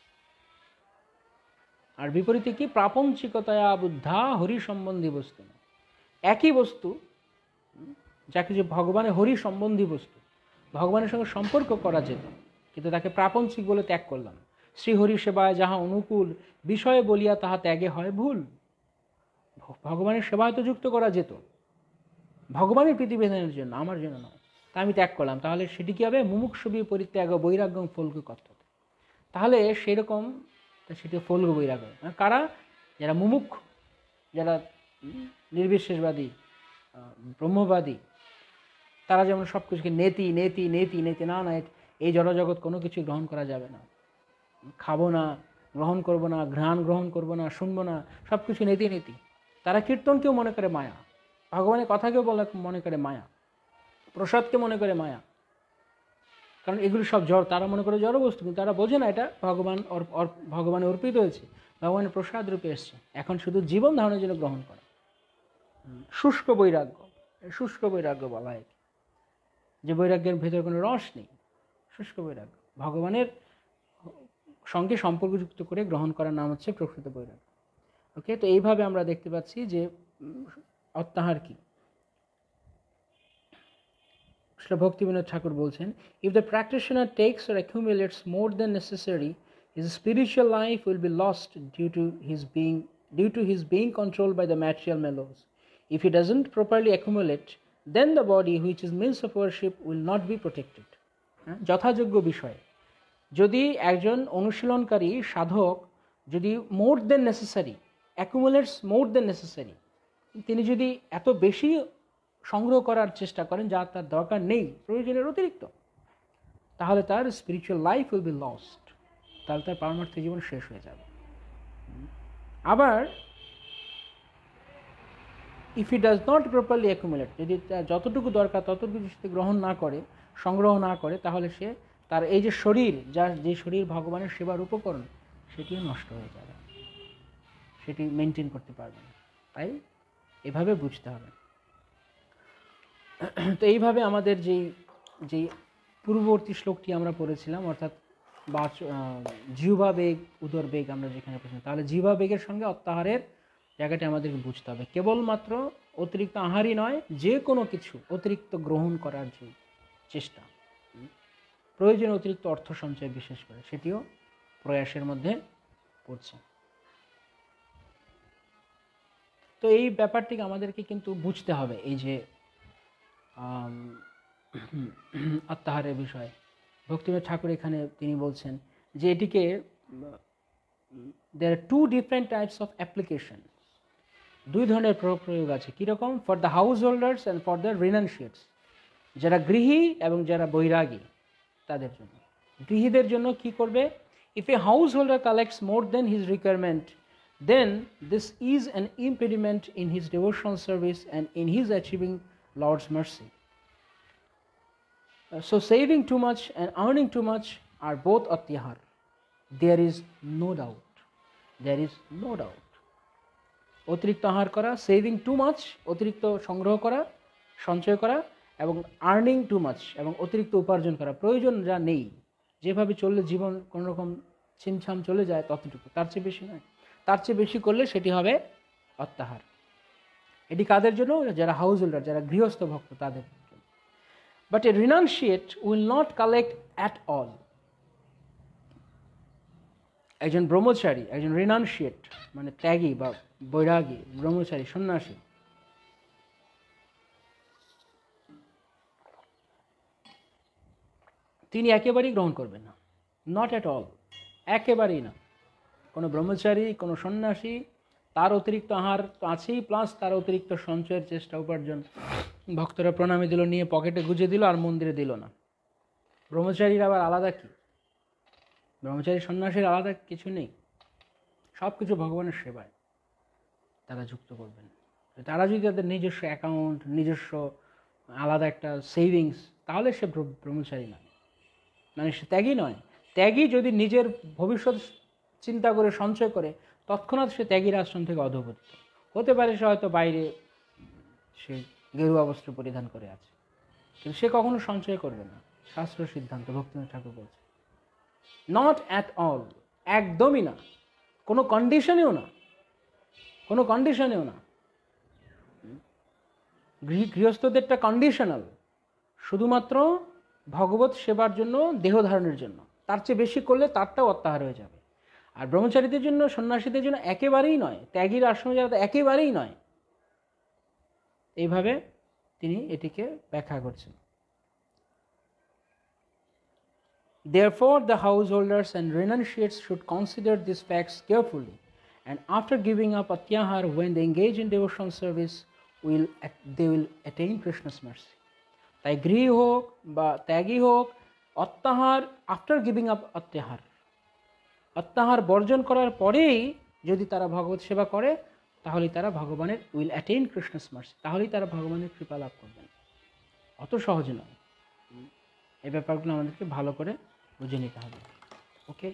আর বিপরীতে কি? প্রাপঞ্চিকতায়া বুদ্ধা হরি সম্বন্ধী বস্তু, একই বস্তু যা কিছু ভগবানের হরি সম্বন্ধী বস্তু, ভগবানের সঙ্গে সম্পর্ক করা যেত, কিন্তু তাকে প্রাপঞ্চিক বলে ত্যাগ করলাম। শ্রীহরি সেবায় যাহা অনুকূল, বিষয়ে বলিয়া তাহা ত্যাগে হয় ভুল। ভগবানের সেবায় তো যুক্ত করা যেত, ভগবানের প্রীতিবিধানের জন্য, আমার জন্য নয়, তা আমি ত্যাগ করলাম, তাহলে সেটি কী হবে? মুমুক্ষুবি পরিত্যাগ বৈরাগ্যম ফলগু কথ্যতে, তাহলে সেরকম সেটি ফলগু বৈরাগ্য। কারা? যারা মুমুক্ষু, যারা নির্বিশেষবাদী, ব্রহ্মবাদী, তারা যেমন সব কিছুকে নেতি নেতি নেতি নেতি না না এই জড়জগৎ কোনো কিছু গ্রহণ করা যাবে না, খাবো না, গ্রহণ করব না, ঘ্রাণ গ্রহণ করব না, শুনবো না, সব কিছু নেতি নেতি। তারা কীর্তনকেও মনে করে মায়া, ভগবানের কথাকেও বলে মনে করে মায়া, প্রসাদকে মনে করে মায়া, কারণ এগুলো সব জড়। তারা মনে করে জড় বস্তু, কিন্তু তারা বোঝে না এটা ভগবান ভগবানে অর্পিত হয়েছে, ভগবানের প্রসাদ রূপে এসছে, এখন শুধু জীবন ধারণের জন্য গ্রহণ করা। শুষ্ক বৈরাগ্য, শুষ্ক বৈরাগ্য বলা হয়, যে বৈরাগ্যের ভেতর কোনো রস নেই, শুষ্ক বৈরাগ্য। ভগবানের সঙ্গে সম্পর্কযুক্ত করে গ্রহণ করার নাম হচ্ছে প্রকৃত বৈরাগ্য। ওকে, তো এইভাবে আমরা দেখতে পাচ্ছি যে অত্যাহার কি। শ্রী ভক্তিবিনোদ ঠাকুর বলছেন, if the practitioner takes or accumulates more than necessary, his spiritual life will be lost due to his being due to his being controlled by the material mellows. If he doesn't properly accumulate, then the body, which is means of worship, will not be protected. যথাযোগ্য বিষয়, যদি একজন অনুশীলনকারী সাধক যদি মোর দেন necessary অ্যাকুমুলেটস মোর দেন necessary, তিনি যদি এত বেশি সংগ্রহ করার চেষ্টা করেন যা তার দরকার নেই, প্রয়োজনের অতিরিক্ত, তাহলে তার spiritual life will be lost, তাহলে তার পারমার্থিক জীবন শেষ হয়ে যাবে। আবার if he does not properly accumulate, যদি যতটুকু দরকার ততটুকু যদি গ্রহণ না করে, সংগ্রহ না করে, তাহলে সে তার এই যে শরীর, যার যে শরীর ভগবানের সেবার উপকরণ, সেটিও নষ্ট হয়ে যাবে, সেটি মেনটেন করতে পারবে না। তাই এভাবে বুঝতে হবে। তো এইভাবে আমাদের যেই যেই পূর্ববর্তী শ্লোকটি আমরা পড়েছিলাম, অর্থাৎ বাচ জিহ্বা বেগ উদর বেগ আমরা যেখানে পড়েছিলাম, তাহলে জিহ্বা বেগের সঙ্গে অত্যাহারের জায়গাটা আমাদেরকে বুঝতে হবে। কেবলমাত্র অতিরিক্ত আহারই নয়, যে কোনো কিছু অতিরিক্ত গ্রহণ করার যে চেষ্টা, প্রয়োজন অতিরিক্ত অর্থ সঞ্চয় বিশেষ করে, সেটিও প্রয়াসের মধ্যে পড়ছে। তো এই ব্যাপারটিকে আমাদেরকে কিন্তু বুঝতে হবে, এই যে অত্যাহারের বিষয়। ভক্তিবিনোদ ঠাকুর এখানে তিনি বলছেন যে এটিকে there are two different types of application, দুই ধরনের প্রয়োগ আছে। কীরকম? For the house holders and for the renunciates, যারা গৃহী এবং যারা বৈরাগী তাদের জন্য। গৃহীদের জন্য কি করবে? If a house holder collects more than his requirement, then this is an impediment in his devotional service and in his achieving Lord's mercy. Uh, so saving too much and earning too much are both atyahar. There is no doubt. There is no doubt. অতিরিক্ত আহার করা, saving too much, অতিরিক্ত সংগ্রহ করা, সঞ্চয় করা, এবং earning too much, এবং অতিরিক্ত উপার্জন করা, প্রয়োজন যা নেই, যেভাবে চললে জীবন কোনোরকম ছিমছাম চলে যায় ততটুকু, তার চেয়ে বেশি নয়। তার চেয়ে বেশি করলে সেটি হবে অত্যাহার। এটি কাদের জন্য? যারা হাউস হোল্ডার, যারা গৃহস্থ ভক্ত, তাদের জন্য। But a renunciate will not collect at all. একজন ব্রহ্মচারী, একজন রিনান্সিয়েট মানে ত্যাগী বা বৈরাগী, ব্রহ্মচারী, সন্ন্যাসী, তিনি একেবারেই গ্রহণ করবেন না, নট অ্যাট অল, একেবারেই না। কোনো ব্রহ্মচারী, কোনো সন্ন্যাসী, তার অতিরিক্ত আহার তো আছেই, প্লাস তার অতিরিক্ত সঞ্চয়ের চেষ্টা, উপার্জন। ভক্তরা প্রণামী দিল, নিয়ে পকেটে গুজে দিল আর মন্দিরে দিল না। ব্রহ্মচারীর আবার আলাদা কি? ব্রহ্মচারী সন্ন্যাসীর আলাদা কিছু নেই, সব কিছু ভগবানের সেবায় তারা যুক্ত করবেন। তারা যদি তাদের নিজস্ব অ্যাকাউন্ট, নিজস্ব আলাদা একটা সেভিংস, তাহলে সে ব্রহ্মচারী নয়, মানে সে ত্যাগী নয়। ত্যাগী যদি নিজের ভবিষ্যৎ চিন্তা করে সঞ্চয় করে, তৎক্ষণাৎ সে ত্যাগীর আশ্রম থেকে অধঃপতিত হতে পারে। সে হয়তো বাইরে সে গেরুয়া বস্ত্র পরিধান করে আছে, কিন্তু সে কখনো সঞ্চয় করবে না, শাস্ত্র সিদ্ধান্ত, ভক্তিবিনোদ ঠাকুর বলছে। নট অ্যাট অল, একদমই না, কোনো কন্ডিশনেও না, কোনো কন্ডিশনেও না। গৃহস্থদেরটা কন্ডিশনাল, শুধুমাত্র ভগবত সেবার জন্য, দেহ ধারণের জন্য। তার চেয়ে বেশি করলে তারটাও অত্যাহার হয়ে যাবে। আর ব্রহ্মচারীদের জন্য, সন্ন্যাসীদের জন্য একেবারেই নয়, ত্যাগীর আশ্রমে যারা একেবারেই নয়। এইভাবে তিনি এটিকে ব্যাখ্যা করছেন। Therefore, the householders and renunciates should consider these facts carefully and after giving up atyahar, when they engage in devotional service, will they will attain Krishna's mercy. তাই গৃহী হোক বা ত্যাগী হোক, অত্যাহার আফটার গিভিং আপ অত্যাহার, অত্যাহার বর্জন করার পরেই যদি তারা ভগবত সেবা করে, তাহলেই তারা ভগবানের উইল অ্যাটেইন কৃষ্ণাস মার্সি, তাহলেই তারা ভগবানের কৃপা লাভ করবেন। অত সহজ নয়, এই ব্যাপারগুলো আমাদেরকে ভালো করে বুঝে নিতে হবে। ওকে,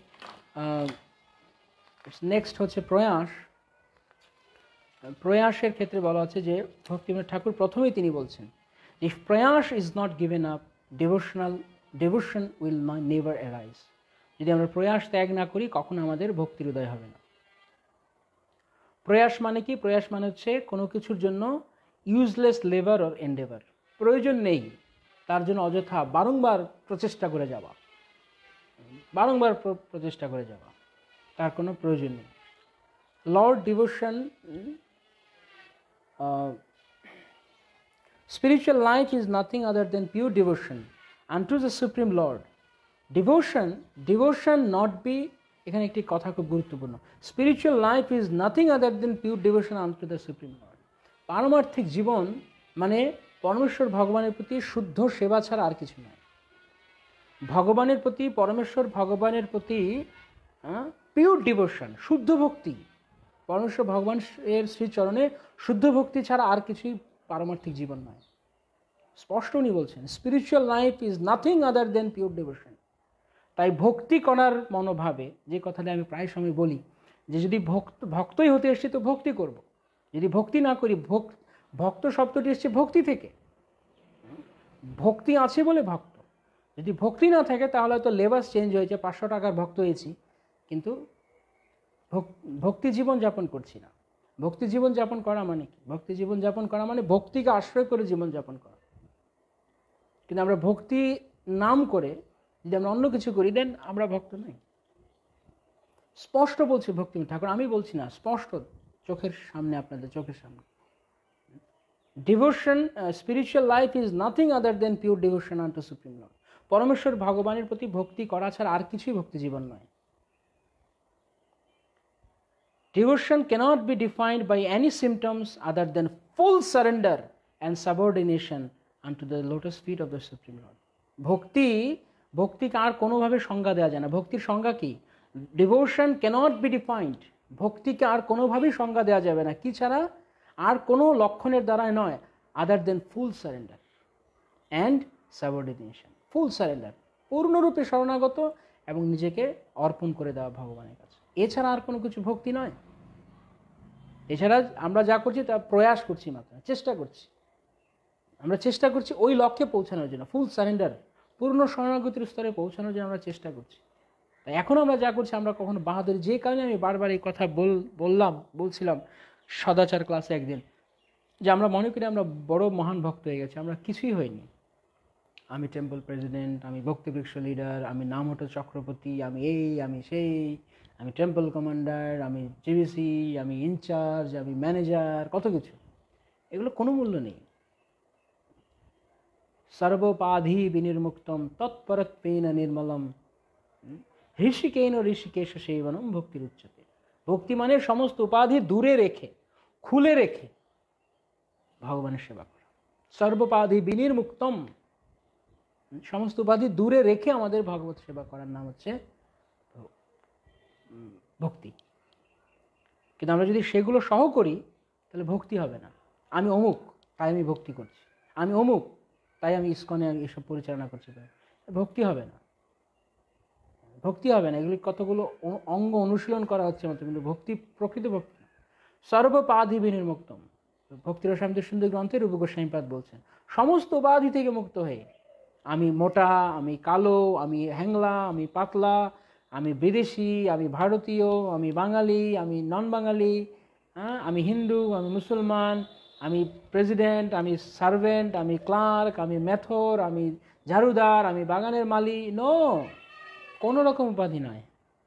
নেক্সট হচ্ছে প্রয়াস। প্রয়াসের ক্ষেত্রে বলা হচ্ছে যে ভক্তিবিনোদ ঠাকুর প্রথমেই তিনি বলছেন, ইফ প্রয়াস is not given up, devotional devotion will never arise. যদি আমরা প্রয়াস ত্যাগ না করি, কখনো আমাদের ভক্তির উদয় হবে না। প্রয়াস মানে কি? প্রয়াস মানে হচ্ছে কোনো কিছুর জন্য ইউজলেস লেবার অর এন্ডেভার, প্রয়োজন নেই তার জন্য অযথা বারংবার প্রচেষ্টা করে যাওয়া, বারংবার প্রচেষ্টা করে যাওয়া, তার কোনো প্রয়োজন নেই। Lord devotion, spiritual life is nothing other than pure devotion unto the Supreme Lord. Devotion, devotion not be, এখানে একটি কথা খুব গুরুত্বপূর্ণ, spiritual life is nothing other than pure devotion unto the Supreme Lord. পারমার্থিক জীবন মানে পরমেশ্বর ভগবানের প্রতি শুদ্ধ সেবা ছাড়া আর কিছু নয়। ভগবানের প্রতি, পরমেশ্বর ভগবানের প্রতি পিওর ডিভোশন, শুদ্ধ ভক্তি, পরমেশ্বর ভগবান এর শ্রীচরণে শুদ্ধ ভক্তি ছাড়া আর কিছুই পারমার্থিক জীবন নয়। স্পষ্ট উনি বলছেন, spiritual life is nothing other than pure devotion. তাই ভক্তি করার মনোভাবে, যে কথাটা আমি প্রায় সময় বলি, যে যদি ভক্ত ভক্তই হতে এসছি তো ভক্তি করব, যদি ভক্তি না করি, ভক্ত ভক্ত শব্দটি এসছে ভক্তি থেকে, ভক্তি আছে বলে ভক্ত। যদি ভক্তি না থাকে তাহলে হয়তো লেবাস চেঞ্জ হয়েছে, পাঁচশো টাকার ভক্ত হয়েছি, কিন্তু ভক্তি জীবন যাপন করছি না। ভক্তি জীবন যাপন করা মানে কি? ভক্তি জীবন যাপন করা মানে ভক্তিকে আশ্রয় করে জীবন যাপন করা। কিন্তু আমরা ভক্তি নাম করে যদি আমরা অন্য কিছু করি, দেন আমরা ভক্ত নই। স্পষ্ট বলছি ভক্তিবিনোদ ঠাকুর, আমি বলছি না, স্পষ্ট চোখের সামনে, আপনাদের চোখের সামনে। Devotion, spiritual life is nothing other than pure devotion unto supreme Lord. পরমেশ্বর ভগবানের প্রতি ভক্তি করা ছাড়া আর কিছুই ভক্তি জীবন নয়। Devotion cannot be defined by any symptoms other than full surrender and subordination unto the lotus feet of the Supreme Lord. ভক্তি, ভক্তিকে আর কোনোভাবে সংজ্ঞা দেওয়া যায় না। ভক্তির সংজ্ঞা কি? Devotion cannot be defined. ভক্তিকে আর কোনোভাবেই সংজ্ঞা দেওয়া যাবে না, কি ছাড়া? আর কোনো লক্ষণের দ্বারাই নয়, other than full surrender and subordination. Full surrender, পূর্ণরূপে শরণাগত এবং নিজেকে অর্পণ করে দেওয়া ভগবানের কাছে। এছাড়া আর কোনো কিছু ভক্তি নয়। এছাড়া আমরা যা করছি তা প্রয়াস করছি মাত্র, চেষ্টা করছি, আমরা চেষ্টা করছি ওই লক্ষ্যে পৌঁছানোর জন্য, ফুল সারেন্ডার, পূর্ণ শরণাগতির স্তরে পৌঁছানোর জন্য আমরা চেষ্টা করছি। তাই এখন আমরা যা করছি, আমরা কখনো বাহাদুরি, যে কারণে আমি বারবার এই কথা বল বললাম বলছিলাম সদাচার ক্লাসে একদিন, যে আমরা মনে করি আমরা বড় মহান ভক্ত হয়ে গেছি। আমরা কিছুই হইনি। আমি টেম্পল প্রেসিডেন্ট, আমি ভক্তিবৃক্ষ লিডার, আমি নামহট চক্রবর্তী, আমি এই, আমি সেই, আমি টেম্পল কমান্ডার, আমি জিবিসি, আমি ইনচার্জ, আমি ম্যানেজার, কত কিছু। এগুলো কোনো মূল্য নেই। সর্বোপাধি বিনির্মুক্তম তৎপরত্বেন নির্মলম ঋষিকেন ঋষিকেশ সেবনম ভক্তির উচ্চতে। ভক্তি মানে সমস্ত উপাধি দূরে রেখে, খুলে রেখে ভগবানের সেবা করা। সর্বোপাধি বিনির্মুক্তম, সমস্ত উপাধি দূরে রেখে আমাদের ভগবত সেবা করার নাম হচ্ছে ভক্তি। কিন্তু আমরা যদি সেগুলো সহ করি তাহলে ভক্তি হবে না। আমি অমুক তাই আমি ভক্তি করছি, আমি অমুক তাই আমি ইস্কনে এসব পরিচালনা করছি, ভক্তি হবে না, ভক্তি হবে না। এগুলি কতগুলো অঙ্গ অনুশীলন করা হচ্ছে মতো, কিন্তু ভক্তি প্রকৃত ভক্তি না। সর্বপাধি বিনির্মুক্তম, ভক্তির স্বামীদের সুন্দর গ্রন্থে রূপ গোস্বামীপাদ বলছেন, সমস্ত উপাধি থেকে মুক্ত হয়ে, আমি মোটা, আমি কালো, আমি হ্যাংলা, আমি পাতলা, আমি বিদেশি, আমি ভারতীয়, আমি বাঙালি, আমি নন বাঙালি, হ্যাঁ, আমি হিন্দু, আমি মুসলমান, আমি প্রেসিডেন্ট, আমি সার্ভেন্ট, আমি ক্লার্ক, আমি মেথর, আমি ঝাড়ুদার, আমি বাগানের মালি, নো, কোনো রকম উপাধি নয়।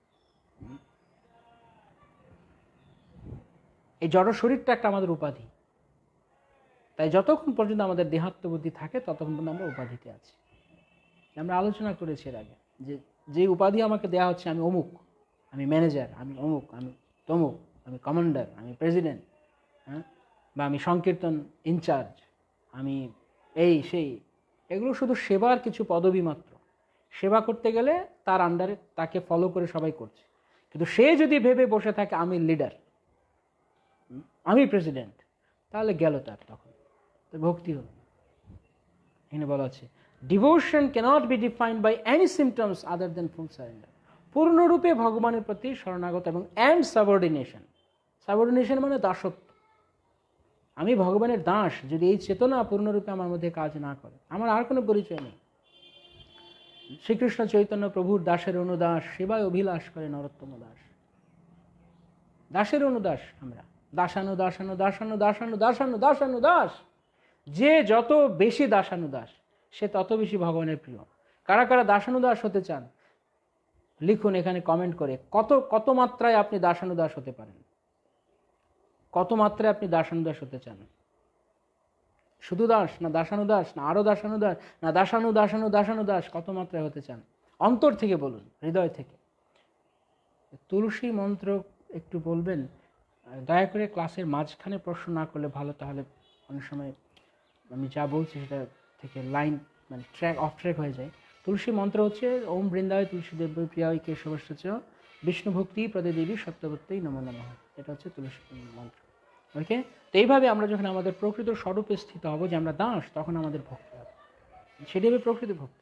এই জড় শরীরটা একটা আমাদের উপাধি। তাই যতক্ষণ পর্যন্ত আমাদের দেহাত্মবুদ্ধি থাকে ততক্ষণ পর্যন্ত আমরা উপাধিতে আছি। আমরা আলোচনা করেছি এর আগে যে যে উপাধি আমাকে দেওয়া হচ্ছে, আমি অমুক, আমি ম্যানেজার, আমি অমুক, আমি তমুক, আমি কমান্ডার, আমি প্রেসিডেন্ট, হ্যাঁ, বা আমি সংকীর্তন ইনচার্জ, আমি এই সেই, এগুলো শুধু সেবার কিছু পদবি মাত্র। সেবা করতে গেলে তার আন্ডারে তাকে ফলো করে সবাই করছে, কিন্তু সে যদি ভেবে বসে থাকে আমি লিডার, আমি প্রেসিডেন্ট, তাহলে গেল তার, তখন তো ভক্তি হল। এখানে বলা আছে devotion cannot be defined by any symptoms other than full surrender. পূর্ণরূপে ভগবানের প্রতি শরণাগত এবং অ্যান্ড সাবঅর্ডিনেশন। সাবঅর্ডিনেশন মানে দাসত্ব। আমি ভগবানের দাস, যদি এই চেতনা পূর্ণরূপে আমার মধ্যে কাজ না করে, আমার আর কোনো পরিচয় নেই। শ্রীকৃষ্ণ চৈতন্য প্রভুর দাসের অনুদাস, সেবায় অভিলাষ করে নরোত্তম দাস। দাসের অনুদাস আমরা, দাসানু দাসানু দাসানু দাসানু দাসানু দাসানু দাস। যে যত বেশি দাসানুদাস সে তত বেশি ভগবানের প্রিয়। কারা কারা দাসানুদাস হতে চান লিখুন এখানে কমেন্ট করে। কত কত মাত্রায় আপনি দাসানুদাস হতে পারেন, কত মাত্রায় আপনি দাসানুদাস হতে চান? শুধু দাস, না দাসানুদাস, না আরো দাসানুদাস, না দাসানু দাসানু দাসানুদাস, কত মাত্রায় হতে চান? অন্তর থেকে বলুন, হৃদয় থেকে। তুলসী মন্ত্র একটু বলবেন দয়া করে, ক্লাসের মাঝখানে প্রশ্ন না করলে ভালো, তাহলে অনেক সময় আমি যা বলছি সেটা থেকে লাইন মানে ট্র্যাক অফ ট্র্যাক হয়ে যায়। তুলসী মন্ত্র হচ্ছে ওম বৃন্দায় তুলসী দেব প্রিয়ায় কেশবশ্চ বিষ্ণু ভক্তি প্রদে দেবী সত্যবত্যই নমো নমঃ। এটা হচ্ছে তুলসী মন্ত্র। ওকে, তো এইভাবে আমরা যখন আমাদের প্রকৃত স্বরূপে স্থিত হব, যে আমরা দাস, তখন আমাদের ভক্তি হবে, সেটি হবে প্রকৃত ভক্তি।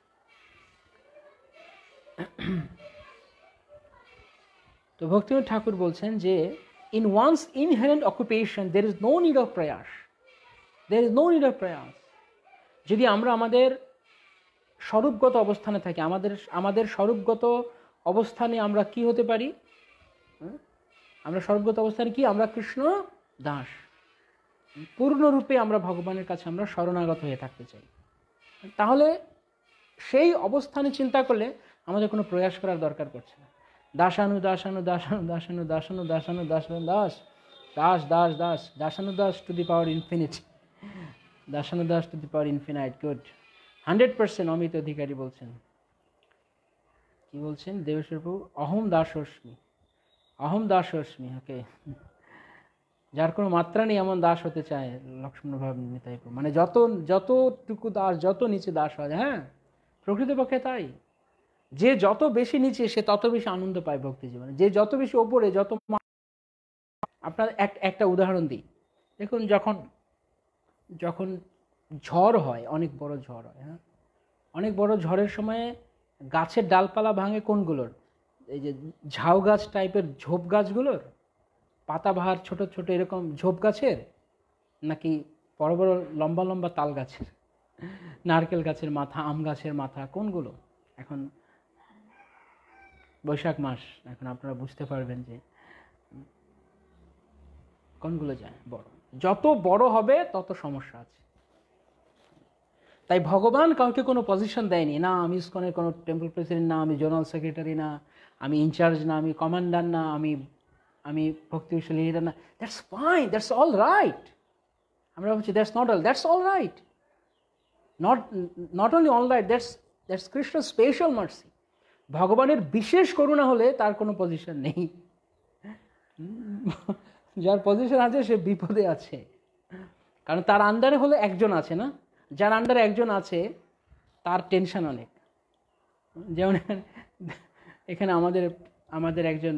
তো ভক্তিনাথ ঠাকুর বলছেন যে in one's inherent occupation there is no need of প্রয়াস, there is no need of প্রয়াস। যদি আমরা আমাদের স্বরূপগত অবস্থানে থাকি, আমাদের আমাদের স্বরূপগত অবস্থানে আমরা কি হতে পারি? আমরা স্বরূপগত অবস্থানে কি? আমরা কৃষ্ণ দাস, পূর্ণরূপে আমরা ভগবানের কাছে আমরা শরণাগত হয়ে থাকতে চাই। তাহলে সেই অবস্থানে চিন্তা করলে আমাদের কোনো প্রয়াস করার দরকার পড়ছে না। দাসানু দাসানু দাসানু দাসানু দাসানু দাসানু দাসানু দাস দাস দাস দাস দাসানু দাস টু দি পাওয়ার ইনফিনিট, দাসানু দাস to the power infinite. Good, hundred percent Amit Adhikari বলছেন। কি বলছেন দেবেশ্বর প্রভু? অহম দাসস্মি, অহম দাসস্মি। ওকে, যার কোনো মাত্রা নেই এমন দাস হতে চায় লক্ষ্মণ ভাব নিতাই প্রভু। মানে যত যতটুকু দাস, যত নিচে দাস হয়, হ্যাঁ প্রকৃতপক্ষে তাই। যে যত বেশি নিচে সে তত বেশি আনন্দ পায় ভক্তি জীবনে, যে যত বেশি ওপরে যত। আপনার এক একটা উদাহরণ দিই, দেখুন যখন যখন ঝড় হয়, অনেক বড় ঝড় হয়, হ্যাঁ অনেক বড় ঝড়ের সময় গাছের ডালপালা ভাঙে কোনগুলোর? এই যে ঝাউ গাছ টাইপের ঝোপ গাছগুলোর, পাতাবাহার ছোট ছোট এরকম ঝোপ গাছের, নাকি বড় বড় লম্বা লম্বা তাল গাছের, নারকেল গাছের মাথা, আম গাছের মাথা, কোনগুলো? এখন বৈশাখ মাস, এখন আপনারা বুঝতে পারবেন যে কোনগুলো যায় বড়। যত বড় হবে তত সমস্যা আছে। তাই ভগবান কাউকে কোনো পজিশন দেয়নি, না আমি ইসকনের কোনো টেম্পল প্রেসিডেন্ট, না আমি জোনাল সেক্রেটারি, না আমি ইনচার্জ, না আমি কমান্ডার, না আমি আমি ভক্তি বিষয় লিডার, না। That's fine, that's all right. আমরা বলছি that's not all, that's all right. Not not only all right, that's that's Krishna special mercy. ভগবানের বিশেষ করুণা হলে তার কোনো পজিশন নেই। যার পজিশন আছে সে বিপদে আছে, কারণ তার আন্ডারে হলে একজন আছে না, যার আন্ডারে একজন আছে তার টেনশন অনেক। যেমন এখানে আমাদের আমাদের একজন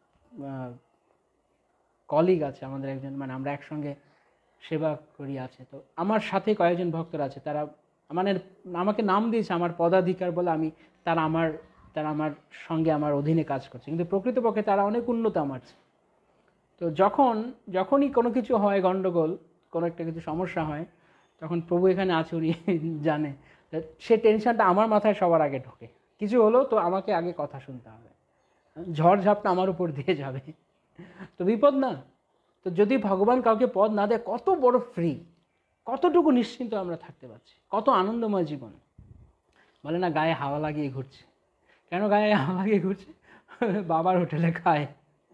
কলিগ আছে, আমাদের একজন, মানে আমরা একসঙ্গে সেবা করি আছে। তো আমার সাথে কয়েকজন ভক্তরা আছে, তারা মানে আমাকে নাম দিয়েছে আমার পদাধিকার বলে, আমি তারা আমার তারা আমার সঙ্গে আমার অধীনে কাজ করছে, কিন্তু প্রকৃতপক্ষে তারা অনেক উন্নত আমার। তো যখন যখনই কোনো কিছু হয়, গণ্ডগোল, কোনো একটা কিছু সমস্যা হয়, তখন প্রভু এখানে আছে, উনি জানে, সে টেনশনটা আমার মাথায় সবার আগে ঢোকে। কিছু হলো তো আমাকে আগে কথা শুনতে হবে, ঝড় ঝাপটা আমার উপর দিয়ে যাবে, তো বিপদ না। তো যদি ভগবান কাউকে পদ না দেয়, কত বড় ফ্রি, কতটুকু নিশ্চিন্ত আমরা থাকতে পারছি, কত আনন্দময় জীবন। বলে না গায়ে হাওয়া লাগিয়ে ঘুরছে, কেন গায়ে হাওয়া লাগিয়ে ঘুরছে? বাবার হোটেলে খায়।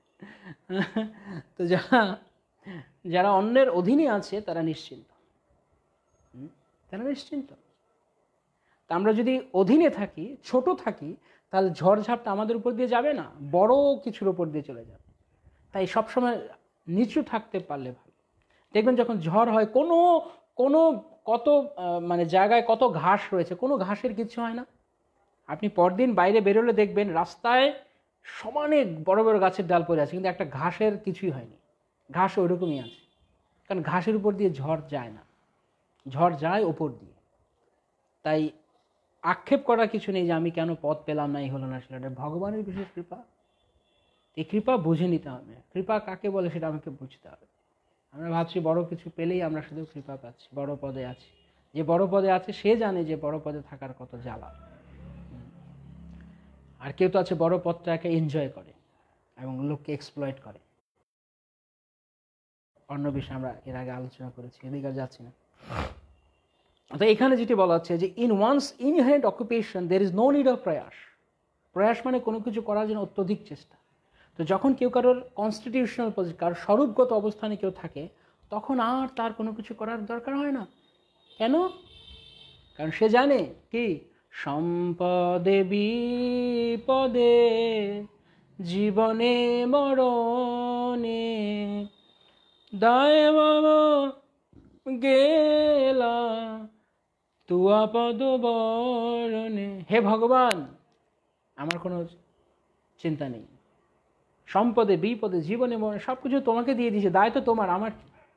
তো যারা যারা অন্যের অধীনে আছে তারা নিশ্চিন্ত, তারা নিশ্চিন্ত। তা আমরা যদি অধীনে থাকি, ছোট থাকি, তাহলে ঝড়ঝাপটা আমাদের উপর দিয়ে যাবে না, বড় কিছুর উপর দিয়ে চলে যাবে। তাই সবসময় নিচু থাকতে পারলে ভালো। দেখবেন যখন ঝড় হয় কোনো কোনো কত মানে জায়গায় কত ঘাস রয়েছে, কোনো ঘাসের কিছু হয় না। আপনি পরদিন বাইরে বেরোলে দেখবেন রাস্তায় সমানে বড় বড় গাছের ডাল পড়ে আছে, কিন্তু একটা ঘাসের কিছুই হয়নি। ঘাস ওইরকমই আছে, কারণ ঘাসের উপর দিয়ে ঝড় যায় না, ঝড় যায় ওপর দিয়ে। তাই আক্ষেপ করার কিছু নেই যে আমি কেন পথ পেলাম না, এই হলো না, সেটা ভগবানের বিশেষ কৃপা। এই কৃপা বুঝে নিতে হবে। কৃপা কাকে বলে সেটা আমাকে বুঝতে হবে। আমরা ভাবছি বড় কিছু পেলেই আমরা শুধু কৃপা পাচ্ছি, বড় পদে আছি। যে বড় পদে আছে সে জানে যে বড় পদে থাকার কত জ্বালা। আর কেউ তো আছে বড় পদটাকে এনজয় করে এবং লোককে এক্সপ্লয়েট করে। অন্য বিষয়ে আমরা এর আগে আলোচনা করেছি, এদিকে আর যাচ্ছি না। তো এখানে যেটি বলা হচ্ছে যে in one's inherent occupation there is no need of প্রয়াস। প্রয়াস মানে কোনো কিছু করার জন্য অত্যধিক চেষ্টা। তো যখন কেউ কারোর কনস্টিটিউশনাল পজিশন, কারোর স্বরূপগত অবস্থানে কেউ থাকে, তখন আর তার কোনো কিছু করার দরকার হয় না। কেন? কারণ সে জানে কি, সম্পদে বিপদে জীবনে মরণে দায় বাবা গেলা তুয়া পদ বরণে। হে ভগবান, আমার কোনো চিন্তা নেই, সম্পদে বিপদে জীবনে মরণে সব কিছু তোমাকে দিয়ে দিয়েছে, দায় তো তোমার, আমার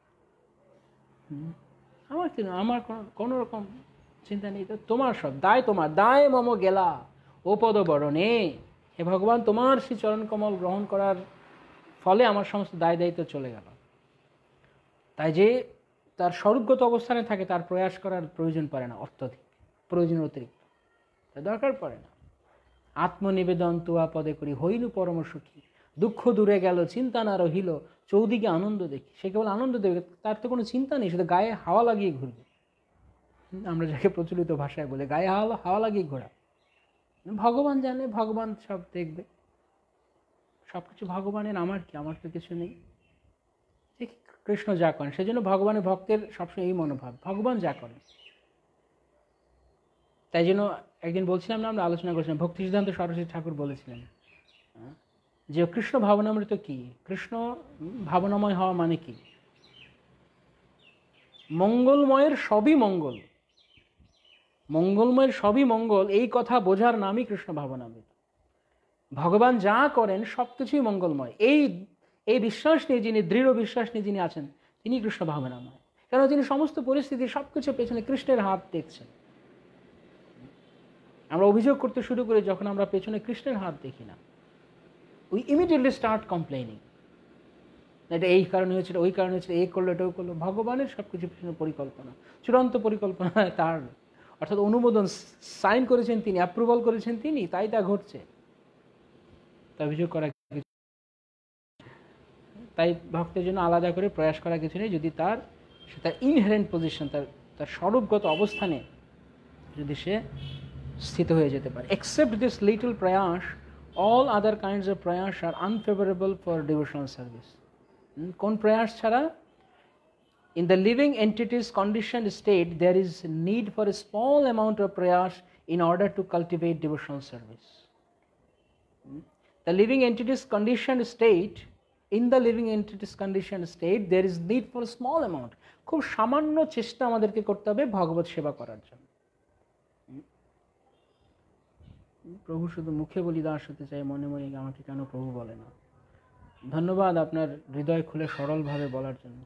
আমার কি, আমার কোনো রকম চিন্তা নেই, তো তোমার সব দায়, তোমার দায় মম গেলা ও পদ বরণে। হে ভগবান, তোমার সেই চরণ কমল গ্রহণ করার ফলে আমার সমস্ত দায় দায়িত্ব চলে গেল। তাই যে তার স্বরূপগত অবস্থানে থাকে তার প্রয়াস করার প্রয়োজন পড়ে না, অত্যধিক প্রয়োজন অতিরিক্ত তার দরকার পড়ে না। আত্মনিবেদন তুয়া পদে করি হইলু পরম সুখী, দুঃখ দূরে গেল চিন্তা না রহিল, চৌদিকে আনন্দ দেখি। সে কেবল আনন্দ দেবে, তার তো কোনো চিন্তা নেই, শুধু গায়ে হাওয়া লাগিয়ে ঘুরবে। আমরা যাকে প্রচলিত ভাষায় বলে গায়ে হাওয়া হাওয়া লাগিয়ে ঘোরা। ভগবান জানে, ভগবান সব দেখবে, সব কিছু ভগবানের, আমার কি, আমার তো কিছু নেই। কৃষ্ণ যা করেন, সেজন্য ভগবানের ভক্তের সবসময় এই মনোভাব, ভগবান যা করেন। তাই জন্য একদিন বলছিলাম না, আমরা আলোচনা করেছিলাম, ভক্তি সিদ্ধান্ত সরস্বতী ঠাকুর বলেছিলেন যে কৃষ্ণ ভাবনামৃত কি, কৃষ্ণ ভাবনাময় হওয়া মানে কি, মঙ্গলময়ের সবই মঙ্গল, মঙ্গলময়ের সবই মঙ্গল, এই কথা বোঝার নামই কৃষ্ণ ভাবনামৃত। ভগবান যা করেন সব কিছুই মঙ্গলময়, এই এই বিশ্বাস নিয়ে যিনি, দৃঢ় বিশ্বাস নিয়ে যিনি আছেন, তিনি কৃষ্ণ ভাবনাময়। কেন? তিনি সমস্ত পরিস্থিতি সব কিছু পেছনে কৃষ্ণের হাত দেখছেন। আমরা অভিযোগ করতে শুরু করি যখন আমরা পেছনে কৃষ্ণের হাত দেখি না। উই ইমিডিয়েটলি স্টার্ট কমপ্লেইনিং, এটা এই কারণে হয়েছিল, ওই কারণে হয়েছিল, এই করলো, এটাও করলো। ভগবানের সব কিছু পেছনে পরিকল্পনা, চূড়ান্ত পরিকল্পনা তার, অর্থাৎ অনুমোদন, সাইন করেছেন তিনি, অ্যাপ্রুভাল করেছেন তিনি, তাই তা ঘটছে। তা অভিযোগ করা, তাই ভক্তের জন্য আলাদা করে প্রয়াস করা কিছু নেই, যদি তার সে তার ইনহেরেন্ট পজিশন, তার তার স্বরূপগত অবস্থানে যদি সে স্থিত হয়ে যেতে পারে। এক্সেপ্ট দিস লিটল প্রয়াস অল আদার কাইন্ডস অফ প্রয়াস are unfavourable for devotional service. কোন প্রয়াস ছাড়া? In the living entities conditioned state there is need for a small amount of প্রয়াস in order to cultivate devotional service. The living entities conditioned state In the living entities conditioned state, there is need for a small amount. খুব সামান্য চেষ্টা আমাদেরকে করতে হবে ভগবত সেবা করার জন্য। প্রভু শুধু মুখে বলি দাস হতে চাই, মনে মনে আমাকে কেন প্রভু বলে না? ধন্যবাদ আপনার হৃদয় খুলে সরলভাবে বলার জন্য।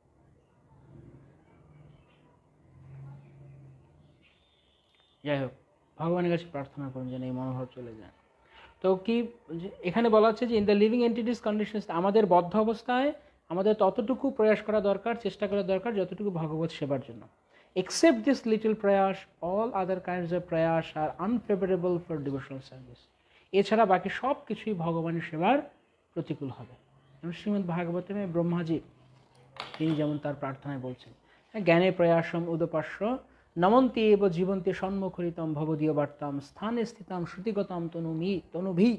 যাই হোক, ভগবানের কাছে প্রার্থনা করুন যেন এই মনোভাব চলে যায়। তো কি এখানে বলা হচ্ছে যে in the living entities conditions, আমাদের বদ্ধ অবস্থায় আমাদের ততটুকু প্রয়াস করা দরকার, চেষ্টা করা দরকার যতটুকু ভগবত সেবার জন্য। এক্সেপ্ট দিস লিটল প্রয়াস অল আদার কাইন্ডস অফ প্রয়াস are unfavourable for devotional service. এছাড়া বাকি সব কিছুই ভগবানের সেবার প্রতিকূল হবে। শ্রীমদ্ ভাগবতমে ব্রহ্মাজি তিনি যেমন তার প্রার্থনায় বলছেন, জ্ঞানে প্রয়াসম উদপাস্য নমন্তি এব জীবন্তে সন্মুখরিতম ভবদীয় বার্তাম স্থানে স্থিতাম শ্রুতিগতাম তনুমি তনুভি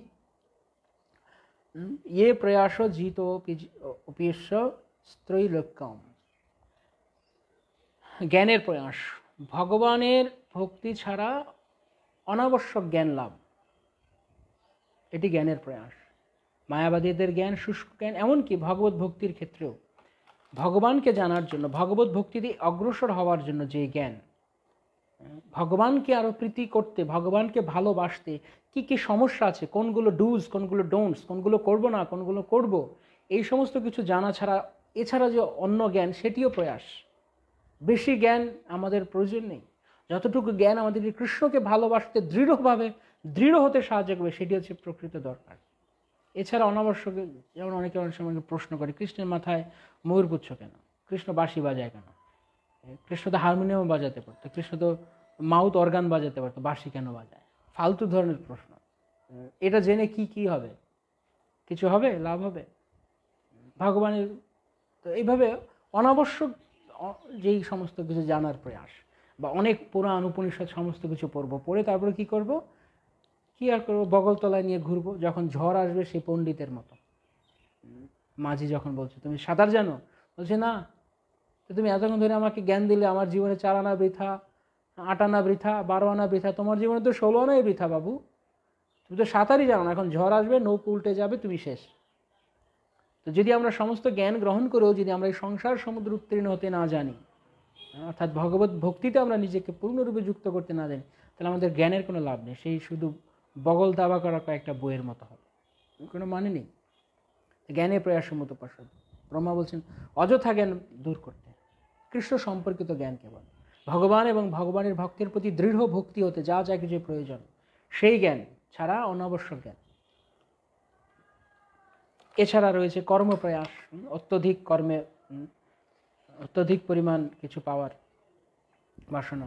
ইয়ে প্রয়াস জিত অপিষ্য স্ত্রৈলোক্যম। জ্ঞানের প্রয়াস, ভগবানের ভক্তি ছাড়া অনাবশ্যক জ্ঞান লাভ, এটি জ্ঞানের প্রয়াস। মায়াবাদীদের জ্ঞান শুষ্ক জ্ঞান, এমনকি ভগবত ভক্তির ক্ষেত্রেও ভগবানকে জানার জন্য, ভগবত ভক্তিতে অগ্রসর হওয়ার জন্য যে জ্ঞান, ভগবানকে আরো প্রীতি করতে, ভগবানকে ভালোবাসতে কি কি সমস্যা আছে, কোনগুলো ডুজ, কোনগুলো ডোন্টস, কোনগুলো করব না, কোনগুলো করব, এই সমস্ত কিছু জানা ছাড়া, এছাড়া যে অন্য জ্ঞান, সেটিও প্রয়াস। বেশি জ্ঞান আমাদের প্রয়োজন নেই। যতটুকু জ্ঞান আমাদেরকে কৃষ্ণকে ভালোবাসতে দৃঢ়ভাবে দৃঢ় হতে সাহায্য করবে, সেটি হচ্ছে প্রকৃত দরকার। এছাড়া অনাবশ্যক, যেমন অনেকে অনেক সময় প্রশ্ন করে, কৃষ্ণের মাথায় ময়ূরপুচ্ছ কেন, কৃষ্ণ বাঁশি বাজায় কেন, কৃষ্ণ তো হারমোনিয়াম বাজাতে পারতো, কৃষ্ণ তো মাউথ অর্গান বাজাতে পারতো, বাঁশি কেন বাজায়? ফালতু ধরনের প্রশ্ন। এটা জেনে কি কি হবে? কিছু হবে? লাভ হবে? ভগবানের তো এইভাবে অনাবশ্যক যেই সমস্ত কিছু জানার প্রয়াস, বা অনেক পুরাণ উপনিষদ সমস্ত কিছু পড়বো, পড়ে তারপরে কি করব? কি আর করবো? বগলতলায় নিয়ে ঘুরবো, যখন ঝড় আসবে সেই পণ্ডিতের মতো। মাঝি যখন বলছে তুমি সাঁতার জানো, বলছে না, তো তুমি এতক্ষণ ধরে আমাকে জ্ঞান দিলে, আমার জীবনে চার আনা বৃথা, আট আনা বৃথা, বারো আনা বৃথা, তোমার জীবনে তো ষোলো আনাই বৃথা বাবু, তুমি তো সাঁতারই জানো না, এখন ঝড় আসবে, নৌকো উল্টে যাবে, তুমি শেষ। তো যদি আমরা সমস্ত জ্ঞান গ্রহণ করেও যদি আমরা এই সংসার সমুদ্র উত্তীর্ণ হতে না জানি, অর্থাৎ ভগবত ভক্তিতে আমরা নিজেকে পূর্ণরূপে যুক্ত করতে না জানি, তাহলে আমাদের জ্ঞানের কোনো লাভ নেই, সেই শুধু বগল দাবা করা কয়েকটা বইয়ের মতো হবে, কোনো মানে নেই। জ্ঞানের প্রয়াসমূত পার্শ্বদ ব্রহ্মা বলছেন অযথা জ্ঞান দূর করতে, কৃষ্ণ সম্পর্কিত জ্ঞান কেবল, ভগবান এবং ভগবানের ভক্তের প্রতি দৃঢ় ভক্তি হতে যা যা কিছু প্রয়োজন, সেই জ্ঞান ছাড়া অনাবশ্যক জ্ঞান। এছাড়া রয়েছে কর্মপ্রয়াস, অত্যধিক কর্মে অত্যধিক পরিমাণ কিছু পাওয়ার বাসনা।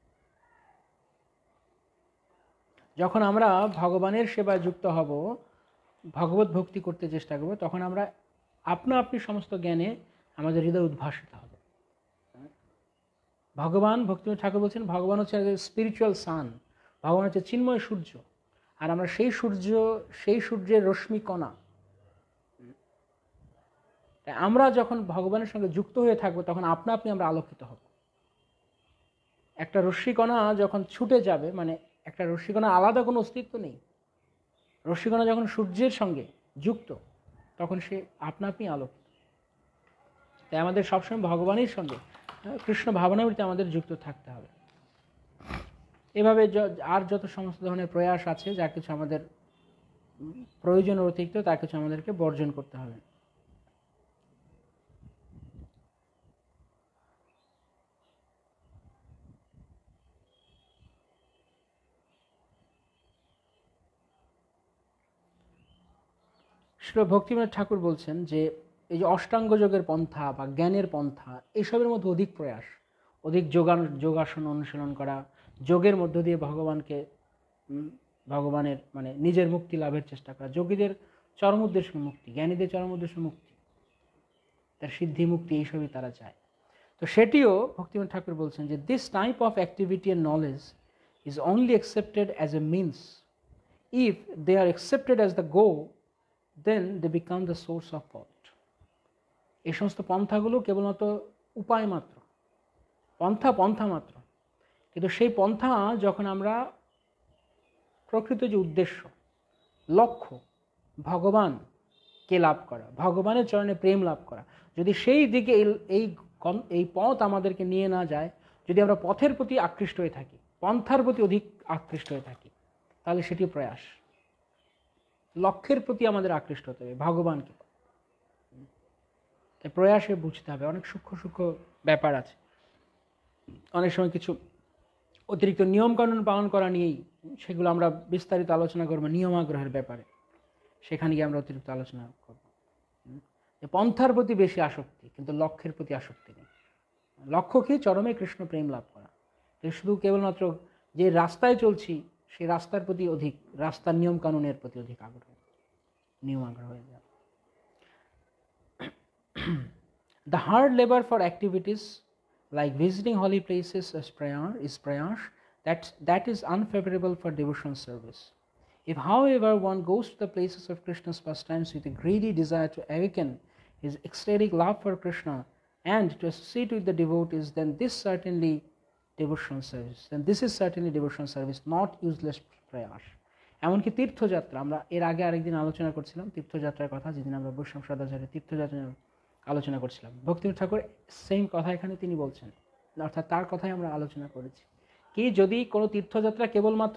যখন আমরা ভগবানের সেবায় যুক্ত হব, ভগবত ভক্তি করতে চেষ্টা করব, তখন আমরা আপনা আপনি সমস্ত জ্ঞানে আমাদের হৃদয় উদ্ভাসিত হবে। ভগবান, ভক্তিনাথ ঠাকুর বলছেন, ভগবান হচ্ছে স্পিরিচুয়াল সান, ভগবান হচ্ছে চিন্ময় সূর্য, আর আমরা সেই সূর্য, সেই সূর্যের রশ্মি কণা। আমরা যখন ভগবানের সঙ্গে যুক্ত হয়ে থাকবো, তখন আপনা আপনি আমরা আলোকিত হব। একটা রশ্মিকণা যখন ছুটে যাবে, মানে একটা রশ্মিকণা আলাদা কোনো অস্তিত্ব নেই, রশ্মিকণা যখন সূর্যের সঙ্গে যুক্ত, তখন সে আপনা আপনি আলোকিত। তাই আমাদের সবসময় ভগবানের সঙ্গে, কৃষ্ণ ভাবনামৃতে আমাদের যুক্ত থাকতে হবে। এভাবে আর যত সমস্ত ধরনের প্রয়াস আছে, যা কিছু আমাদের প্রয়োজন অতিরিক্ত, তা কিছু আমাদেরকে বর্জন করতে হবে। শ্রী ভক্তিনাথ ঠাকুর বলছেন যে এই যে অষ্টাঙ্গ যোগের পন্থা বা জ্ঞানের পন্থা, এইসবের মধ্যে অধিক প্রয়াস, অধিক যোগান যোগাসন অনুশীলন করা, যোগের মধ্য দিয়ে ভগবানকে, ভগবানের মানে নিজের মুক্তি লাভের চেষ্টা করা। যোগীদের চরম উদ্দেশ্য মুক্তি, জ্ঞানীদের চরম উদ্দেশ্য মুক্তি, তার সিদ্ধি মুক্তি, এইসবই তারা চায়। তো সেটিও ভক্তিনাথ ঠাকুর বলছেন যে this type of activity and knowledge is only accepted as a means, if they are accepted as the goal, then they become the source of fault. এই সমস্ত পন্থাগুলো কেবলমাত্র উপায় মাত্র, পন্থা পন্থা মাত্র, কিন্তু সেই পন্থা যখন আমরা প্রকৃত যে উদ্দেশ্য, লক্ষ্য, ভগবানকে লাভ করা, ভগবানের চরণে প্রেম লাভ করা, যদি সেই দিকে এই এই পথ আমাদেরকে নিয়ে না যায়, যদি আমরা পথের প্রতি আকৃষ্ট হয়ে থাকি, পন্থার প্রতি অধিক আকৃষ্ট হয়ে থাকি, তাহলে সেটি প্রয়াস। লক্ষ্যের প্রতি আমাদের আকৃষ্ট হতে হবে, ভগবানকে। তাই প্রয়াসে বুঝতে হবে অনেক সূক্ষ্ম সূক্ষ্ম ব্যাপার আছে। অনেক সময় কিছু অতিরিক্ত নিয়মকানুন পালন করা নিয়েই, সেগুলো আমরা বিস্তারিত আলোচনা করবো নিয়ম আগ্রহের ব্যাপারে, সেখানে গিয়ে আমরা অতিরিক্ত আলোচনা করব। পন্থার প্রতি বেশি আসক্তি, কিন্তু লক্ষ্যের প্রতি আসক্তি নেই। লক্ষ্য কি? চরমে কৃষ্ণ প্রেম লাভ করা। শুধু কেবলমাত্র যে রাস্তায় চলছি, সেই রাস্তার প্রতি অধিক, রাস্তার নিয়ম কানুনের প্রতি অধিক আগ্রহ, নিয়ম আগ্রহ হয়ে যায়। The hard labor for activities like visiting holy places as prayer is prayas, that that is unfavorable for devotional service. If, however, one goes to the places of Krishna's pastimes with a greedy desire to awaken his ecstatic love for Krishna and to associate with the devotees, then this certainly devotional service. Then this is certainly devotional service, not useless prayas. এমনকি তীর্থযাত্রা, আমরা এর আগে আরেকদিন আলোচনা করছিলাম তীর্থযাত্রার কথা, যেদিন আমরা বৈষ্ণব সদাচারের তীর্থযাত্রা আলোচনা করছিলাম। ভক্তিনাথ ঠাকুর সেম কথা এখানে তিনি বলছেন, অর্থাৎ তার কথাই আমরা আলোচনা করেছি কি যদি কোনো তীর্থযাত্রা কেবলমাত্র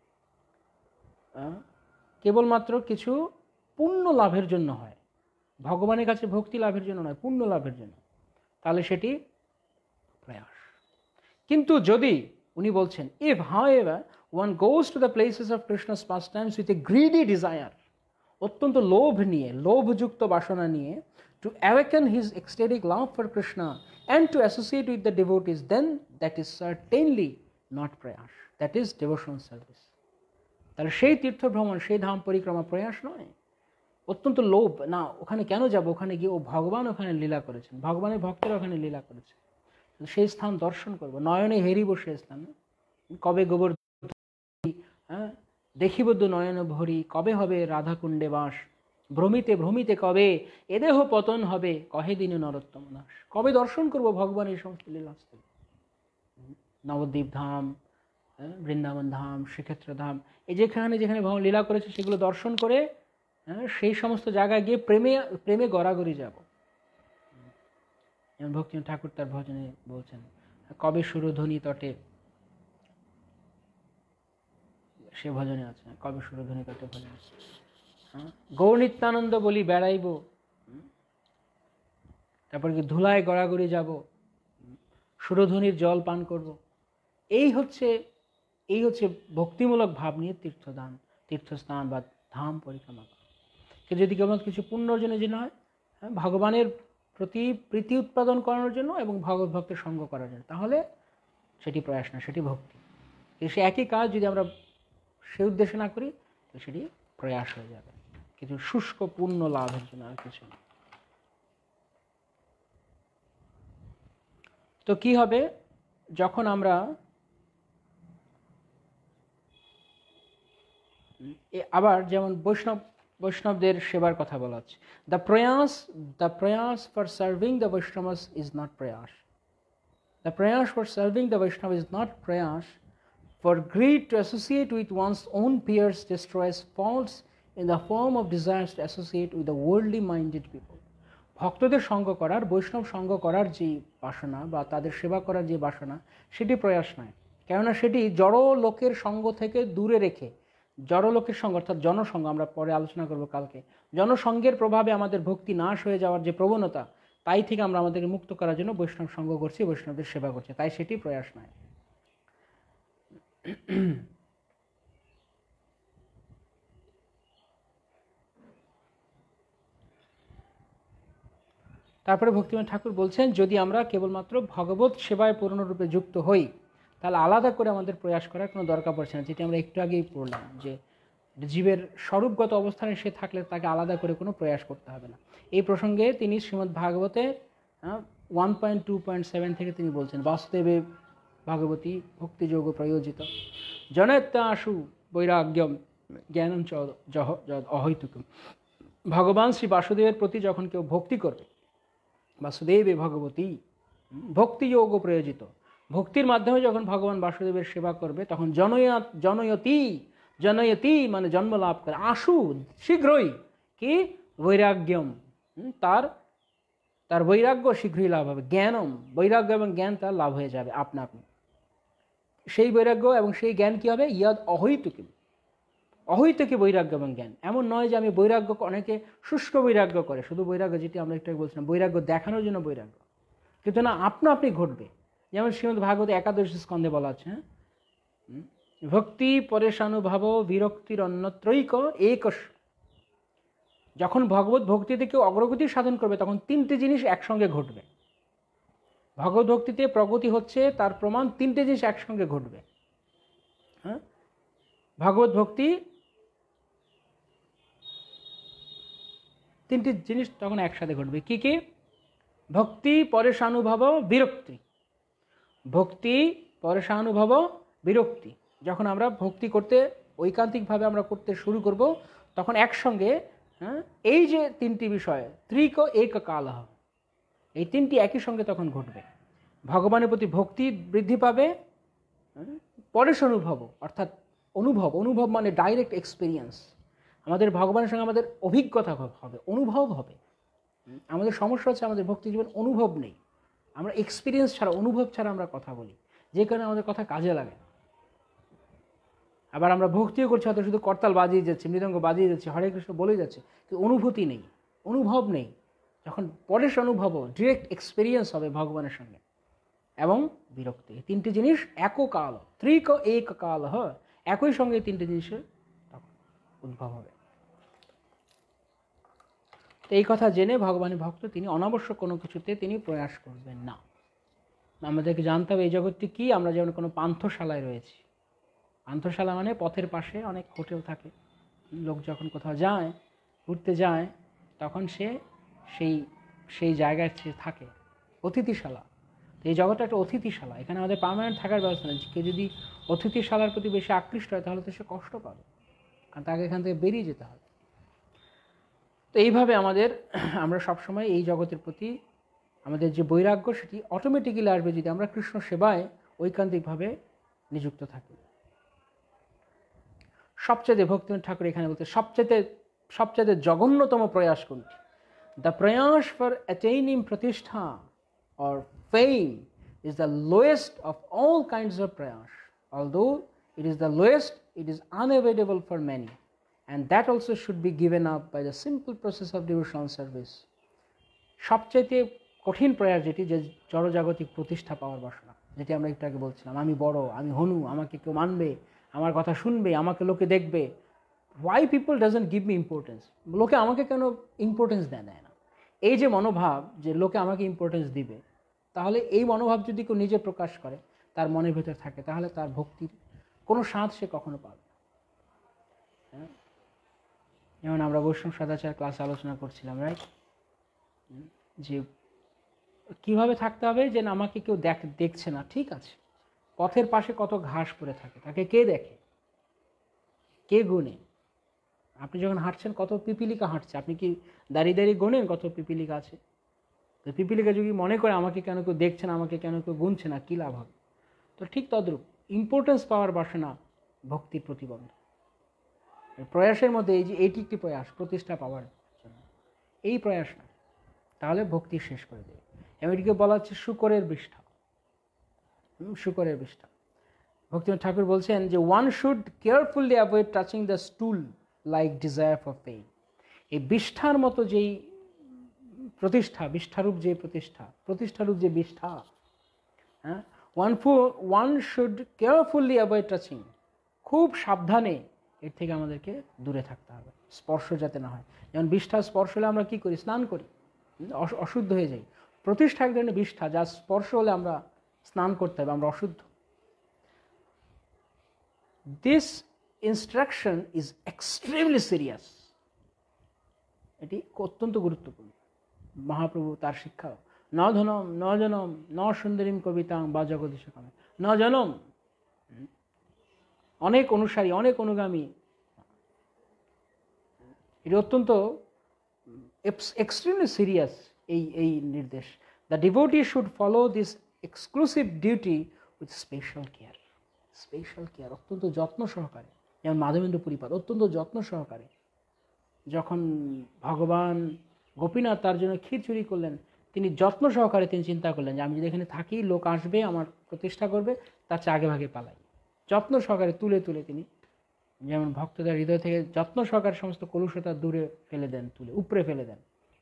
কেবলমাত্র কিছু পুণ্য লাভের জন্য হয়, ভগবানের কাছে ভক্তি লাভের জন্য নয়, পুণ্য লাভের জন্য, তাহলে সেটি প্রয়াস। কিন্তু যদি উনি বলছেন if however one goes to the places of Krishna's pastimes with a greedy desire, অত্যন্ত লোভ নিয়ে, লোভযুক্ত বাসনা নিয়ে, to awaken his ecstatic love for Krishna and to associate with the devotees, then that is certainly not prayas, that is devotional service. তাহলে সেই তীর্থ ভ্রমণ, সেই ধাম পরিক্রমা প্রয়াস নয়। অত্যন্ত লোভ না, ওখানে কেন যাব, ওখানে গিয়ে ও ভগবান ওখানে লীলা করেছেন, ভগবানের ভক্তরা ওখানে লীলা করেছে, সেই স্থান দর্শন করব, নয়নে হেরিব সে স্থান, কবে গোবর হ্যাঁ দেখিবদ্য নয়ন ভরি, কবে হবে রাধাকুণ্ডে বাস, ভ্রমিতে ভ্রমিতে কবে এদেহ পতন হবে, কহে দিনে নরোত্তম দাস। কবে দর্শন করব ভগবানের এই সমস্ত লীলাস্থল, নবদ্বীপ ধাম, বৃন্দাবন ধাম, শ্রীক্ষেত্র ধাম, এই যেখানে যেখানে ভগবান লীলা করেছে সেগুলো দর্শন করে হ্যাঁ সেই সমস্ত জায়গায় গিয়ে প্রেমে প্রেমে গড়াগড়ি যাব। ভক্তিনাথ ঠাকুর তার ভজনে বলছেন, কবে সুরধ্বনি তটে, সে ভজনে আছে, কবে সুরধ্বনি তটে ভজন, হ্যাঁ গৌর নিত্যানন্দ বলি বেড়াইব, তারপর কি ধুলায় গড়াগড়ি যাব, সুরধ্বনির জল পান করব। এই হচ্ছে এই হচ্ছে ভক্তিমূলক ভাব নিয়ে তীর্থদান, তীর্থস্থান বা ধাম পরিক্রমা করা। যদি কেবল কিছু পুণ্য অর্জনের জন্য হয়, হ্যাঁ ভগবানের প্রতি প্রীতি উৎপাদন করানোর জন্য এবং ভগবত ভক্তের সঙ্গ করার জন্য, তাহলে সেটি প্রয়াস না, সেটি ভক্তি। সে একই কাজ যদি আমরা সে উদ্দেশ্যে না করি তাহলে সেটি প্রয়াস হয়ে যাবে, কিছু শুষ্ক পুণ্য লাভের জন্য, আর কিছু না। তো কি হবে যখন আমরা আবার যেমন বৈষ্ণব বৈষ্ণবদের সেবার কথা বলা হচ্ছে, the prayas the prayas for serving the Vaishnavas is not prayas, the prayas for serving the Vaishnava is not prayas, for greed to associate with one's own peers destroys faults in the form of desires to associate with the worldly minded people. ভক্তদের সঙ্গ করার, বৈষ্ণব সঙ্গ করার যে বাসনা বা তাদের সেবা করার যে বাসনা, সেটি প্রয়াস নয়, কেননা সেটি জড় লোকের সঙ্গ থেকে দূরে রেখে, জড় লোকের সঙ্গ অর্থাৎ জনসঙ্গ, আমরা পরে আলোচনা করব কালকে, জনসঙ্গের প্রভাবে আমাদের ভক্তি নাশ হয়ে যাওয়ার যে প্রবণতা, তাই থেকে আমরা আমাদেরকে মুক্ত করার জন্য বৈষ্ণব সঙ্গ করছি, বৈষ্ণবদের সেবা করছি, তাই সেটি প্রয়াস নয়। তারপরে ভক্তিনাথ ঠাকুর বলছেন, যদি আমরা কেবলমাত্র ভগবত সেবায় পূর্ণরূপে যুক্ত হই, তাহলে আলাদা করে আমাদের প্রয়াস করার কোনো দরকার পড়ছে না, যেটি আমরা একটু আগেই পড়লাম, যে জীবের স্বরূপগত অবস্থানে সে থাকলে তাকে আলাদা করে কোনো প্রয়াস করতে হবে না। এই প্রসঙ্গে তিনি শ্রীমদ্ ভাগবতে one point two point seven থেকে তিনি বলছেন, বাসুদেবে ভগবতী ভক্তিযোগ প্রয়োজিত জনত্যাশু বৈরাগ্যম জ্ঞানম চ জহ অহৈতুকম। ভগবান শ্রী বাসুদেবের প্রতি যখন কেউ ভক্তি করবে, বাসুদেবে ভগবতী ভক্তিযোগ প্রয়োজিত, ভক্তির মাধ্যমে যখন ভগবান বাসুদেবের সেবা করবে, তখন জনয়া জনয়তি জনয়তি মানে জন্ম লাভ করে, আশু শীঘ্রই কি বৈরাগ্যম, তার তার বৈরাগ্য শীঘ্রই লাভ হবে, জ্ঞানম বৈরাগ্য এবং জ্ঞান তার লাভ হয়ে যাবে আপনা আপনি। সেই বৈরাগ্য এবং সেই জ্ঞান কি হবে, ইয়াদ অহৈতুকী, অহৈতুকী বৈরাগ্য এবং জ্ঞান। এমন নয় যে আমি বৈরাগ্য, অনেকে শুষ্ক বৈরাগ্য করে, শুধু বৈরাগ্য, যেটি আমরা একটু বলছিলাম বৈরাগ্য দেখানোর জন্য বৈরাগ্য, কিন্তু না, আপনা আপনি ঘটবে। যেমন শ্রীমদ্ ভাগবত একাদশ স্কন্ধে বলা আছে, হ্যাঁ ভক্তি পরেশানুভাব বিরক্তির অন্যত্রৈক একশ। যখন ভগবত ভক্তিতে কেউ অগ্রগতি সাধন করবে, তখন তিনটি জিনিস একসঙ্গে ঘটবে। ভগবত ভক্তিতে প্রগতি হচ্ছে তার প্রমাণ, তিনটে জিনিস একসঙ্গে ঘটবে। হ্যাঁ ভগবত ভক্তি তিনটি জিনিস তখন একসাথে ঘটবে। কি কি? ভক্তি পরেশানুভব বিরক্তি, ভক্তি পরেশানুভব বিরক্তি। যখন আমরা ভক্তি করতে ঐকান্তিকভাবে আমরা করতে শুরু করব, তখন একসঙ্গে হ্যাঁ এই যে তিনটি বিষয়, ত্রিক এক কালহ, এই তিনটি একই সঙ্গে তখন ঘটবে। ভগবানের প্রতি ভক্তি বৃদ্ধি পাবে, পরেশ অনুভব অর্থাৎ অনুভব, অনুভব মানে ডাইরেক্ট এক্সপিরিয়েন্স। আমাদের ভগবানের সঙ্গে আমাদের অভিজ্ঞতা হবে, অনুভব হবে। আমাদের সমস্যা হচ্ছে আমাদের ভক্তি জীবন অনুভব নেই। আমরা এক্সপিরিয়েন্স ছাড়া, অনুভব ছাড়া আমরা কথা বলি, যে কারণে আমাদের কথা কাজে লাগে। আবার আমরা ভক্তিও করছি, হয়তো শুধু করতাল বাজিয়ে যাচ্ছে, মৃদঙ্গ বাজিয়ে যাচ্ছে, হরে কৃষ্ণ বলে যাচ্ছে, কিন্তু অনুভূতি নেই, অনুভব নেই। যখন পরেশ অনুভব, ডিরেক্ট এক্সপিরিয়েন্স হবে ভগবানের সঙ্গে, এবং বিরক্তি, তিনটি জিনিস এককাল, ত্রিক এক কাল, হ্যাঁ, একই সঙ্গে তিনটি জিনিসের উদ্ভব হবে। তো এই কথা জেনে ভগবানের ভক্ত তিনি অনাবশ্যক কোনো কিছুতে তিনি প্রয়াস করবেন না। আমাদেরকে জানতে হবে এই জগৎটি কি। আমরা যেমন কোনো পান্থশালায় রয়েছি, পান্থশালা মানে পথের পাশে অনেক হোটেল থাকে, লোক যখন কোথাও যায়, ঘুরতে যায়, তখন সে সেই সেই জায়গায় সে থাকে, অতিথিশালা। তো এই জগৎটা একটা অতিথিশালা, এখানে আমাদের পার্মানেন্ট থাকার ব্যবস্থা নেই। কেউ যদি অতিথিশালার প্রতি বেশি আকৃষ্ট হয় তাহলে তো সে কষ্ট পাবে, কারণ তাকে এখান থেকে বেরিয়ে যেতে হবে। তো এইভাবে আমাদের, আমরা সবসময় এই জগতের প্রতি আমাদের যে বৈরাগ্য সেটি অটোমেটিক্যালি আসবে যদি আমরা কৃষ্ণ সেবায় ঐকান্তিকভাবে নিযুক্ত থাকি। সবচেয়ে ভক্তিনাথ ঠাকুর এখানে বলতে সবচেয়ে সবচেয়ে জঘন্যতম প্রয়াস কোনটি? দ্য প্রয়াস ফর অ্যাটেইনিং প্রতিষ্ঠা or fame is the lowest of all kinds of prayas. Although it is the lowest, it is unavoidable for many, and that also should be given up by the simple process of devotional service. সবচেয়ে কঠিন প্রয়াস যেটি, যে জড়জাগতিক প্রতিষ্ঠা পাওয়ার বাসনা, যেটি আমরা একটু আগে বলছিলাম, আমি বড়, আমি হনু, আমাকে কেউ মানবে, আমার কথা শুনবে, আমাকে লোকে দেখবে। Why people doesn't give me importance? লোকে আমাকে কেন ইম্পর্টেন্স দেয় দেয় না? এই যে মনোভাব যে লোকে আমাকে ইম্পর্টেন্স দিবে, তাহলে এই মনোভাব যদি কেউ নিজে প্রকাশ করে, তার মনের ভেতর থাকে, তাহলে তার ভক্তির কোনো স্বাদ সে কখনো পাবে না। যেমন আমরা বৈষ্ণব সদাচার ক্লাসে আলোচনা করছিলাম, রাইট, যে কিভাবে থাকতে হবে, যে আমাকে কেউ দেখ দেখছে না, ঠিক আছে, পথের পাশে কত ঘাস পড়ে থাকে, তাকে কে দেখে, কে গুনে? আপনি যখন হাঁটছেন কত পিপিলিকা হাঁটছে, আপনি কি দাঁড়িয়ে দাঁড়িয়ে গোনেন কত পিপিলিকা আছে? তো পিপিলিকা যদি মনে করে আমাকে কেন কেউ দেখছে না, আমাকে কেন কেউ গুনছে না, কী লাভ হবে? তো ঠিক তদ্রূপ ইম্পর্টেন্স পাওয়ার বাসনা ভক্তির প্রতিবন্ধক। প্রয়াসের মধ্যে এই যে এইটি একটি প্রয়াস প্রতিষ্ঠা পাওয়ার জন্য, এই প্রয়াস না, তাহলে ভক্তি শেষ করে দেবে। এমনটিকে বলা হচ্ছে শুকরের বিষ্ঠা, শুকরের বিষ্ঠা। ভক্তিনাথ ঠাকুর বলছেন যে one should carefully avoid touching the stool like desire for pain. এই বিষ্ঠার মতো যেই প্রতিষ্ঠা, বিষ্ঠারূপ যে প্রতিষ্ঠা, প্রতিষ্ঠারূপ যে বিষ্ঠা, হ্যাঁ, ওয়ান ফু one should carefully avoid touching, খুব সাবধানে এর থেকে আমাদেরকে দূরে থাকতে হবে, স্পর্শ যাতে না হয়। যেমন বিষ্ঠা স্পর্শ হলে আমরা কী করি? স্নান করি, অশুদ্ধ হয়ে যাই। প্রতিষ্ঠা এক ধরনের বিষ্ঠা, যা স্পর্শ হলে আমরা স্নান করতে হবে, আমরা অশুদ্ধ। This instruction is extremely serious, এটি অত্যন্ত গুরুত্বপূর্ণ। মহাপ্রভু তার শিক্ষা, ন ধনম ন জনম ন সুন্দরীম কবিতাং বা জগদীশ কামে, ন জনম, অনেক অনুসারী, অনেক অনুগামী, এটি অত্যন্ত এক্সট্রিমলি সিরিয়াস এই এই নির্দেশ। The devotee should follow this exclusive duty with special care, special care, অত্যন্ত যত্ন সহকারে। যেমন মাধবেন্দ্র পুরীপাদ অত্যন্ত যত্ন সহকারে, যখন ভগবান গোপীনাথ তার জন্য ক্ষীর চুরি করলেন, তিনি যত্ন সহকারে তিনি চিন্তা করলেন যে আমি যদি এখানে থাকি, লোক আসবে, আমার প্রতিষ্ঠা করবে, তার চেয়ে আগে ভাগে পালাই। যত্ন সহকারে তুলে তুলে তিনি, যেমন ভক্তদের হৃদয় থেকে যত্ন সহকারে সমস্ত কলুষতা দূরে ফেলে দেন, তুলে উপরে ফেলে দেন।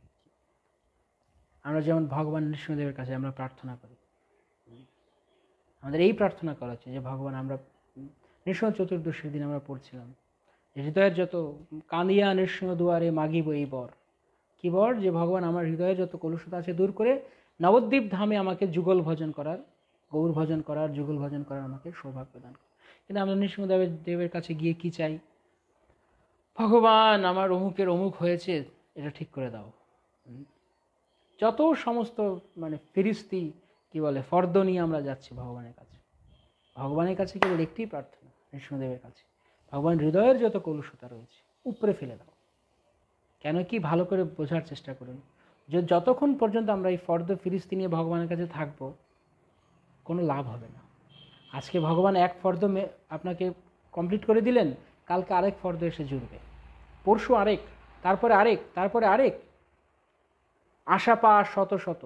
আমরা যেমন ভগবান নৃসিংহদেবের কাছে আমরা প্রার্থনা করি, আমাদের এই প্রার্থনা করা হচ্ছে যে ভগবান, আমরা নৃসিংহ চতুর্দশীর দিন আমরা পড়ছিলাম, হৃদয়ের যত কাঁদিয়া নৃসিংহ দুয়ারে মাগিব এই বর, কি বর? যে ভগবান আমার হৃদয়ে যত কলুষতা আছে দূর করে নবদ্বীপ ধামে আমাকে যুগল ভজন করার, গৌর ভজন করার, যুগল ভজন করার আমাকে সৌভাগ্য দান করে। কিন্তু আমরা নৃসিংহদেবের দেবের কাছে গিয়ে কি চাই? ভগবান আমার অমুকের অমুক হয়েছে, এটা ঠিক করে দাও। যত সমস্ত মানে ফিরিস্তি কি বলে ফর্দ নিয়ে আমরা যাচ্ছি ভগবানের কাছে। ভগবানের কাছে কেবল একটি প্রার্থনা, নৃসিংহদেবের কাছে, ভগবান হৃদয়ের যত কলুষতা রয়েছে উপরে ফেলে দাও। কেন কি? ভালো করে বোঝার চেষ্টা করুন, যে যতক্ষণ পর্যন্ত আমরা এই ফর্দ ফিরিস্তি নিয়ে ভগবানের কাছে থাকবো, কোনো লাভ হবে না। আজকে ভগবান এক ফর্দ আপনাকে কমপ্লিট করে দিলেন, কালকে আরেক ফর্দ এসে জুড়বে, পরশু আরেক, তারপরে আরেক, তারপরে আরেক, আশা পাস শত শত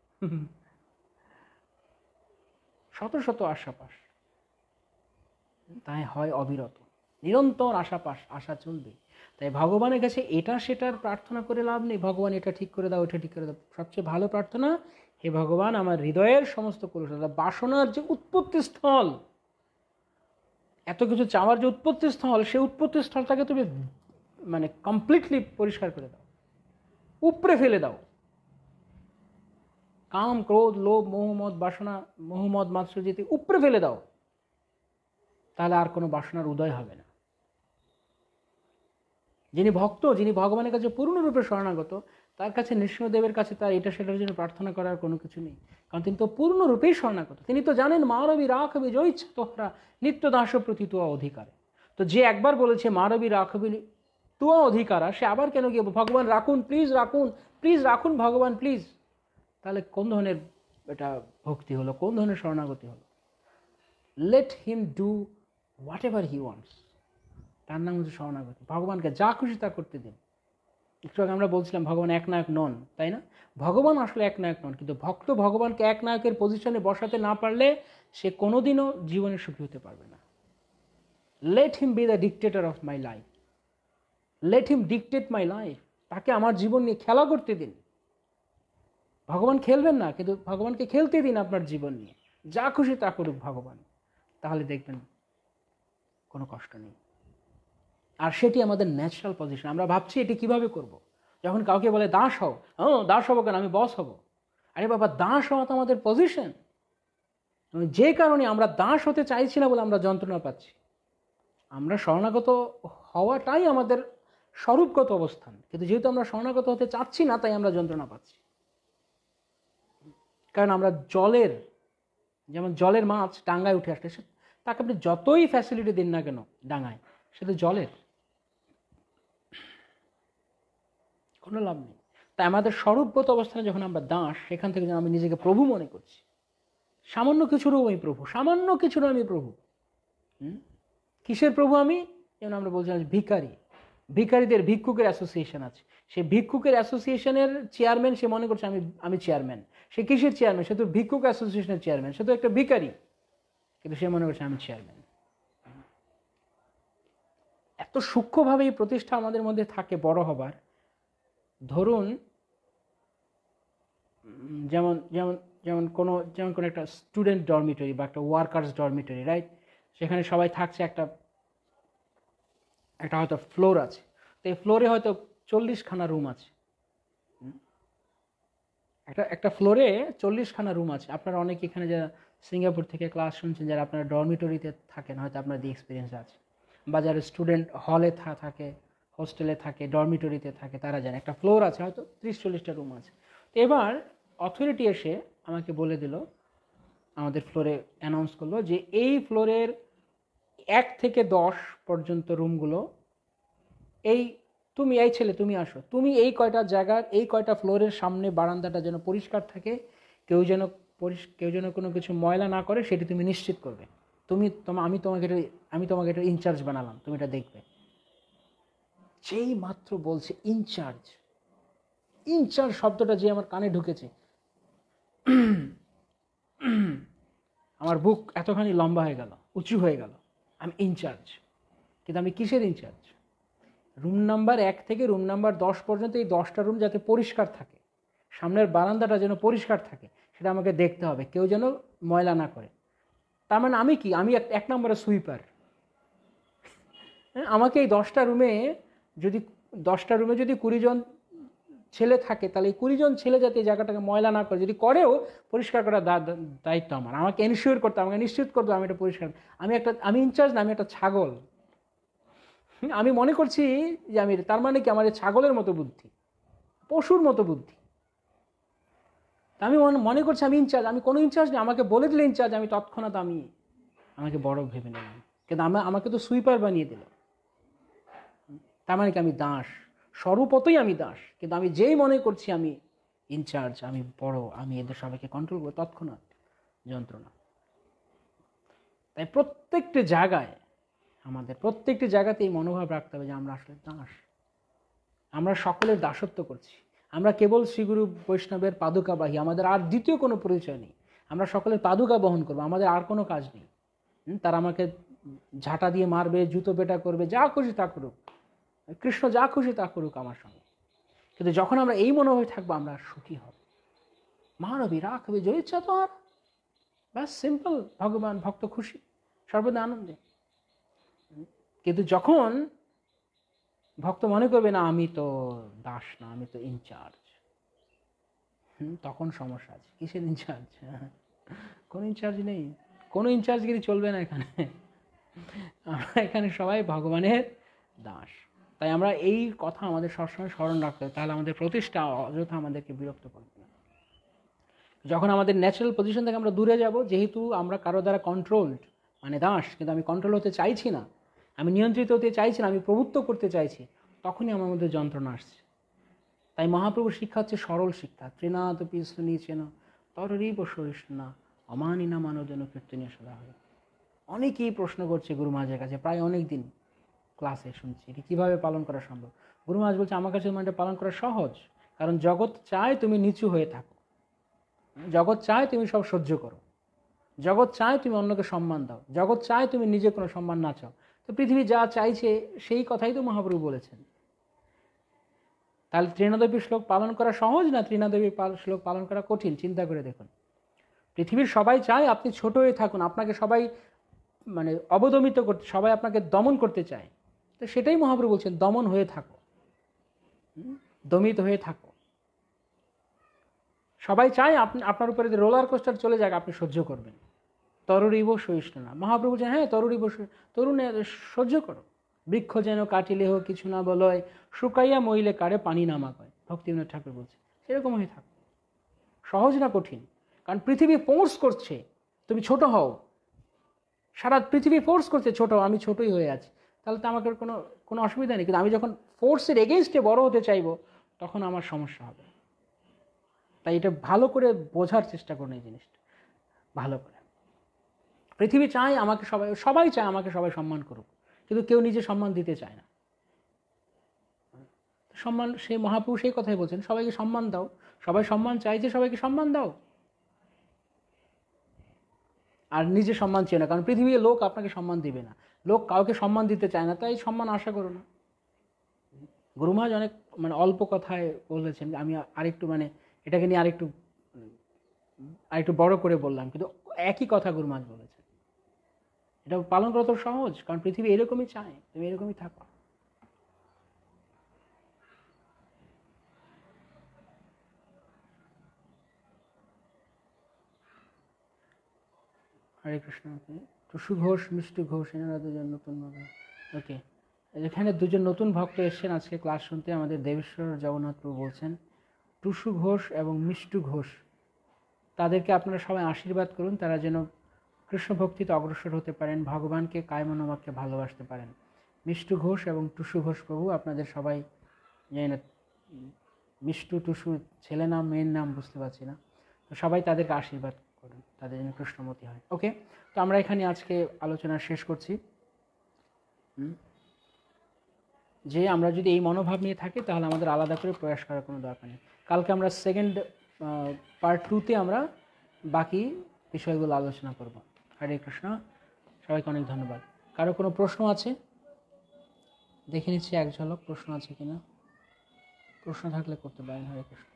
শত শত আশা পাস, তাই হয় অবিরত, নিরন্তর আশা পাস, আশা চলবে। তাই ভগবানের কাছে এটা সেটার প্রার্থনা করে লাভ নেই, ভগবান এটা ঠিক করে দাও, এটা ঠিক করে দাও। সবচেয়ে ভালো প্রার্থনা, হে ভগবান আমার হৃদয়ের সমস্ত কলুষ, বাসনার যে উৎপত্তি স্থল, এত কিছু চাওয়ার যে উৎপত্তি স্থল, সেই উৎপত্তি স্থলটাকে তুমি মানে কমপ্লিটলি পরিষ্কার করে দাও, উপড়ে ফেলে দাও। কাম, ক্রোধ, লোভ, মোহমদ, বাসনা, মোহমদ, মাৎসর্যতে উপড়ে ফেলে দাও, তাহলে আর কোনো বাসনার উদয় হবে না। যিনি ভক্ত, যিনি ভগবানের কাছে পূর্ণরূপে শরণাগত, তার কাছে নৃসিংহদেবের কাছে তার এটা সেটার জন্য প্রার্থনা করার কোনো কিছু নেই, কারণ তিনি তো পূর্ণরূপেই শরণাগত। তিনি তো জানেন মারবি রাখবি জয়িচ্ছা তোহরা নিত্য দাস প্রতি তুয়া অধিকারে। তো যে একবার বলেছে মারবি রাখবি তুয়া অধিকারা, সে আবার কেন গিয়ে ভগবান রাখুন, প্লিজ রাখুন, প্লিজ রাখুন ভগবান প্লিজ, তাহলে কোন ধরনের এটা ভক্তি হলো, কোন ধরনের শরণাগতি হলো? Let him do whatever he wants, তার নাম হচ্ছে শরণাগতি। ভগবানকে যা খুশি তা করতে দিন। একটু আগে আমরা বলছিলাম ভগবান এক নায়ক নন, তাই না? ভগবান আসলে এক নায়ক নন, কিন্তু ভক্ত ভগবানকে এক নায়কের পজিশনে বসাতে না পারলে সে কোনোদিনও জীবনে সুখী হতে পারবে না। Let him be the dictator of my life, let him dictate my life, তাকে আমার জীবন নিয়ে খেলা করতে দিন। ভগবান খেলবেন না, কিন্তু ভগবানকে খেলতে দিন আপনার জীবন নিয়ে, যা খুশি তা করুক ভগবান, তাহলে দেখবেন কোনো কষ্ট নেই। আর সেটি আমাদের ন্যাচারাল পজিশন। আমরা ভাবছি এটি কিভাবে করব। যখন কাউকে বলে দাস হও, হ্যাঁ দাস হবো কেন, আমি বস হব। আরে বাবা, দাস হওয়া তো আমাদের পজিশন। যে কারণে আমরা দাস হতে চাইছি না বলে আমরা যন্ত্রণা পাচ্ছি। আমরা শরণাগত হওয়াটাই আমাদের স্বরূপগত অবস্থান, কিন্তু যেহেতু আমরা শরণাগত হতে চাচ্ছি না, তাই আমরা যন্ত্রণা পাচ্ছি। কারণ আমরা জলের, যেমন জলের মাছ ডাঙ্গায় উঠে আসলে তাকে আপনি যতই ফ্যাসিলিটি দিন না কেন ডাঙ্গায়, সে তো জলের, কোনো লাভ নেই। তাই আমাদের স্বরূপগত অবস্থানে যখন আমরা দাস, সেখান থেকে যেন আমি নিজেকে প্রভু মনে করছি। সামান্য কিছুরও আমি প্রভু, সামান্য কিছুরও আমি প্রভু। হুম কিসের প্রভু আমি? যেমন আমরা বলছিলাম ভিখারি, ভিখারিদের ভিক্ষুকের অ্যাসোসিয়েশন আছে, সে ভিক্ষুকের অ্যাসোসিয়েশনের চেয়ারম্যান, সে মনে করছে আমি আমি চেয়ারম্যান। সে কিসের চেয়ারম্যান? সে তো ভিক্ষুক অ্যাসোসিয়েশনের চেয়ারম্যান, সে তো একটা ভিখারি, কিন্তু সে মনে করছে আমি চেয়ারম্যান। এত সূক্ষ্মভাবে এই প্রতিষ্ঠা আমাদের মধ্যে থাকে বড় হবার। ধরুন যেমন যেমন যেমন কোনো যেমন কোনো একটা স্টুডেন্ট ডরমিটরি বা একটা ওয়ার্কার্স ডরমিটরি, রাইট? সেখানে সবাই থাকছে, একটা একটা হয়তো ফ্লোর আছে, তো এই ফ্লোরে হয়তো চল্লিশখানা রুম আছে। একটা একটা ফ্লোরে চল্লিশখানা রুম আছে। আপনারা অনেকে এখানে যারা সিঙ্গাপুর থেকে ক্লাস শুনছেন, যারা আপনারা ডরমিটরিতে থাকেন, হয়তো আপনার দিয়ে এক্সপিরিয়েন্স আছে, বা যারা স্টুডেন্ট হলে থাকে, হোস্টেলে থাকে, ডরমিটরিতে থাকে, তারা জানে একটা ফ্লোর আছে, হয়তো ত্রিশ চল্লিশটা রুম আছে। তো এবার অথরিটি এসে আমাকে বলে দিল, আমাদের ফ্লোরে অ্যানাউন্স করলো যে এই ফ্লোরের এক থেকে দশ পর্যন্ত রুমগুলো, এই তুমি এই ছেলে তুমি আসো, তুমি এই কয়টা জায়গার এই কয়টা ফ্লোরের সামনে বারান্দাটা যেন পরিষ্কার থাকে, কেউ যেন কেউ যেন কোনো কিছু ময়লা না করে, সেটি তুমি নিশ্চিত করবে। তুমি তোমা আমি তোমাকে এটা আমি তোমাকে এটা ইনচার্জ বানালাম, তুমি এটা দেখবে। যেই মাত্র বলছে ইনচার্জ, ইনচার্জ শব্দটা যে আমার কানে ঢুকেছে, আমার বুক এতখানি লম্বা হয়ে গেল, উঁচু হয়ে গেল। আমি ইনচার্জ, কিন্তু আমি কিসের ইনচার্জ? রুম নাম্বার এক থেকে রুম নাম্বার দশ পর্যন্ত এই দশটা রুম যাতে পরিষ্কার থাকে, সামনের বারান্দাটা যেন পরিষ্কার থাকে, সেটা আমাকে দেখতে হবে, কেউ যেন ময়লা না করে। তার মানে আমি কি? আমি এক নম্বরে সুইপার। আমাকে এই দশটা রুমে যদি দশটা রুমে যদি কুড়ি জন ছেলে থাকে, তাহলে এই কুড়ি জন ছেলে যাতে এই জায়গাটাকে ময়লা না করে, যদি করেও পরিষ্কার করার দায়িত্ব আমার। আমাকে এনশিওর করতে, আমাকে নিশ্চিত করতে আমি এটা পরিষ্কার। আমি একটা আমি ইনচার্জ না, আমি একটা ছাগল। আমি মনে করছি যে আমি, তার মানে কি আমার ছাগলের মতো বুদ্ধি, পশুর মতো বুদ্ধি। আমি মনে করছি আমি ইনচার্জ, আমি কোনো ইনচার্জ নেই। আমাকে বলে দিলে ইনচার্জ, আমি তৎক্ষণাৎ আমি আমাকে বড় ভেবে নিলাম, কিন্তু আমাকে তো সুইপার বানিয়ে দিল। তার মানে কি আমি দাস, স্বরূপতই আমি দাস, কিন্তু আমি যেই মনে করছি আমি ইনচার্জ, আমি বড়, আমি এদের সবাইকে কন্ট্রোল করবো, তৎক্ষণাৎ যন্ত্রণা। তাই প্রত্যেকটা জায়গায় আমাদের প্রত্যেকটি জায়গাতে এই মনোভাব রাখতে হবে যে আমরা আসলে দাস, আমরা সকলের দাসত্ব করছি, আমরা কেবল শ্রীগুরু বৈষ্ণবের পাদুকাবাহী, আমাদের আর দ্বিতীয় কোনো পরিচয় নেই, আমরা সকলের পাদুকা বহন করবো, আমাদের আর কোনো কাজ নেই। তারা আমাকে ঝাঁটা দিয়ে মারবে, জুতো পেটা করবে, যা খুশি তা করুক, কৃষ্ণ যা খুশি তা করুক আমার সঙ্গে, কিন্তু যখন আমরা এই মনোভাবে থাকবো আমরা সুখী হব। মানবী রাখবে যে ইচ্ছা তোমার, ব্যাস সিম্পল, ভগবান ভক্ত খুশি, সর্বদা আনন্দে। কিন্তু যখন ভক্ত মনে করবে না আমি তো দাস না, আমি তো ইনচার্জ, তখন সমস্যা আছে। কিসের ইনচার্জ? কোনো ইনচার্জ নেই, কোনো ইনচার্জগিরি চলবে না এখানে। আমরা এখানে সবাই ভগবানের দাস। তাই আমরা এই কথা আমাদের সবসময় স্মরণ রাখতে হবে, তাহলে আমাদের প্রতিষ্ঠা অযথা আমাদেরকে বিরক্ত করবে না। যখন আমাদের ন্যাচারাল পজিশন থেকে আমরা দূরে যাব, যেহেতু আমরা কারো দ্বারা কন্ট্রোলড, মানে দাস, কিন্তু আমি কন্ট্রোল হতে চাইছি না, আমি নিয়ন্ত্রিত হতে চাইছি না, আমি প্রভুত্ব করতে চাইছি, তখনই আমার মধ্যে যন্ত্রণা আসছে। তাই মহাপ্রভুর শিক্ষা হচ্ছে সরল শিক্ষা। ত্রিনাথ পিস্তু নিচেন তররিব সহিষ্ণা অমানিনা মানজন কীর্তনীয় সদা হয়। অনেকেই প্রশ্ন করছে গুরু মহারাজের কাছে, প্রায় অনেক দিন ক্লাসে শুনছি, এটি কীভাবে পালন করা সম্ভব। গুরু মহারাজ বলছে আমার কাছে মানে পালন করা সহজ, কারণ জগৎ চায় তুমি নিচু হয়ে থাকো, জগৎ চায় তুমি সব সহ্য করো, জগৎ চায় তুমি অন্যকে সম্মান দাও, জগৎ চায় তুমি নিজে কোনো সম্মান না চাও। তো পৃথিবী যা চাইছে সেই কথাই তো মহাপ্রভু বলেছেন। তাহলে ত্রিনাদেবী শ্লোক পালন করা সহজ না ত্রিনাদেবী শ্লোক পালন করা কঠিন? চিন্তা করে দেখুন। পৃথিবীর সবাই চায় আপনি ছোট হয়ে থাকুন, আপনাকে সবাই মানে অবদমিত করতে, সবাই আপনাকে দমন করতে চায়। তো সেটাই মহাপ্রভু বলছেন, দমন হয়ে থাকো, দমিত হয়ে থাকো। সবাই চায় আপনি আপনার উপরে যে রোলার কোস্টার চলে যাক আপনি সহ্য করবেন। তরুরিব সহিষ্ণু না, মহাপ্রভু বলছেন হ্যাঁ তরুরিব তরুণ সহ্য করো। বৃক্ষ যেন কাটিলে হোক কিছু না বলয়, শুকাইয়া মইলে কারে পানি নামা কয়, ভক্তিবিনোদ ঠাকুর বলছে। সেরকম হয়ে থাকো, সহজ না কঠিন। কারণ পৃথিবী ফোর্স করছে তুমি ছোট হও, সারা পৃথিবী ফোর্স করছে ছোট, আমি ছোটই হয়ে আছি, তাহলে তো আমাকে কোনো কোনো অসুবিধা নেই। কিন্তু আমি যখন ফোর্সের এগেনস্টে বড় হতে চাইবো তখন আমার সমস্যা হবে। তাই এটা ভালো করে বোঝার চেষ্টা করুন এই জিনিসটা ভালো করে। পৃথিবী চায় আমাকে সবাই সবাই চায় আমাকে সবাই সম্মান করুক, কিন্তু কেউ নিজে সম্মান দিতে চায় না। সম্মান, সেই মহাপুরুষ সেই কথাই বলছেন, সবাইকে সম্মান দাও। সবাই সম্মান চাইছে, সবাইকে সম্মান দাও, আর নিজে সম্মান চেয়ে না। কারণ পৃথিবীর লোক আপনাকে সম্মান দিবে না, লোক কাউকে সম্মান দিতে চায় না, তাই সম্মান আশা করো না। গুরু মহারাজ অনেক মানে অল্প কথায় বলেছেন, আমি আরেকটু মানে এটাকে নিয়ে আরেকটু আরেকটু বড় করে বললাম, কিন্তু একই কথা গুরু মহারাজ বলেছেন। এটা পালন করা তো সহজ, কারণ পৃথিবী এরকমই চায় তুমি এরকমই থাকো। হরে কৃষ্ণ। টুসু ঘোষ, মিষ্টু ঘোষ, এনারা দুজন নতুন ওকে। এখানে দুজন নতুন ভক্ত এসেছেন আজকে ক্লাস শুনতে। আমাদের দেবেশ্বর জগন্নাথ প্রভু বলছেন টুসু ঘোষ এবং মিষ্টু ঘোষ, তাদেরকে আপনারা সবাই আশীর্বাদ করুন, তারা যেন কৃষ্ণ ভক্তিতে অগ্রসর হতে পারেন, ভগবানকে কায়মনোবাক্যে ভালোবাসতে পারেন। মিষ্টু ঘোষ এবং টুসু ঘোষ প্রভু, আপনাদের সবাই জানি না মিষ্টু টুসু ছেলে নাম মেয়ের নাম বুঝতে পারছি না, তো সবাই তাদেরকে আশীর্বাদ করুন, তাদের যেন কৃষ্ণমতি হয়। ওকে, তো আমরা এখানে আজকে আলোচনা শেষ করছি যে আমরা যদি এই মনোভাব নিয়ে থাকি তাহলে আমাদের আলাদা করে প্রয়াস করার কোনো দরকার নেই। কালকে আমরা সেকেন্ড পার্ট টুতে আমরা বাকি বিষয়গুলো আলোচনা করব। হরে কৃষ্ণ, সবাইকে অনেক ধন্যবাদ। কারো কোনো প্রশ্ন আছে? দেখে নিচ্ছি এক ঝলক প্রশ্ন আছে কিনা, প্রশ্ন থাকলে করতে পারেন। হরে কৃষ্ণ।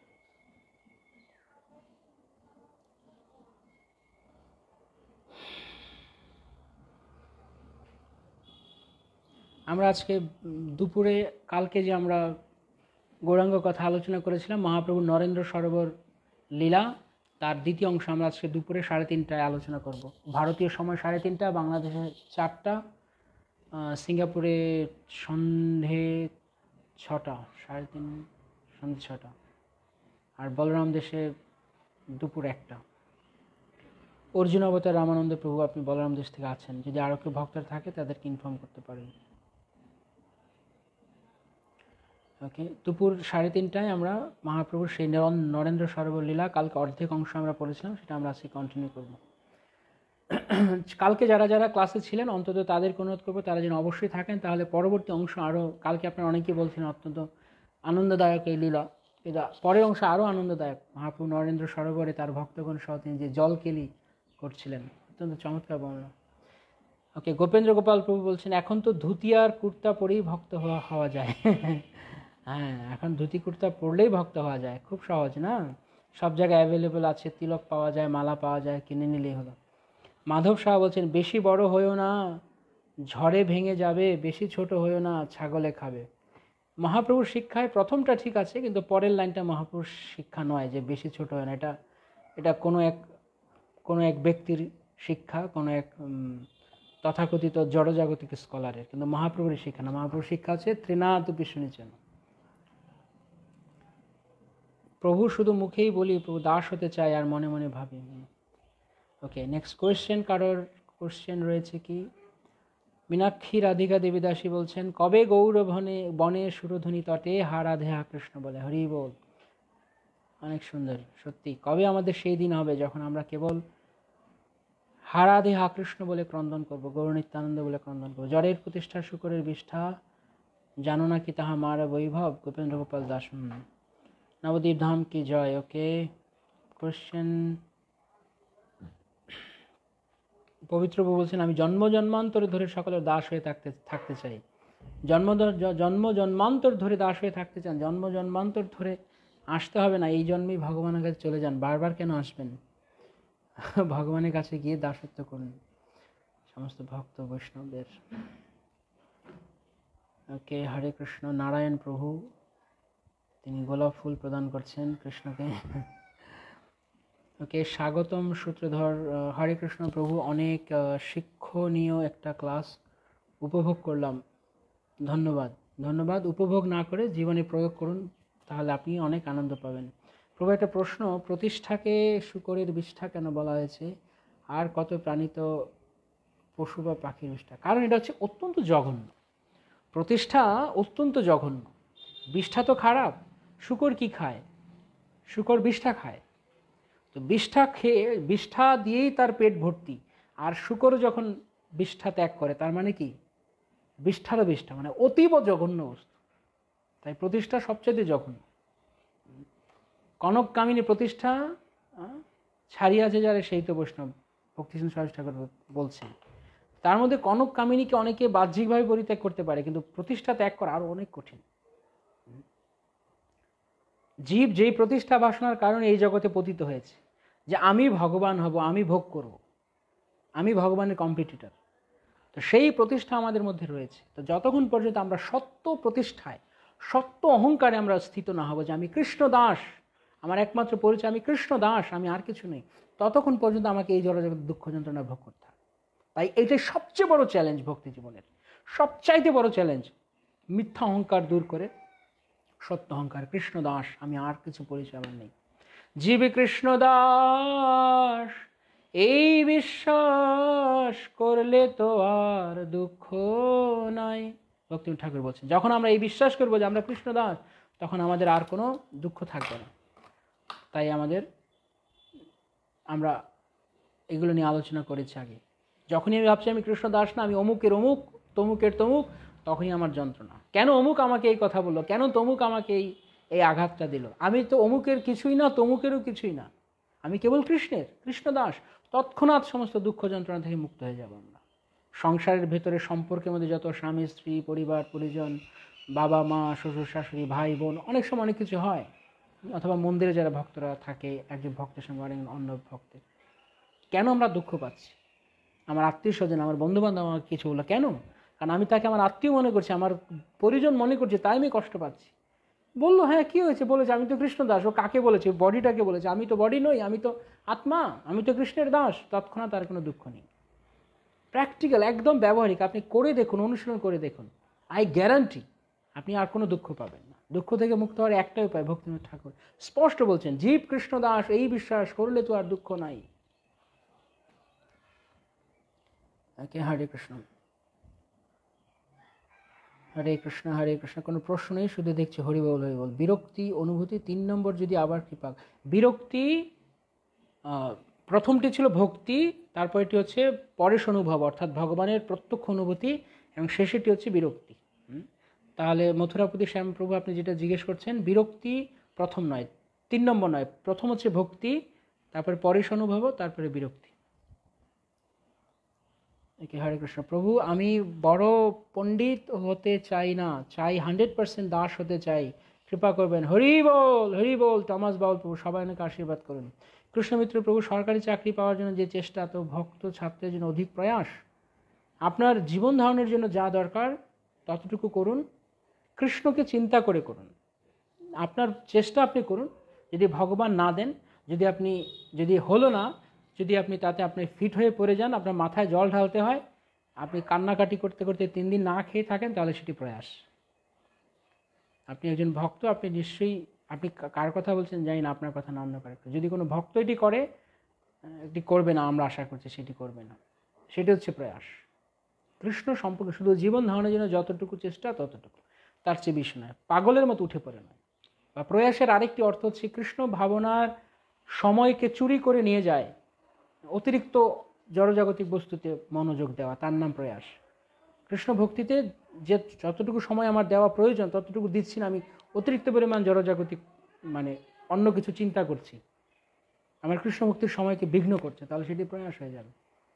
আমরা আজকে দুপুরে, কালকে যে আমরা গৌরাঙ্গ কথা আলোচনা করেছিলাম, মহাপ্রভু নরেন্দ্র সরোবর লীলা, তার দ্বিতীয় অংশ আমরা আজকে দুপুরে সাড়ে তিনটায় আলোচনা করব। ভারতীয় সময় সাড়ে তিনটা, বাংলাদেশে চারটা, সিঙ্গাপুরে সন্ধে ছটা, সাড়ে তিন সন্ধে ছটা, আর বলরাম দেশে দুপুর একটা। অর্জুন অবতার রামানন্দ প্রভু, আপনি বলরাম দেশ থেকে আছেন, যদি আরও কেউ ভক্তরা থাকে তাদেরকে ইনফর্ম করতে পারেন। ওকে, দুপুর সাড়ে তিনটায় আমরা মহাপ্রভুর সেই নরেন্দ্র সরোবর লীলা, কালকে অর্ধেক অংশ আমরা পড়েছিলাম, সেটা আমরা আজকে কন্টিনিউ করব। কালকে যারা যারা ক্লাসে ছিলেন অন্তত তাদেরকে অনুরোধ করবো তারা যেন অবশ্যই থাকেন, তাহলে পরবর্তী অংশ আরও, কালকে আপনারা অনেকেই বলছেন অত্যন্ত আনন্দদায়ক এই লীলা, এটা পরের অংশ আরও আনন্দদায়ক। মহাপ্রভু নরেন্দ্র সরোবরে তার ভক্তগণ সহ তিনি যে জল কেলি করছিলেন, অত্যন্ত চমৎকার বর্ণনা। ওকে, গোপেন্দ্র গোপাল প্রভু বলছেন এখন তো ধুতি আর কুর্তা পরেই ভক্ত হওয়া হওয়া যায়। হ্যাঁ, এখন ধুতি কুর্তা পরলেই ভক্ত হওয়া যায়, খুব সহজ না? সব জায়গায় অ্যাভেলেবেল আছে, তিলক পাওয়া যায়, মালা পাওয়া যায়, কিনে নিলেই হলো। মাধব শাহ বলছেন বেশি বড় হয়েও না, ঝড়ে ভেঙে যাবে, বেশি ছোট হয়েও না, ছাগলে খাবে। মহাপ্রভুর শিক্ষায় প্রথমটা ঠিক আছে, কিন্তু পরের লাইনটা মহাপ্রভুর শিক্ষা নয় যে বেশি ছোট হয় না। এটা এটা কোনো এক কোনো এক ব্যক্তির শিক্ষা, কোনো এক তথাকথিত জড়জাগতিক স্কলারের, কিন্তু মহাপ্রভুর শিক্ষা না। মহাপ্রভুর শিক্ষা হচ্ছে ত্রিনাতুপি শুনেছেন। প্রভু শুধু মুখেই বলি প্রভু দাস হতে চাই আর মনে মনে ভাবি। ওকে, নেক্সট কোয়েশ্চেন, কারোর কোয়েশ্চেন রয়েছে কি? মীনাক্ষী রাধিকা দেবীদাসী বলছেন কবে গৌর বনে বনে সুরধ্বনি তটে হা রাধে হা কৃষ্ণ বলে, হরি বল। অনেক সুন্দর, সত্যি কবে আমাদের সেই দিন হবে যখন আমরা কেবল হা রাধে হা কৃষ্ণ বলে ক্রন্দন করব, গৌর নিত্যানন্দ বলে ক্রন্দন করবো। জড়ের প্রতিষ্ঠা শুকরের বিষ্ঠা, জানো না কি তাহা মার বৈভব, গোপেন্দ্র গোপাল দাস। নবদ্বীপ ধাম কি জয়। ওকে, কোয়েশ্চেন পবিত্রবাবু বলছেন আমি জন্ম জন্মান্তর ধরে সকলের দাস হয়ে থাকতে থাকতে চাই। জন্ম জন্ম জন্মান্তর ধরে দাস হয়ে থাকতে চান, জন্ম জন্মান্তর ধরে আসতে হবে না, এই জন্মেই ভগবানের কাছে চলে যান, বারবার কেন আসবেন? ভগবানের কাছে গিয়ে দাসত্ব করুন সমস্ত ভক্ত বৈষ্ণবদের। ওকে, হরে কৃষ্ণ। নারায়ণ প্রভু তিনি গোলাপ ফুল প্রদান করছেন কৃষ্ণকে। ওকে, স্বাগতম সূত্রধর। হরে কৃষ্ণ প্রভু, অনেক শিক্ষণীয় একটা ক্লাস উপভোগ করলাম, ধন্যবাদ। ধন্যবাদ। উপভোগ না করে জীবনে প্রয়োগ করুন, তাহলে আপনি অনেক আনন্দ পাবেন। প্রভু, একটা প্রশ্ন, প্রতিষ্ঠাকে শূকরের বিষ্ঠা কেন বলা হয়েছে, আর কত প্রাণিত পশু বা পাখির বিষ্ঠা? কারণ এটা হচ্ছে অত্যন্ত জঘন্য। প্রতিষ্ঠা অত্যন্ত জঘন্য, বিষ্ঠা তো খারাপ। শূকর কি খায়? শূকর বিষ্ঠা খায়। তো বিষ্ঠা খেয়ে, বিষ্ঠা দিয়েই তার পেট ভর্তি, আর শূকর যখন বিষ্ঠা ত্যাগ করে তার মানে কি? বিষ্ঠারও বিষ্ঠা, মানে অতীব জঘন্য বস্তু। তাই প্রতিষ্ঠা সবচেয়ে জঘন্য। কনক কামিনী প্রতিষ্ঠা ছাড়িয়াছে যারে সেই তো বৈষ্ণব, ভক্তিসিংহ সরোজ ঠাকুর বলছেন। তার মধ্যে কনক কামিনীকে অনেকে বাহ্যিকভাবে পরিত্যাগ করতে পারে, কিন্তু প্রতিষ্ঠা ত্যাগ করা আরো অনেক কঠিন। জীব যেই প্রতিষ্ঠা বাসনার কারণে এই জগতে পতিত হয়েছে, যে আমি ভগবান হব, আমি ভোগ করব, আমি ভগবানের কম্পিটিটর, তো সেই প্রতিষ্ঠা আমাদের মধ্যে রয়েছে। তো যতক্ষণ পর্যন্ত আমরা সত্য প্রতিষ্ঠায়, সত্য অহংকারে আমরা স্থিত না হব যে আমি কৃষ্ণ দাস, আমার একমাত্র পরিচয় আমি কৃষ্ণ দাস, আমি আর কিছু নেই, ততক্ষণ পর্যন্ত আমাকে এই জড়জগৎ দুঃখ যন্ত্রণা ভোগ করতে হবে। তাই এটাই সবচেয়ে বড় চ্যালেঞ্জ ভক্তি জীবনের, সবচাইতে বড় চ্যালেঞ্জ। মিথ্যা অহংকার দূর করে সত্য অহংকার, কৃষ্ণ দাস, আমি আর কিছু পরিচয় আমার নেই। জীবে কৃষ্ণ দাস এই বিশ্বাস করলে তো আর দুঃখ নাই। ভক্তি ঠাকুর বলছেন যখন আমরা এই বিশ্বাস করবো যে আমরা কৃষ্ণ দাস, তখন আমাদের আর কোনো দুঃখ থাকবে না। তাই আমাদের, আমরা এগুলো নিয়ে আলোচনা করেছি আগে। যখনই আমি ভাবছি আমি কৃষ্ণ দাস না, আমি অমুকের অমুক, তমুকের তমুক, তখনই আমার যন্ত্রণা। কেন অমুক আমাকে এই কথা বললো, কেন তমুক আমাকে এই এই আঘাতটা দিল? আমি তো অমুকের কিছুই না, তমুকেরও কিছুই না, আমি কেবল কৃষ্ণের, কৃষ্ণ দাস। তৎক্ষণাৎ সমস্ত দুঃখ যন্ত্রণা থেকে মুক্ত হয়ে যাব আমরা। সংসারের ভেতরে সম্পর্কের মধ্যে যত স্বামী স্ত্রী, পরিবার পরিজন, বাবা মা, শ্বশুর শাশুড়ি, ভাই বোন, অনেক সময় অনেক কিছু হয়। অথবা মন্দিরে যারা ভক্তরা থাকে, একজন ভক্তের সঙ্গে অনেক অন্য ভক্তের, কেন আমরা দুঃখ পাচ্ছি? আমার আত্মীয় স্বজন, আমার বন্ধু বান্ধব আমাকে কিছু বললো, কেন? কারণ আমি তাকে আমার আত্মীয় মনে করছি, আমার পরিজন মনে করছি, তাই আমি কষ্ট পাচ্ছি। বললো হ্যাঁ কি হয়েছে, বলেছে আমি তো কৃষ্ণ দাস। ও কাকে বলেছে? বডিটাকে বলেছে। আমি তো বডি নই, আমি তো আত্মা, আমি তো কৃষ্ণের দাস। তৎক্ষণাৎ তার কোনো দুঃখ নেই। প্র্যাকটিক্যাল, একদম ব্যবহারিক, আপনি করে দেখুন, অনুশীলন করে দেখুন, আই গ্যারান্টি আপনি আর কোনো দুঃখ পাবেন না। দুঃখ থেকে মুক্ত হওয়ার একটাই উপায়, ভক্তিনাথ ঠাকুর স্পষ্ট বলছেন, জীব কৃষ্ণ দাস এই বিশ্বাস করলে তো আর দুঃখ নাই। ওকে, হরে কৃষ্ণ। হরে কৃষ্ণ, হরে কৃষ্ণ। কোনো প্রশ্ন নেই, শুধু দেখছি হরি বল হরি বল। বিরক্তি অনুভূতি তিন নম্বর যদি আবার কৃপা। বিরক্তি প্রথমটি ছিল ভক্তি, তারপরটি হচ্ছে পরেশ অনুভব অর্থাৎ ভগবানের প্রত্যক্ষ অনুভূতি, এবং শেষেরটি হচ্ছে বিরক্তি। তাহলে মথুরাপতি শ্যামপ্রভু আপনি যেটা জিজ্ঞেস করছেন, বিরক্তি প্রথম নয়, তিন নম্বর নয়, প্রথম হচ্ছে ভক্তি, তারপরে পরেশ অনুভব, তারপরে বিরক্তি। একে হরে কৃষ্ণ। প্রভু আমি বড় পণ্ডিত হতে চাই না, চাই হান্ড্রেড পার্সেন্ট দাস হতে চাই, কৃপা করবেন। হরি বল, হরি বল। টমাস বাউল প্রভু, সবাই অনেক আশীর্বাদ করুন। কৃষ্ণমিত্র প্রভু, সরকারি চাকরি পাওয়ার জন্য যে চেষ্টা, তো ভক্ত ছাত্রের জন্য অধিক প্রয়াস। আপনার জীবন ধারণের জন্য যা দরকার ততটুকু করুন, কৃষ্ণকে চিন্তা করে করুন, আপনার চেষ্টা আপনি করুন। যদি ভগবান না দেন, যদি আপনি যদি হলো না, যদি আপনি তাতে আপনি ফিট হয়ে পড়ে যান, আপনার মাথায় জল ঢালতে হয়, আপনি কান্নাকাটি করতে করতে তিন দিন না খেয়ে থাকেন, তাহলে সেটি প্রয়াস। আপনি একজন ভক্ত, আপনি নিশ্চয়ই, আপনি কার কথা বলছেন জানি না, আপনার কথা না অন্য কার। যদি কোনো ভক্ত এটি করে, এটি করবে না, আমরা আশা করছি সেটি করবে না, সেটি হচ্ছে প্রয়াস। কৃষ্ণ সম্পর্কে শুধু জীবন ধারণের জন্য যতটুকু চেষ্টা ততটুকু, তার চেয়ে বেশি নয়, পাগলের মতো উঠে পড়ে নয়। বা প্রয়াসের আরেকটি অর্থ হচ্ছে কৃষ্ণ ভাবনার সময়কে চুরি করে নিয়ে যায়, অতিরিক্ত জড়জাগতিক বস্তুতে মনোযোগ দেওয়া, তার নাম প্রয়াস। কৃষ্ণ ভক্তিতে যে যতটুকু সময় আমার দেওয়া প্রয়োজন ততটুকু দিচ্ছি না, আমি অতিরিক্ত পরিমাণ জড়জাগতিক মানে অন্য কিছু চিন্তা করছি, আমার কৃষ্ণ ভক্তির সময়কে বিঘ্ন করছে, তাহলে সেটি প্রয়াস হয়ে যাবে।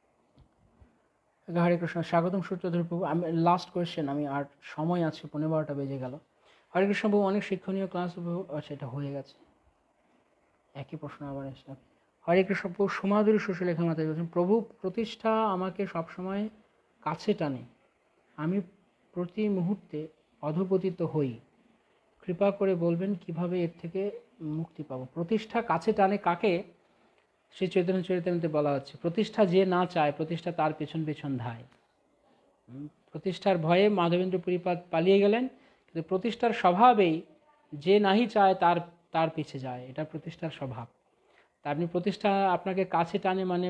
হরে কৃষ্ণ। স্বাগতম সূর্যধর প্রভু, আমি লাস্ট কোয়েশ্চেন, আমি আর সময় আছে, পনেরো বারোটা বেজে গেল। হরে কৃষ্ণ প্রভু, অনেক শিক্ষণীয় ক্লাস প্রভু। আচ্ছা, এটা হয়ে গেছে, একই প্রশ্ন আবার এসে। হরে কৃষ্ণ প্রভু, সুমাধুরী সুশীলেখা মাতা বলছেন, প্রভু প্রতিষ্ঠা আমাকে সবসময় কাছে টানে, আমি প্রতি মুহূর্তে অধঃপতিত হই, কৃপা করে বলবেন কিভাবে এর থেকে মুক্তি পাবো। প্রতিষ্ঠা কাছে টানে কাকে? শ্রী চৈতন্য চরিতামৃতে বলা হচ্ছে, প্রতিষ্ঠা যে না চায়, প্রতিষ্ঠা তার পেছন পেছন ধায়। প্রতিষ্ঠার ভয়ে মাধবেন্দ্র পুরীপাদ পালিয়ে গেলেন, কিন্তু প্রতিষ্ঠার স্বভাবেই যে নাহি চায় তার তার পিছে যায়, এটা প্রতিষ্ঠার স্বভাব। তা আপনি প্রতিষ্ঠা আপনাকে কাছে টানে মানে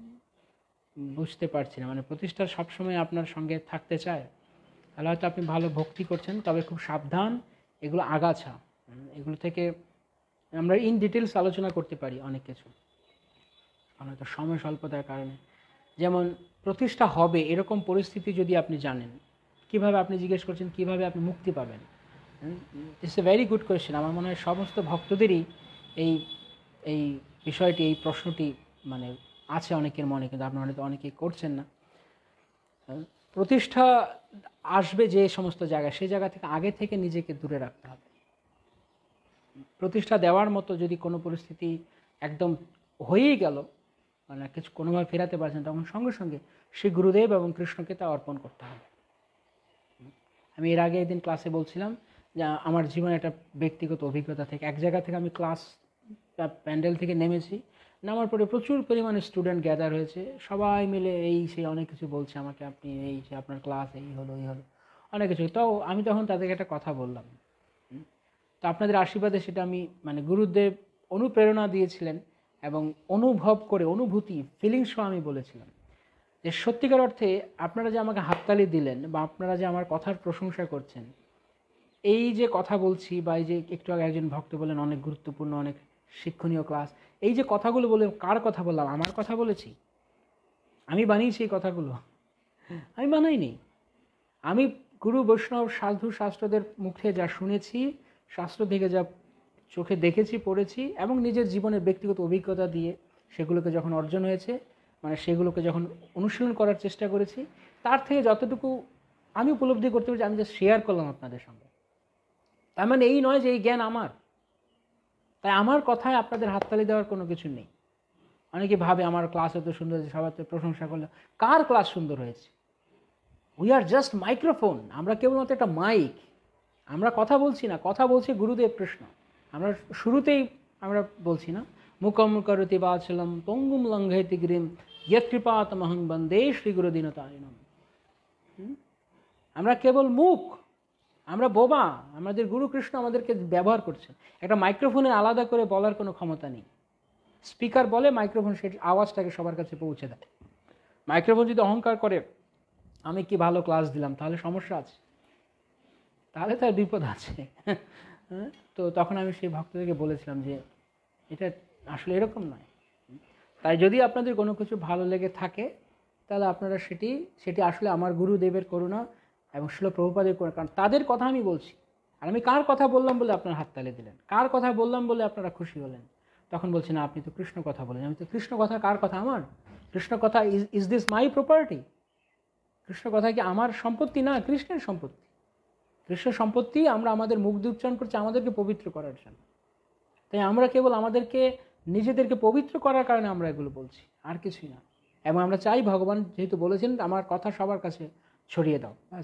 বুঝতে পারছি না, মানে প্রতিষ্ঠা সবসময় আপনার সঙ্গে থাকতে চায়, তাহলে হয়তো আপনি ভালো ভক্তি করছেন, তবে খুব সাবধান, এগুলো আগাছা, এগুলো থেকে আমরা ইন ডিটেলস আলোচনা করতে পারি অনেক কিছু, হয়তো সময় স্বল্পতার কারণে। যেমন প্রতিষ্ঠা হবে এরকম পরিস্থিতি যদি আপনি জানেন, কিভাবে, আপনি জিজ্ঞেস করছেন কিভাবে আপনি মুক্তি পাবেন, it's a very good question. আমার মনে হয় সমস্ত ভক্তদেরই এই এই বিষয়টি, এই প্রশ্নটি মানে আছে অনেকের মনে, কিন্তু আপনারা হয়তো অনেকেই করছেন না। প্রতিষ্ঠা আসবে যে সমস্ত জায়গায়, সেই জায়গা থেকে আগে থেকে নিজেকে দূরে রাখতে হবে। প্রতিষ্ঠা দেওয়ার মতো যদি কোনো পরিস্থিতি একদম হয়েই গেল, মানে কিছু কোনোভাবে ফেরাতে পারছেন, তখন সঙ্গে সঙ্গে শ্রী গুরুদেব এবং কৃষ্ণকে তা অর্পণ করতে হবে। আমি এর আগে একদিন ক্লাসে বলছিলাম যে আমার জীবনে একটা ব্যক্তিগত অভিজ্ঞতা থেকে, এক জায়গা থেকে আমি ক্লাস প্যান্ডেল থেকে নেমেছি, নামার পরে প্রচুর পরিমাণে স্টুডেন্ট গ্যাদার হয়েছে, সবাই মিলে এই সেই অনেক কিছু বলছে আমাকে, আপনি এই সে আপনার ক্লাস এই হলো এই হলো অনেক কিছু। তো আমি তখন তাদেরকে একটা কথা বললাম, তো আপনাদের আশীর্বাদে সেটা আমি মানে গুরুদেব অনুপ্রেরণা দিয়েছিলেন এবং অনুভব করে, অনুভূতি ফিলিংস আমি বলেছিলাম যে সত্যিকার অর্থে আপনারা যে আমাকে হাততালি দিলেন বা আপনারা যে আমার কথার প্রশংসা করছেন, এই যে কথা বলছি বা এই যে একটু আগে একজন ভক্ত বলেন অনেক গুরুত্বপূর্ণ অনেক শিক্ষণীয় ক্লাস, এই যে কথাগুলো বলে, কার কথা বললাম? আমার কথা বলেছি? আমি বানিয়েছি এই কথাগুলো? আমি বানাইনি। আমি গুরু বৈষ্ণব সাধু শাস্ত্রদের মুখে যা শুনেছি, শাস্ত্র থেকে যা চোখে দেখেছি, পড়েছি, এবং নিজের জীবনের ব্যক্তিগত অভিজ্ঞতা দিয়ে সেগুলোকে যখন অর্জন হয়েছে, মানে সেগুলোকে যখন অনুশীলন করার চেষ্টা করেছি, তার থেকে যতটুকু আমি উপলব্ধি করতে পেরেছি আমি যা শেয়ার করলাম আপনাদের সঙ্গে। তার মানে এই নয় যে এই জ্ঞান আমার, তাই আমার কথায় আপনাদের হাততালি দেওয়ার কোনো কিছু নেই। অনেকে ভাবে আমার ক্লাস এত সুন্দর হয়েছে, সবাই তো প্রশংসা করলো। কার ক্লাস সুন্দর হয়েছে? উই আর জাস্ট মাইক্রোফোন, আমরা কেবলমাত্র একটা মাইক, আমরা কথা বলছি না, কথা বলছে গুরুদেব কৃষ্ণ। আমরা শুরুতেই আমরা বলছি না, মুখম করতি বাচলম পঙ্গুম লঙ্ঘয়তি গিরিম ইয়ৎকৃপাতমহং বন্দে শ্রী গুরু দীনতারিণম। আমরা কেবল মুখ, আমরা বোবা, আমাদের গুরু কৃষ্ণ আমাদেরকে ব্যবহার করছে। একটা মাইক্রোফোনের আলাদা করে বলার কোনো ক্ষমতা নেই। স্পিকার বলে, মাইক্রোফোন সেই আওয়াজটাকে সবার কাছে পৌঁছে দেয়। মাইক্রোফোন যদি অহংকার করে আমি কি ভালো ক্লাস দিলাম, তাহলে সমস্যা আছে, তাহলে তার বিপদ আছে। তো তখন আমি সেই ভক্তদেরকে বলেছিলাম যে এটা আসলে এরকম নয়। তাই যদি আপনাদের কোনো কিছু ভালো লেগে থাকে তাহলে আপনারা সেটি সেটি আসলে আমার গুরুদেবের করুণা এবং শিল প্রভুপাদের করুণা, কারণ তাদের কথা আমি বলছি। আর আমি কার কথা বললাম বলে আপনারা হাততালি দিলেন, কার কথা বললাম বলে আপনারা খুশি হলেন, তখন বলছি না আপনি তো কৃষ্ণ কথা বলেন। আমি তো কৃষ্ণ কথা, কার কথা? আমার কৃষ্ণ কথা। Is is this my property? Krishna কথা কি আমার সম্পত্তি? না, কৃষ্ণের সম্পত্তি। কৃষ্ণ সম্পত্তি আমরা আমাদের মুখ দিয়ে উচ্চারণ করছি আমাদেরকে পবিত্র করার জন্য। তাই আমরা কেবল আমাদেরকে নিজেদেরকে পবিত্র করার কারণে আমরা এগুলো বলছি, আর কিছুই না। এবং আমরা চাই ভগবান যেহেতু বলেছেন আমার কথা সবার কাছে ছড়িয়ে দাও, ব্যাস।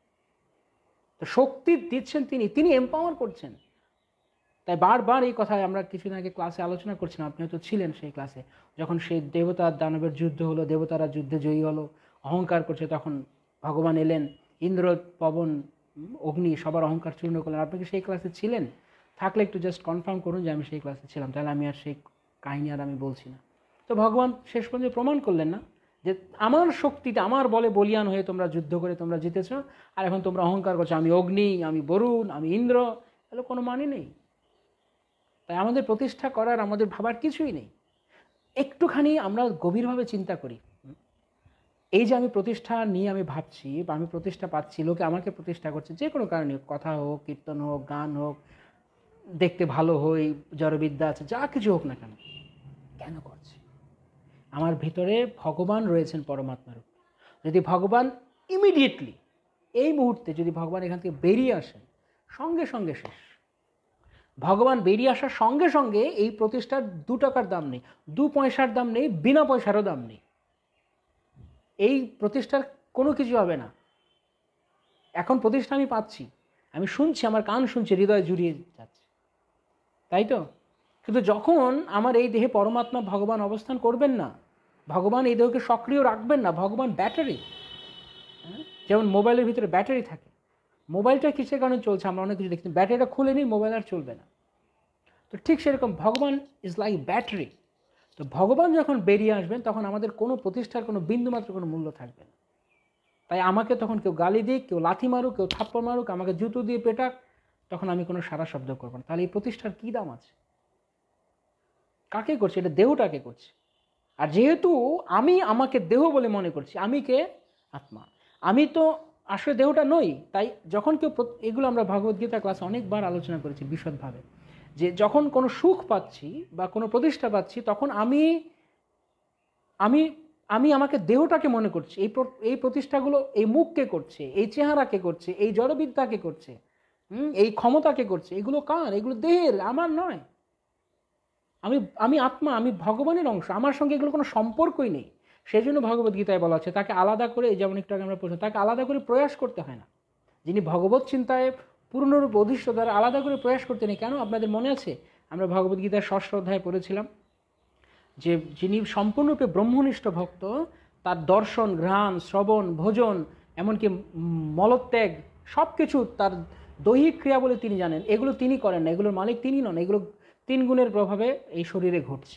তো শক্তি দিচ্ছেন তিনি, তিনি এম্পাওয়ার করছেন। তাই বারবার এই কথায় আমরা কিছুদিন আগে ক্লাসে আলোচনা করছিলাম, আপনি হয়তো ছিলেন সেই ক্লাসে, যখন সেই দেবতার দানবের যুদ্ধ হলো, দেবতারা যুদ্ধে জয়ী হলো, অহংকার করছে, তখন ভগবান এলেন, ইন্দ্র, পবন, অগ্নি সবার অহংকার চূর্ণ করলেন। আপনি কি সেই ক্লাসে ছিলেন? থাকলে একটু জাস্ট কনফার্ম করুন যে আমি সেই ক্লাসে ছিলাম, তাহলে আমি আর সেই কাহিনী আর আমি বলছি না। তো ভগবান শেষ পর্যন্ত প্রমাণ করলেন না যে আমার শক্তিতে, আমার বলে বলিয়ান হয়ে তোমরা যুদ্ধ করে তোমরা জিতেছ, আর এখন তোমরা অহংকার করছো আমি অগ্নি, আমি বরুণ, আমি ইন্দ্র, এগুলো কোনো মানে নেই। তাই আমাদের প্রতিষ্ঠা করার, আমাদের ভাবার কিছুই নেই। একটুখানি আমরা গভীরভাবে চিন্তা করি, এই যে আমি প্রতিষ্ঠা নিয়ে আমি ভাবছি বা আমি প্রতিষ্ঠা পাচ্ছি, লোকে আমাকে প্রতিষ্ঠা করছে যে কোনো কারণে, কথা হোক, কীর্তন হোক, গান হোক, দেখতে ভালো হই, জড়বিদ্যা আছে, যা কিছু হোক না কেন, কেন করছে? আমার ভিতরে ভগবান রয়েছেন পরমাত্মার রূপে। যদি ভগবান ইমিডিয়েটলি এই মুহূর্তে যদি ভগবান এখান থেকে বেরিয়ে আসেন, সঙ্গে সঙ্গে শেষ। ভগবান বেরিয়ে আসার সঙ্গে সঙ্গে এই প্রতিষ্ঠার দু টাকার দাম নেই, দু পয়সার দাম নেই, বিনা পয়সারও দাম নেই। এই প্রতিষ্ঠার কোনো কিছু হবে না। এখন প্রতিষ্ঠা আমি পাচ্ছি, আমি শুনছি, আমার কান শুনছে, হৃদয় জুড়িয়ে যাচ্ছে, তাই তো? কিন্তু যখন আমার এই দেহে পরমাত্মা ভগবান অবস্থান করবেন না, ভগবান এই দেহকে সক্রিয় রাখবেন না, ভগবান ব্যাটারি, যেমন মোবাইলের ভিতরে ব্যাটারি থাকে, মোবাইলটা কিসের কারণে চলছে আমরা অনেক কিছু দেখছি, ব্যাটারিটা খুলে নিই, মোবাইল আর চলবে না। তো ঠিক সেরকম ভগবান ইজ লাইক ব্যাটারি। তো ভগবান যখন বেরিয়ে আসবেন তখন আমাদের কোনো প্রতিষ্ঠার কোনো বিন্দুমাত্র কোনো মূল্য থাকবে না। তাই আমাকে তখন কেউ গালি দিক, কেউ লাথি মারুক, কেউ থাপ্পড় মারুক, আমাকে জুতো দিয়ে পেটাক, তখন আমি কোনো সারা শব্দ করব না। তাহলে এই প্রতিষ্ঠার কী দাম আছে? কাকে করছে? এটা দেহটাকে করছে। আর যেহেতু আমি আমাকে দেহ বলে মনে করছি, আমি কে? আত্মা। আমি তো আসলে দেহটা নই। তাই যখন কেউ, এগুলো আমরা ভগবদ্গীতা ক্লাসে অনেকবার আলোচনা করেছি বিশদভাবে, যে যখন কোনো সুখ পাচ্ছি বা কোনো প্রতিষ্ঠা পাচ্ছি, তখন আমি আমি আমি আমাকে দেহটাকে মনে করছি। এই এই প্রতিষ্ঠাগুলো এই মুখকে করছে, এই চেহারাকে করছে, এই জড়বিদ্যাকে করছে, হুম এই ক্ষমতাকে করছে। এগুলো কার? এগুলো দেহের, আমার নয়। আমি আমি আত্মা, আমি ভগবানের অংশ, আমার সঙ্গে এগুলো কোনো সম্পর্কই নেই। সেই জন্য ভগবদ্গীতায় বলা আছে তাকে আলাদা করে, যেমন একটু আগে আমরা পড়ছিলাম, তাকে আলাদা করে প্রয়াস করতে হয় না। যিনি ভগবত চিন্তায় পূর্ণরূপ অধিষ্ঠ, তারা আলাদা করে প্রয়াস করতে নেই। কেন? আপনাদের মনে আছে আমরা ভগবদ্গীতার ষষ্ঠ অধ্যায়ে পড়েছিলাম যে যিনি সম্পূর্ণরূপে ব্রহ্মনিষ্ঠ ভক্ত, তার দর্শন, ঘ্রাণ, শ্রবণ, ভোজন, এমনকি মলত্যাগ, সব কিছু তার দৈহিক ক্রিয়া বলে তিনি জানেন। এগুলো তিনি করেন না, এগুলোর মালিক তিনি নন, এগুলো তিন গুণের প্রভাবে এই শরীরে ঘটছে।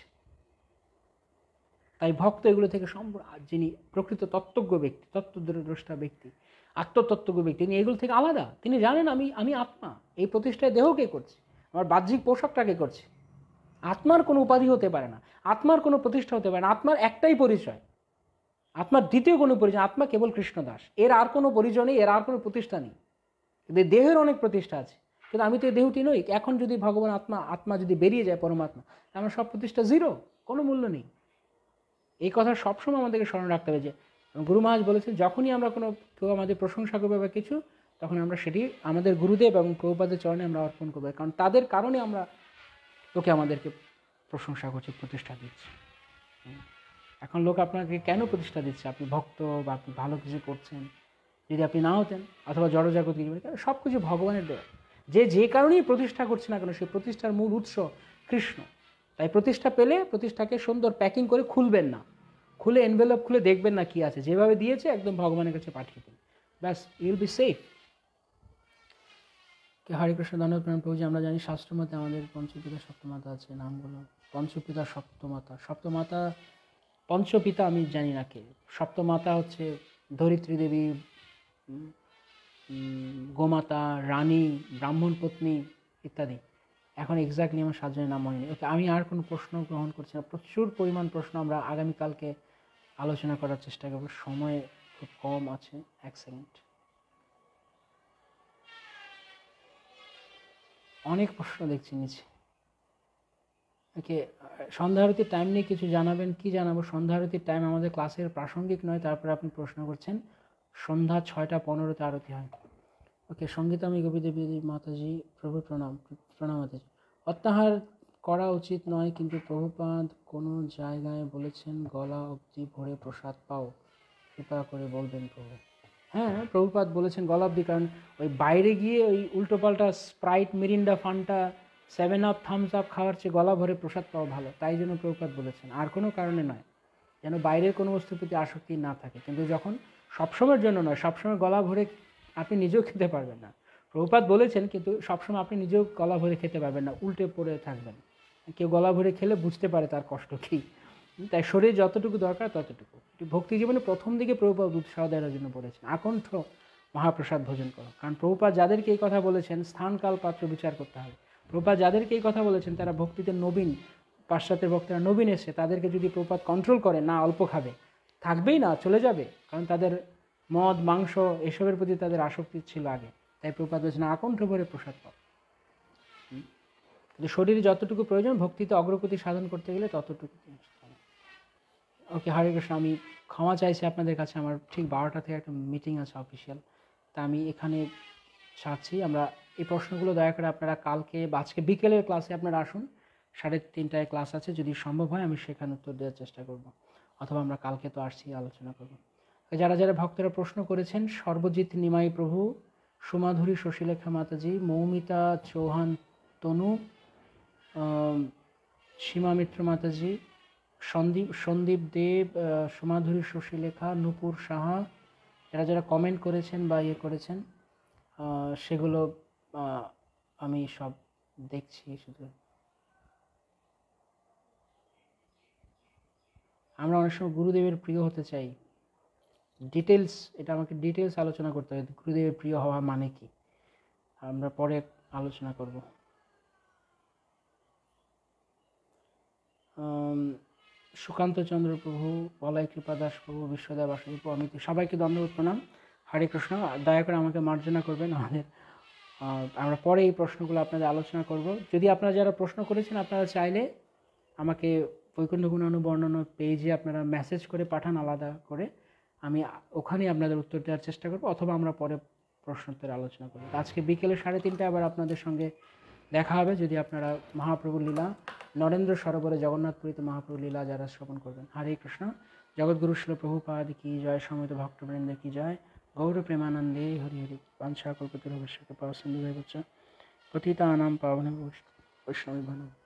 তাই ভক্ত এগুলো থেকে সম্পূর্ণ, যিনি প্রকৃত তত্ত্বজ্ঞ ব্যক্তি, তত্ত্বদ্রষ্টা ব্যক্তি, আত্মতত্ত্বজ্ঞ ব্যক্তি, তিনি এগুলো থেকে আলাদা। তিনি জানেন আমি আমি আত্মা, এই প্রতিষ্ঠায় দেহকে করছে, আমার বাহ্যিক পোশাকটাকে করছে। আত্মার কোনো উপাধি হতে পারে না, আত্মার কোনো প্রতিষ্ঠা হতে পারে না। আত্মার একটাই পরিচয়, আত্মার দ্বিতীয় কোনো পরিচয়, আত্মা কেবল কৃষ্ণদাস, এর আর কোনো পরিচয় নেই, এর আর কোনো প্রতিষ্ঠা নেই। দেহের অনেক প্রতিষ্ঠা আছে, কিন্তু আমি তো এই দেহটি নই। এখন যদি ভগবান আত্মা আত্মা যদি বেরিয়ে যায় পরমাত্মা, আমার সব প্রতিষ্ঠা জিরো, কোনো মূল্য নেই। এই কথা সবসময় আমাদেরকে স্মরণ রাখতে হবে। যে গুরু মহারাজ বলেছেন, যখনই আমরা কোনো কেউ আমাদের প্রশংসা করবে বা কিছু, তখন আমরা সেটি আমাদের গুরুদেব এবং প্রভুপাদের চরণে আমরা অর্পণ করবো, কারণ তাদের কারণে আমরা লোকে আমাদেরকে প্রশংসা করছে, প্রতিষ্ঠা দিচ্ছে। এখন লোক আপনাকে কেন প্রতিষ্ঠা দিচ্ছে? আপনি ভক্ত বা আপনি ভালো কিছু করছেন। যদি আপনি না হতেন, অথবা জড়জাগতিক, সব কিছু ভগবানের দেওয়া। যে যে কারণেই প্রতিষ্ঠা করছে না কেন, সেই প্রতিষ্ঠার মূল উৎস কৃষ্ণ। তাই প্রতিষ্ঠা পেলে প্রতিষ্ঠাকে সুন্দর প্যাকিং করে খুলবেন না, খুলে এনভেলপ খুলে দেখবেন না কি আছে, যেভাবে দিয়েছে একদম ভগবানের কাছে পাঠিয়ে দিন, ব্যাস, ইউল বি সেফ। কে হরে কৃষ্ণ। ধন্যবাদ প্রাণ প্রভুজি। আমরা জানি শাস্ত্রমতে আমাদের পঞ্চপিতা সপ্তমাতা আছে, নামগুলো পঞ্চপিতা সপ্তমাতা। সপ্তমাতা পঞ্চপিতা আমি জানি না কে। সপ্তমাতা হচ্ছে ধরিত্রী দেবী, গোমাতা, রানী, ব্রাহ্মণ পত্নী ইত্যাদি। এখন এক্স্যাক্টলি আমার সাতজনের নাম মনে নেই। ওকে, আমি আর কোনো প্রশ্ন গ্রহণ করছি না। প্রচুর পরিমাণ প্রশ্ন আমরা আগামীকালকে আলোচনা করার চেষ্টা করব, সময় খুব কম আছে। এক সেকেন্ড, অনেক প্রশ্ন দেখছি নিচে। ওকে, সন্ধ্যা আরতির টাইম নিয়ে কিছু জানাবেন? কি জানাবো? সন্ধ্যা আরতির টাইম আমাদের ক্লাসের প্রাসঙ্গিক নয়, তারপরে আপনি প্রশ্ন করছেন। সন্ধ্যা ছয়টা পনেরোতে আরতি হয়। ওকে, সঙ্গীতামী গোপী দেবী মাতাজি প্রভু প্রণাম। প্রণাম মাতাজি। অত্যাহার করা উচিত নয়, কিন্তু প্রভুপাদ কোনো জায়গায় বলেছেন গলা অবধি ভরে প্রসাদ পাও, কৃপা করে বলবেন প্রভু। হ্যাঁ, প্রভুপাদ বলেছেন গলা অবধি, কারণ ওই বাইরে গিয়ে ওই উল্টোপাল্টা Sprite, Mirinda, Fanta, Seven Up, Thums Up খাওয়ার চেয়ে গলা ভরে প্রসাদ পাওয়া ভালো, তাই জন্য প্রভুপাদ বলেছেন, আর কোনো কারণে নয়। যেন বাইরের কোনো বস্তুর প্রতি আসক্তি না থাকে। কিন্তু যখন সবসময়ের জন্য নয়, সবসময় গলা ভরে আপনি নিজেও খেতে পারবেন না। প্রভুপাদ বলেছেন, কিন্তু সবসময় আপনি নিজেও গলা ভরে খেতে পারবেন না, উল্টে পড়ে থাকবেন। কেউ গলা ভরে খেলে বুঝতে পারে তার কষ্ট কী। তাই শরীর যতটুকু দরকার ততটুকু। ভক্তি জীবনে প্রথম দিকে প্রভুপাদ উৎসাহ দেওয়ার জন্য বলেছেন আকণ্ঠ মহাপ্রসাদ ভোজন করো। কারণ প্রভুপাদ যাদেরকে এই কথা বলেছেন, স্থান কাল পাত্র বিচার করতে হবে। প্রভুপাদ যাদেরকে এই কথা বলেছেন তারা ভক্তিতে নবীন, পাশ্চাত্যের ভক্তরা নবীন এসে, তাদেরকে যদি প্রভুপাদ কন্ট্রোল করে, না অল্প খাবে, থাকবেই না, চলে যাবে, কারণ তাদের মদ, মাংস এসবের প্রতি তাদের আসক্তি ছিল আগে। তাই প্রভুপাদ বলেছেন আকণ্ঠ ভরে প্রসাদ পাও। কিন্তু শরীরে যতটুকু প্রয়োজন, ভক্তিতে অগ্রগতি সাধন করতে গেলে ততটুকু। ওকে, হরে কৃষ্ণ। আমি ক্ষমা চাইছি আপনাদের কাছে, আমার ঠিক বারোটা থেকে একটা মিটিং আছে অফিসিয়াল, তা আমি এখানে ছাড়ছি। আমরা এই প্রশ্নগুলো দয়া করে আপনারা কালকে বা আজকে বিকেলের ক্লাসে আপনারা আসুন, সাড়ে তিনটায় ক্লাস আছে, যদি সম্ভব হয় আমি সেখানে উত্তর দেওয়ার চেষ্টা করব, অথবা আমরা কালকে তো আসছি, আলোচনা করব। যারা যারা ভক্তরা প্রশ্ন করেছেন, সর্বজিৎ নিমাই প্রভু, সুমাধুরী শশীলেখা মাতাজি, মৌমিতা চৌহান তনু, সীমা মিত্র মাতাজি, সন্দীপ সন্দীপ দেব, সুমাধুরী শশীলেখা, নূপুর সাহা, যারা যারা কমেন্ট করেছেন বা ইয়ে করেছেন, সেগুলো আমি সব দেখছি। শুধু আমরা অনেক সময় গুরুদেবের প্রিয় হতে চাই, ডিটেলস, এটা আমাকে ডিটেলস আলোচনা করতে হবে, গুরুদেবের প্রিয় হওয়া মানে কি, আমরা পরে আলোচনা করব। সুকান্ত চন্দ্র প্রভু, বলাই কৃপা দাস প্রভু, বিশ্বদেব বাসুদেব, অমিত, সবাইকে দণ্ডবোধ প্রণাম। হরে কৃষ্ণ। দয়া করে আমাকে মার্জনা করবেন। আমাদের আমরা পরে এই প্রশ্নগুলো আপনাদের আলোচনা করব। যদি আপনারা যারা প্রশ্ন করেছেন, আপনারা চাইলে আমাকে বৈকুণ্ঠ গুণানু বর্ণনা পেজে আপনারা মেসেজ করে পাঠান আলাদা করে, আমি ওখানেই আপনাদের উত্তর দেওয়ার চেষ্টা করব, অথবা আমরা পরে প্রশ্নোত্তর আলোচনা করব। আজকে বিকেলে সাড়ে তিনটায় আবার আপনাদের সঙ্গে দেখা হবে, যদি আপনারা মহাপ্রভুর লীলা, নরেন্দ্র সরোবরে জগন্নাথপুরীতে মহাপ্রভুর লীলা যারা শ্রবণ করবেন। হরে কৃষ্ণ। জগৎগুরু শিল প্রভুপাদ কি জয়, সমবেত ভক্তবৃন্দ কি জয়, গৌর প্রেমানন্দে হরি হরি। বাঞ্ছা কল্পতরুভ্যশ্চ কৃপা সিন্ধুভ্যেব চ পতিতানাং পাবনেভ্যো বৈষ্ণবেভ্যো নমঃ।